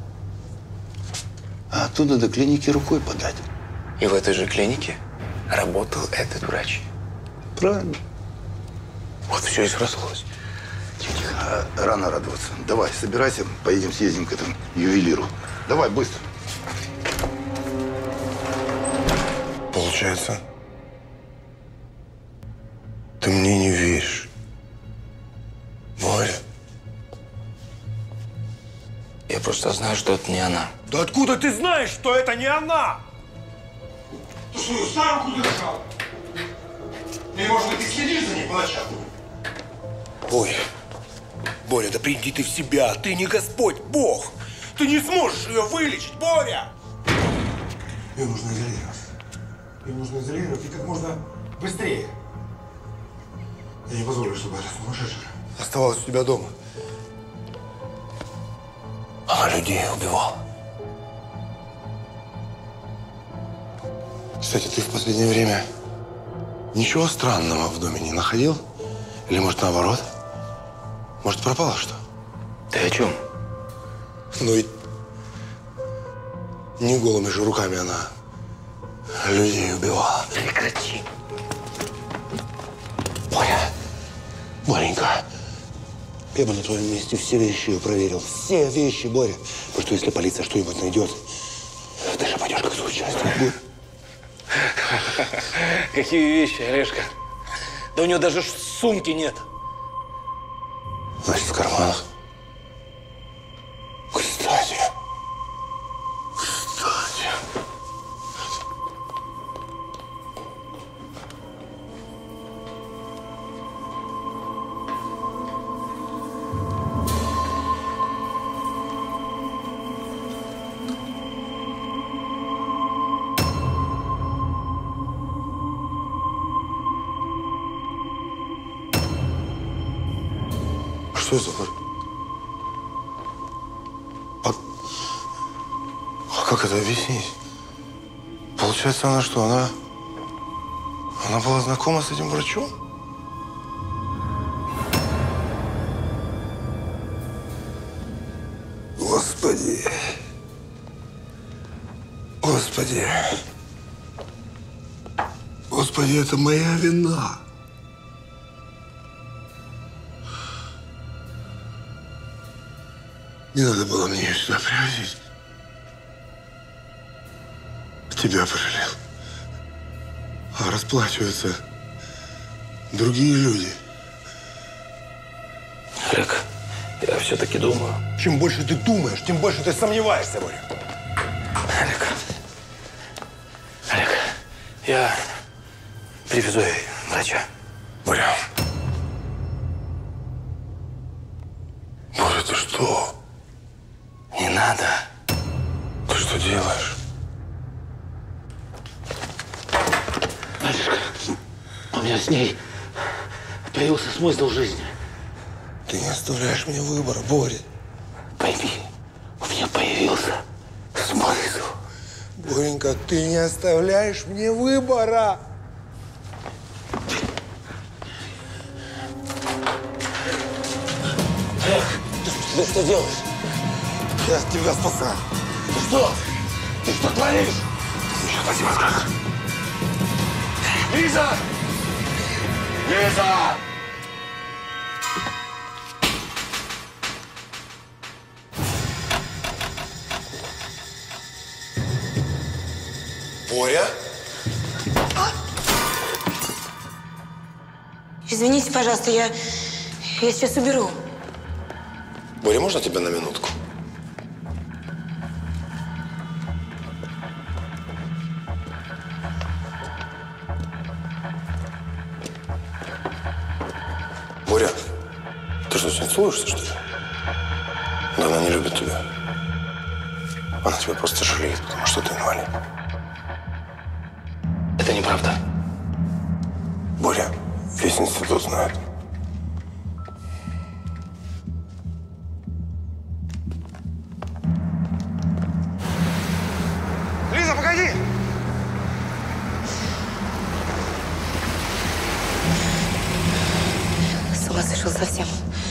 А оттуда до клиники рукой подать.
И в этой же клинике работал этот врач.
Правильно.
Вот все и срослось.
Тихо. А, рано радоваться. Давай, собирайся, поедем съездим к этому ювелиру. Давай, быстро.
Получается, ты
Я просто знаю, что это не она.
Да откуда ты знаешь, что это не она?
Ты что, ее за руку держал? Или, может быть, ты следишь за ней по ночам?
Боря, Боря, да приди ты в себя. Ты не Господь, Бог. Ты не сможешь ее вылечить, Боря!
Ее нужно изолировать. Ее нужно изолировать и как можно быстрее. Я не позволю, чтобы эта сумасшедшая оставалась у тебя дома.
Она людей убивала.
Кстати, ты в последнее время ничего странного в доме не находил? Или, может, наоборот? Может, пропало что?
Ты о чем?
Ну ведь не голыми же руками она людей убивала.
Прекрати. Боря, Боренька,
я бы на твоем месте все вещи проверил. Все вещи, Боря. Потому что если полиция что-нибудь найдет, ты же пойдешь как соучастник.
Какие вещи, Олежка? Да у него даже сумки нет.
Значит, в карманах. Кстати. Кстати. Что это? А, а как это объяснить? Получается, она что, она... Она была знакома с этим врачом? Господи. Господи. Господи, это моя вина. Не надо было мне ее сюда привозить. Тебя пожалел. А расплачиваются другие люди.
Олег, я все-таки думаю.
Чем больше ты думаешь, тем больше ты сомневаешься, Боря.
Олег, Олег, я привезу ей врача.
Боря. Боря, ты что?
Не надо.
Ты что делаешь?
Олежка, у меня с ней появился смысл жизни.
Ты не оставляешь мне выбора, Боря.
Пойми, у меня появился смысл.
Боренька, ты не оставляешь мне выбора.
Олег, ты, ты что делаешь?
Я тебя спасаю.
Ты что? Ты что творишь?
Сейчас спасибо скажешь.
Лиза! Лиза!
Боря?
Извините, пожалуйста, я, я сейчас уберу.
Боря, можно тебя на минутку? Боря, ты что, сегодня целуешься, что ли? Да она не любит тебя. Она тебя просто жалеет, потому что ты инвалид.
Это неправда.
Боря, весь институт знает.
Лиза, погоди!
С ума сошел совсем.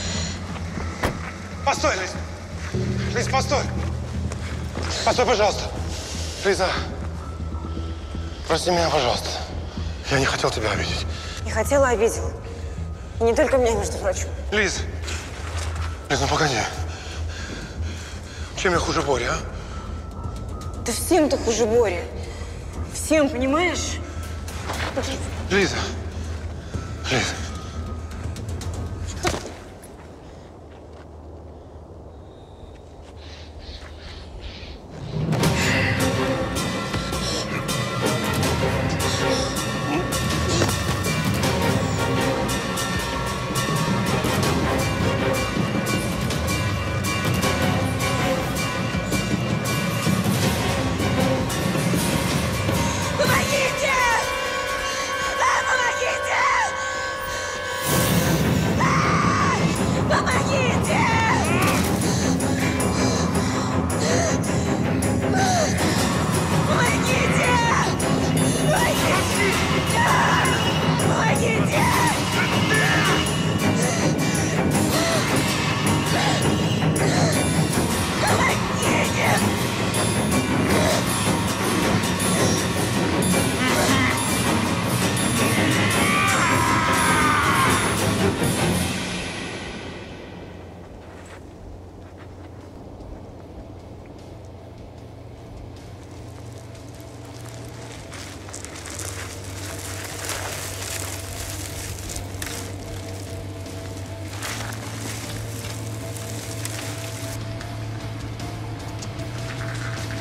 Постой, Лиз! Лиз, постой! Постой, пожалуйста! Лиза, прости меня, пожалуйста. Я не хотел тебя обидеть.
Не хотела, обидела. И не только меня, между прочим.
Лиз! Лиз, ну погоди. Чем я хуже Бори, а?
Да всем ты хуже Бори. Всем, понимаешь?
Лиза! Лиза!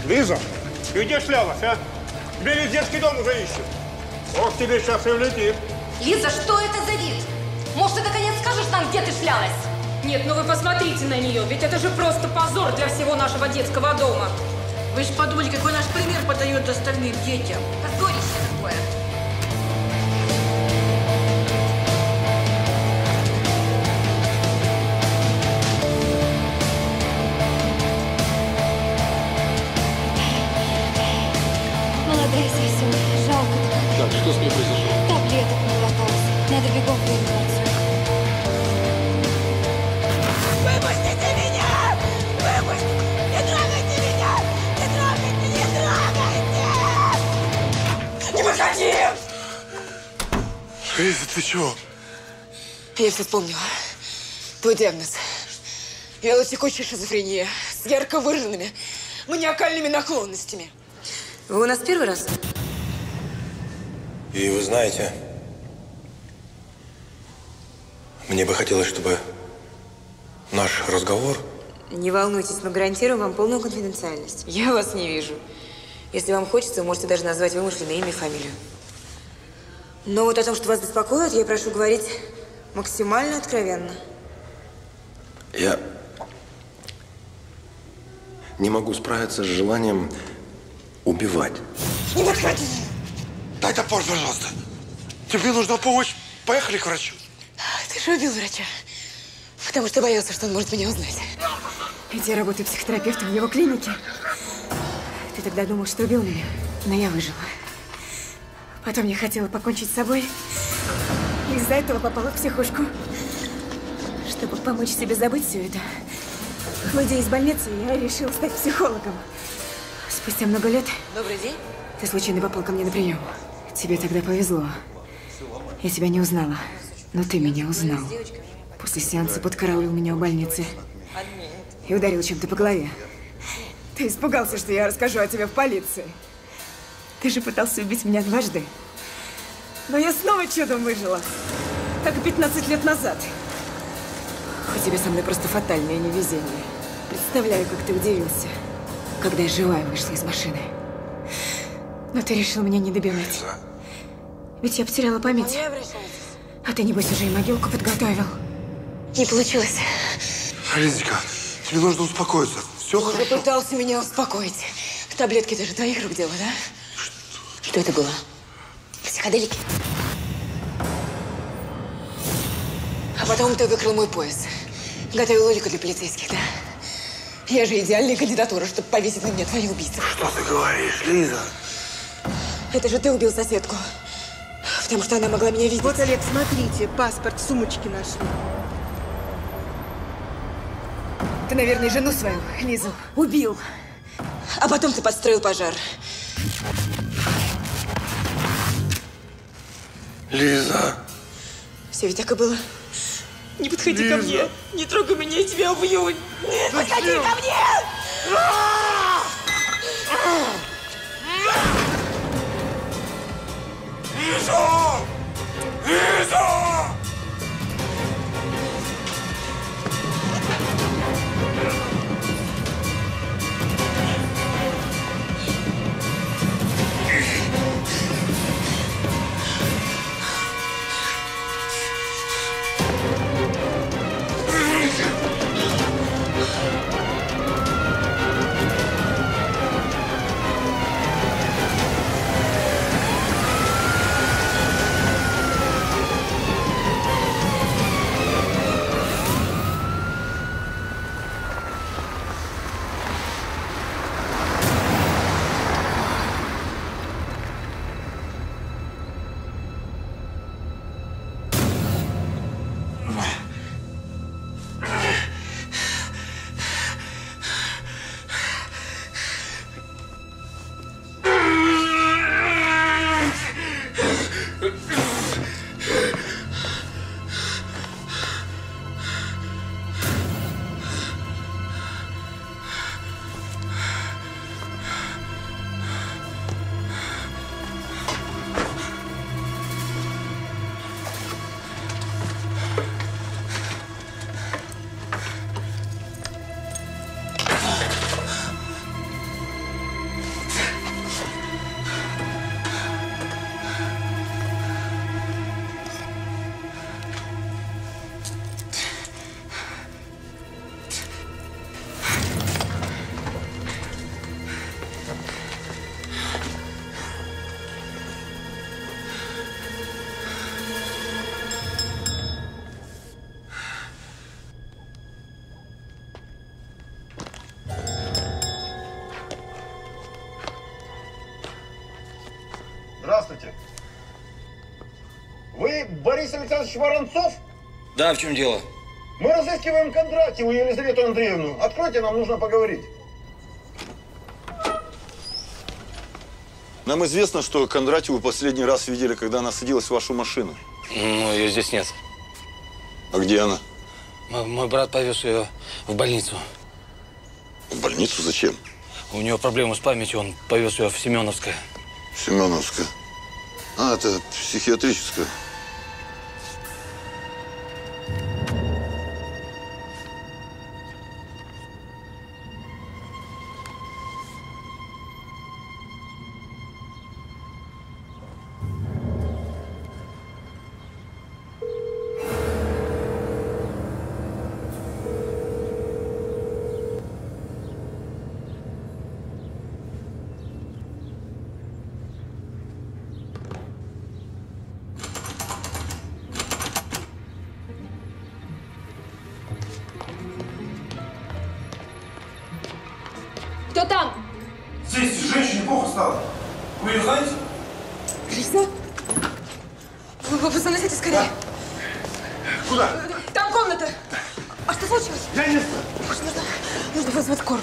Лиза, ты где шлялась, а? Тебе весь детский дом уже ищет. Ох, тебе сейчас и влетит.
Лиза, что это за вид? Может, ты наконец скажешь нам, где ты шлялась?
Нет, ну вы посмотрите на нее, ведь это же просто позор для всего нашего детского дома.
Вы же подумали, какой наш пример подает остальным детям. Позорище такое.
Молодая совсем, жалко.
Так, что с ней произошло?
Таблеток наглоталась. Надо бегом в реанимацию.
Выпустите меня! Выпустите! Не трогайте меня! Не трогайте! Не трогайте! Не выходи!
Лиза, ты чего?
Я все вспомнила. Твой диагноз. Вялотекущая шизофрения с ярко выраженными маниакальными наклонностями. Вы у нас первый раз?
И вы знаете, мне бы хотелось, чтобы наш разговор…
Не волнуйтесь, мы гарантируем вам полную конфиденциальность. Я вас не вижу. Если вам хочется, вы можете даже назвать вымышленное имя и фамилию. Но вот о том, что вас беспокоит, я прошу говорить максимально откровенно.
Я не могу справиться с желанием убивать.
Не подходи!
Дай топор, пожалуйста. Тебе нужна помощь. Поехали к врачу.
Ты же убил врача. Потому что боялся, что он может меня узнать. Ведь я работаю психотерапевтом в его клинике. Ты тогда думал, что убил меня, но я выжила. Потом я хотела покончить с собой. И из-за этого попала в психушку. Чтобы помочь себе забыть все это, выйдя из больницы, я решила стать психологом. Спустя много лет… Добрый день. Ты случайно попал ко мне на прием. Тебе тогда повезло. Я тебя не узнала, но ты меня узнал. После сеанса подкараулил меня в больнице и ударил чем-то по голове. Ты испугался, что я расскажу о тебе в полиции. Ты же пытался убить меня дважды. Но я снова чудом выжила. Как и пятнадцать лет назад. У тебя со мной просто фатальное невезение. Представляю, как ты удивился, когда я живая вышла из машины. Но ты решил меня не добивать. Ведь я потеряла память. А ты, небось, уже и могилку подготовил. Не получилось.
Лизонька, тебе нужно успокоиться. Все
Ты
хорошо.
пытался меня успокоить. Таблетки даже твоих рук дело, да? Что? Что это было? Психоделики? А потом ты выкрал мой пояс. Готовил улику для полицейских, да? Я же идеальная кандидатура, чтобы повесить на меня твою убийцу.
Что ты говоришь, Лиза?
Это же ты убил соседку. Потому что она могла меня видеть.
Вот, Олег, смотрите, паспорт в сумочке нашли.
Ты, наверное, жену свою, Лизу, убил. А потом ты подстроил пожар.
Лиза.
Все ведь так и было. Не подходи
Лиза.
ко мне. Не трогай меня, я тебя убью. Не подходи ко мне!
Лиза! Лиза!
Здравствуйте. Вы Борис Александрович Воронцов?
Да, в чем дело?
Мы разыскиваем Кондратьеву Елизавету Андреевну. Откройте, нам нужно поговорить.
Нам известно, что Кондратьеву последний раз видели, когда она садилась в вашу машину.
Ну, ее здесь нет.
А где она?
Мой, мой брат повез ее в больницу.
В больницу? Зачем?
У нее проблемы с памятью, он повез ее в Семеновское.
Семеновское. А, это психиатрическое.
Кто там?
Здесь женщине плохо стало. Вы ее знаете?
Лиза? Вы, вы, вы заносите скорее.
Да. Куда?
Там комната. А что случилось?
Я не знаю.
Нужно, нужно вызвать скорую.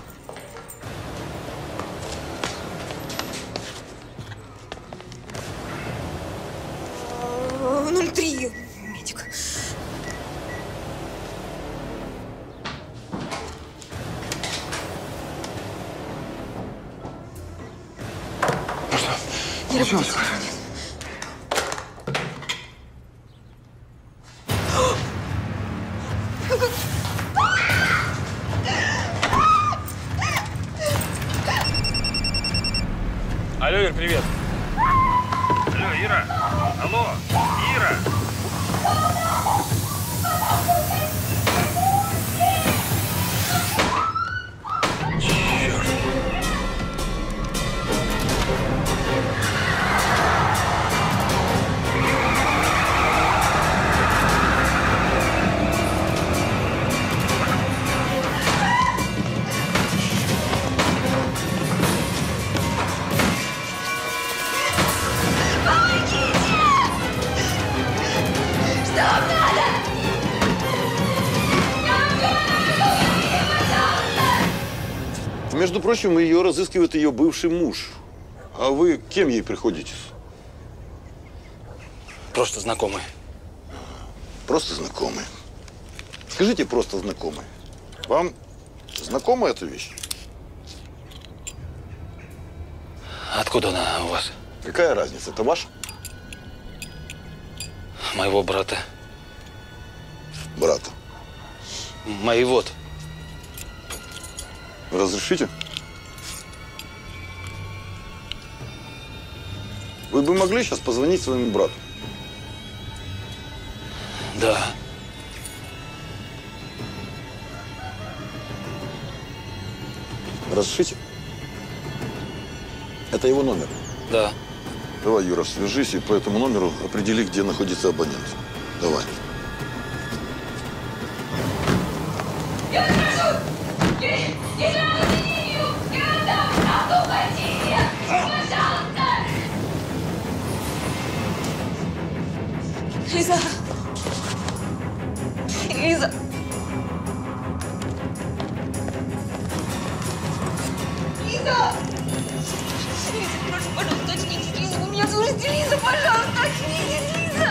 ноль три. Медик. Не работает телефон.
Алло, Ир, привет. Алло, Ира. Алло, Ира.
Между прочим, ее разыскивает ее бывший муж. А вы кем ей приходитесь?
Просто знакомые.
Просто знакомые. Скажите, просто знакомые. Вам знакома эта вещь?
Откуда она у вас?
Какая разница? Это ваша?
Моего брата.
Брата.
Моего-то.
Разрешите? Вы бы могли сейчас позвонить своему брату?
Да.
Разрешите? Это его номер?
Да.
Давай, Юра, свяжись и по этому номеру определи, где находится абонент. Давай.
Я прошу! Не, не надо линию! Не отдам правду, уходите! Пожалуйста! Лиза! Лиза! Лиза! Лиза, прошу, пожалуйста, очнитесь, Лиза! Вы меня слышите, Лиза, пожалуйста, очнитесь, Лиза!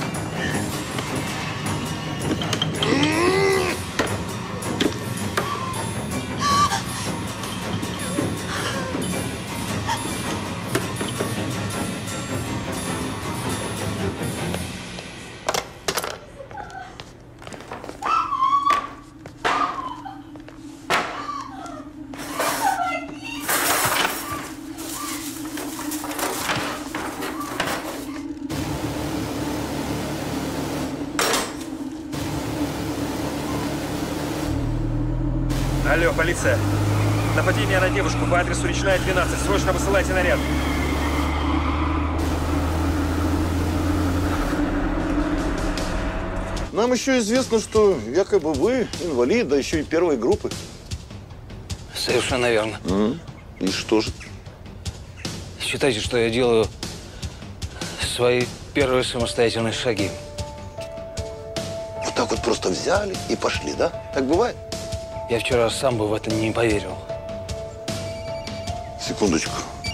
Алло, полиция. Нападение на девушку по адресу Речная, двенадцать. Срочно высылайте наряд.
Нам еще известно, что якобы вы инвалид, да еще и первой группы.
Совершенно верно.
Mm. И что же?
Считайте, что я делаю свои первые самостоятельные шаги.
Вот так вот просто взяли и пошли, да? Так бывает?
Я вчера сам бы в это не поверил.
Секундочку.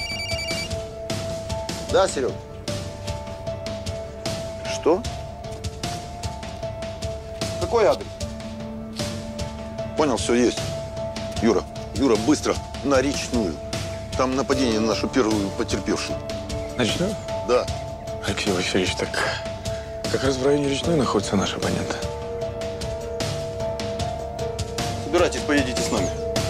Да, Серег? Что? Какой адрес? Понял, все есть. Юра, Юра, быстро на Речную. Там нападение на нашу первую потерпевшую.
На Речную?
Да.
Алексей Васильевич, так как раз в районе Речной находится наш абонент.
Собирайтесь, поедете с нами.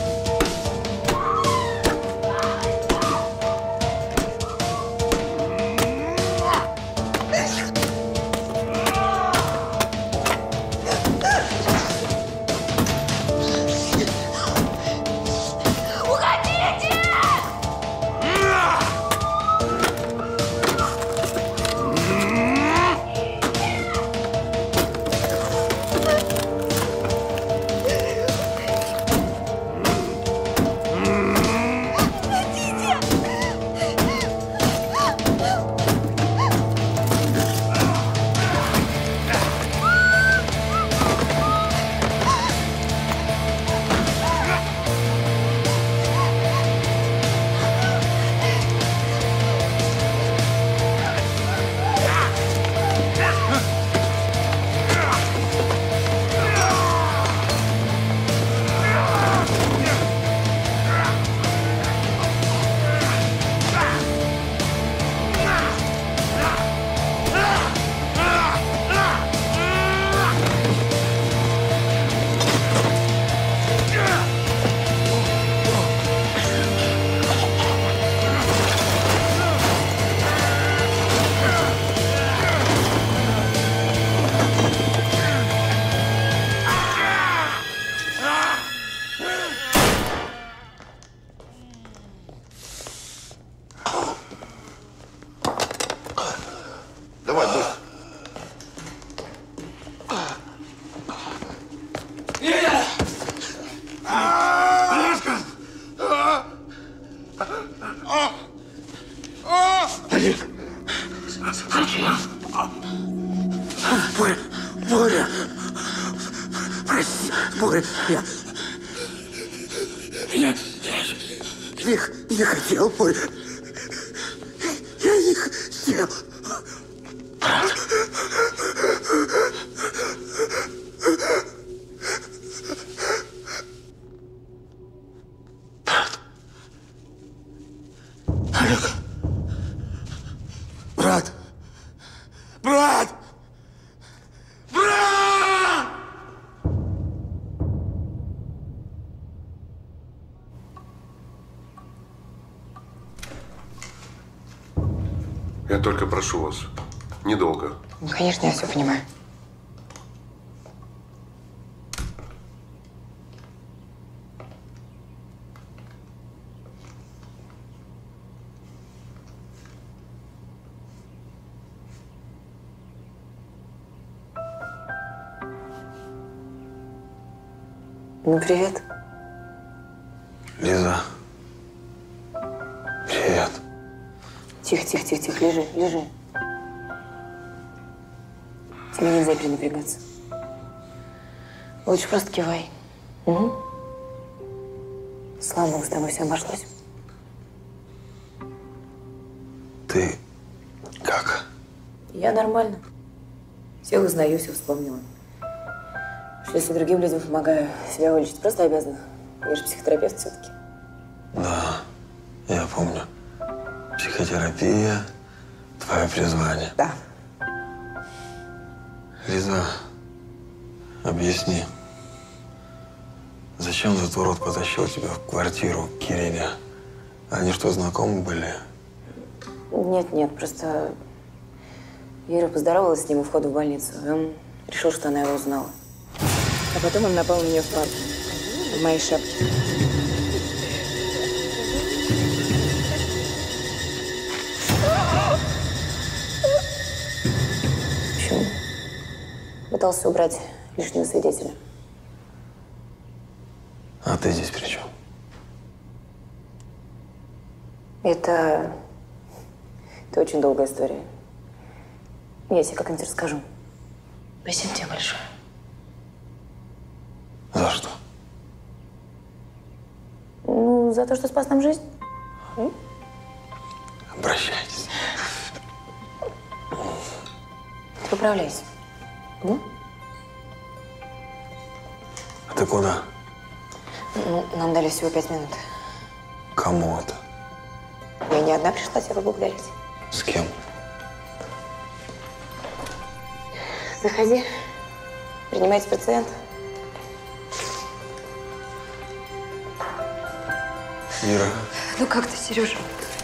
Я только прошу вас, недолго.
Ну, конечно, я все понимаю. Ну, привет.
Лиза. Привет.
Тихо, тихо, тихо, тихо, лежи, лежи. Тебе нельзя перенапрягаться. Лучше просто кивай. Угу. Слава Богу, с тобой все обошлось.
Ты как?
Я нормально. Все узнаю, все вспомнила. Что если другим людям помогаю, себя вылечить просто обязана. Я же психотерапевт все-таки.
Да, я помню. Психотерапия – твое призвание.
Да.
Лиза, объясни, зачем этот урод потащил тебя в квартиру к Кирине? Они что, знакомы были?
Нет, нет, просто Ира поздоровалась с ним у входа в больницу, и он решил, что она его узнала. А потом он напал на нее в парке, в моей шапке. Почему? Пытался убрать лишнего свидетеля.
А ты здесь при чем?
Это… Это очень долгая история. Я тебе как-нибудь расскажу. Спасибо тебе большое.
За что?
Ну, за то, что спас нам жизнь.
Обращайтесь.
Ты поправляйся. М?
А ты куда?
Ну, нам дали всего пять минут.
Кому это?
Я не одна пришла тебя поблагодарить.
С кем?
Заходи. Принимайте пациента.
Ира,
Ну как ты, Сережа?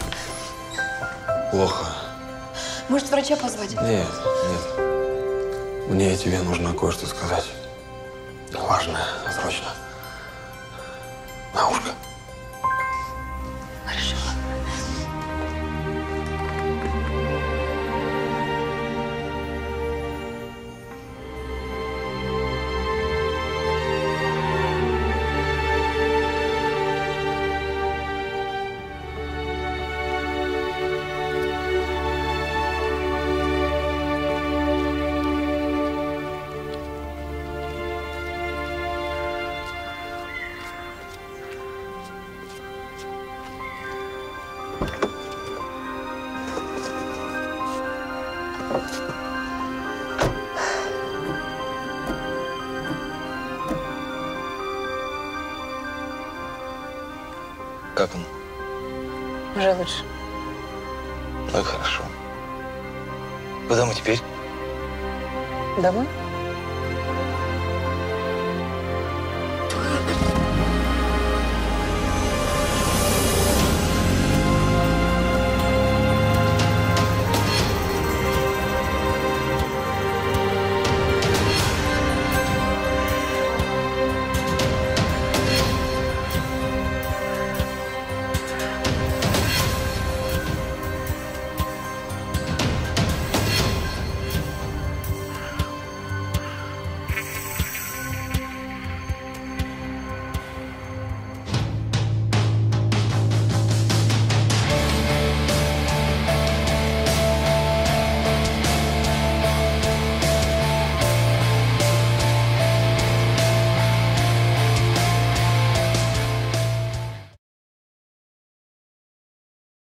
плохо.
Может, врача позвать?
Нет, нет. Мне и тебе нужно кое-что сказать. Важное, срочно. На ушко.
Хорошо.
Как он?
Уже лучше.
Ну и хорошо. Куда мы теперь?
Домой?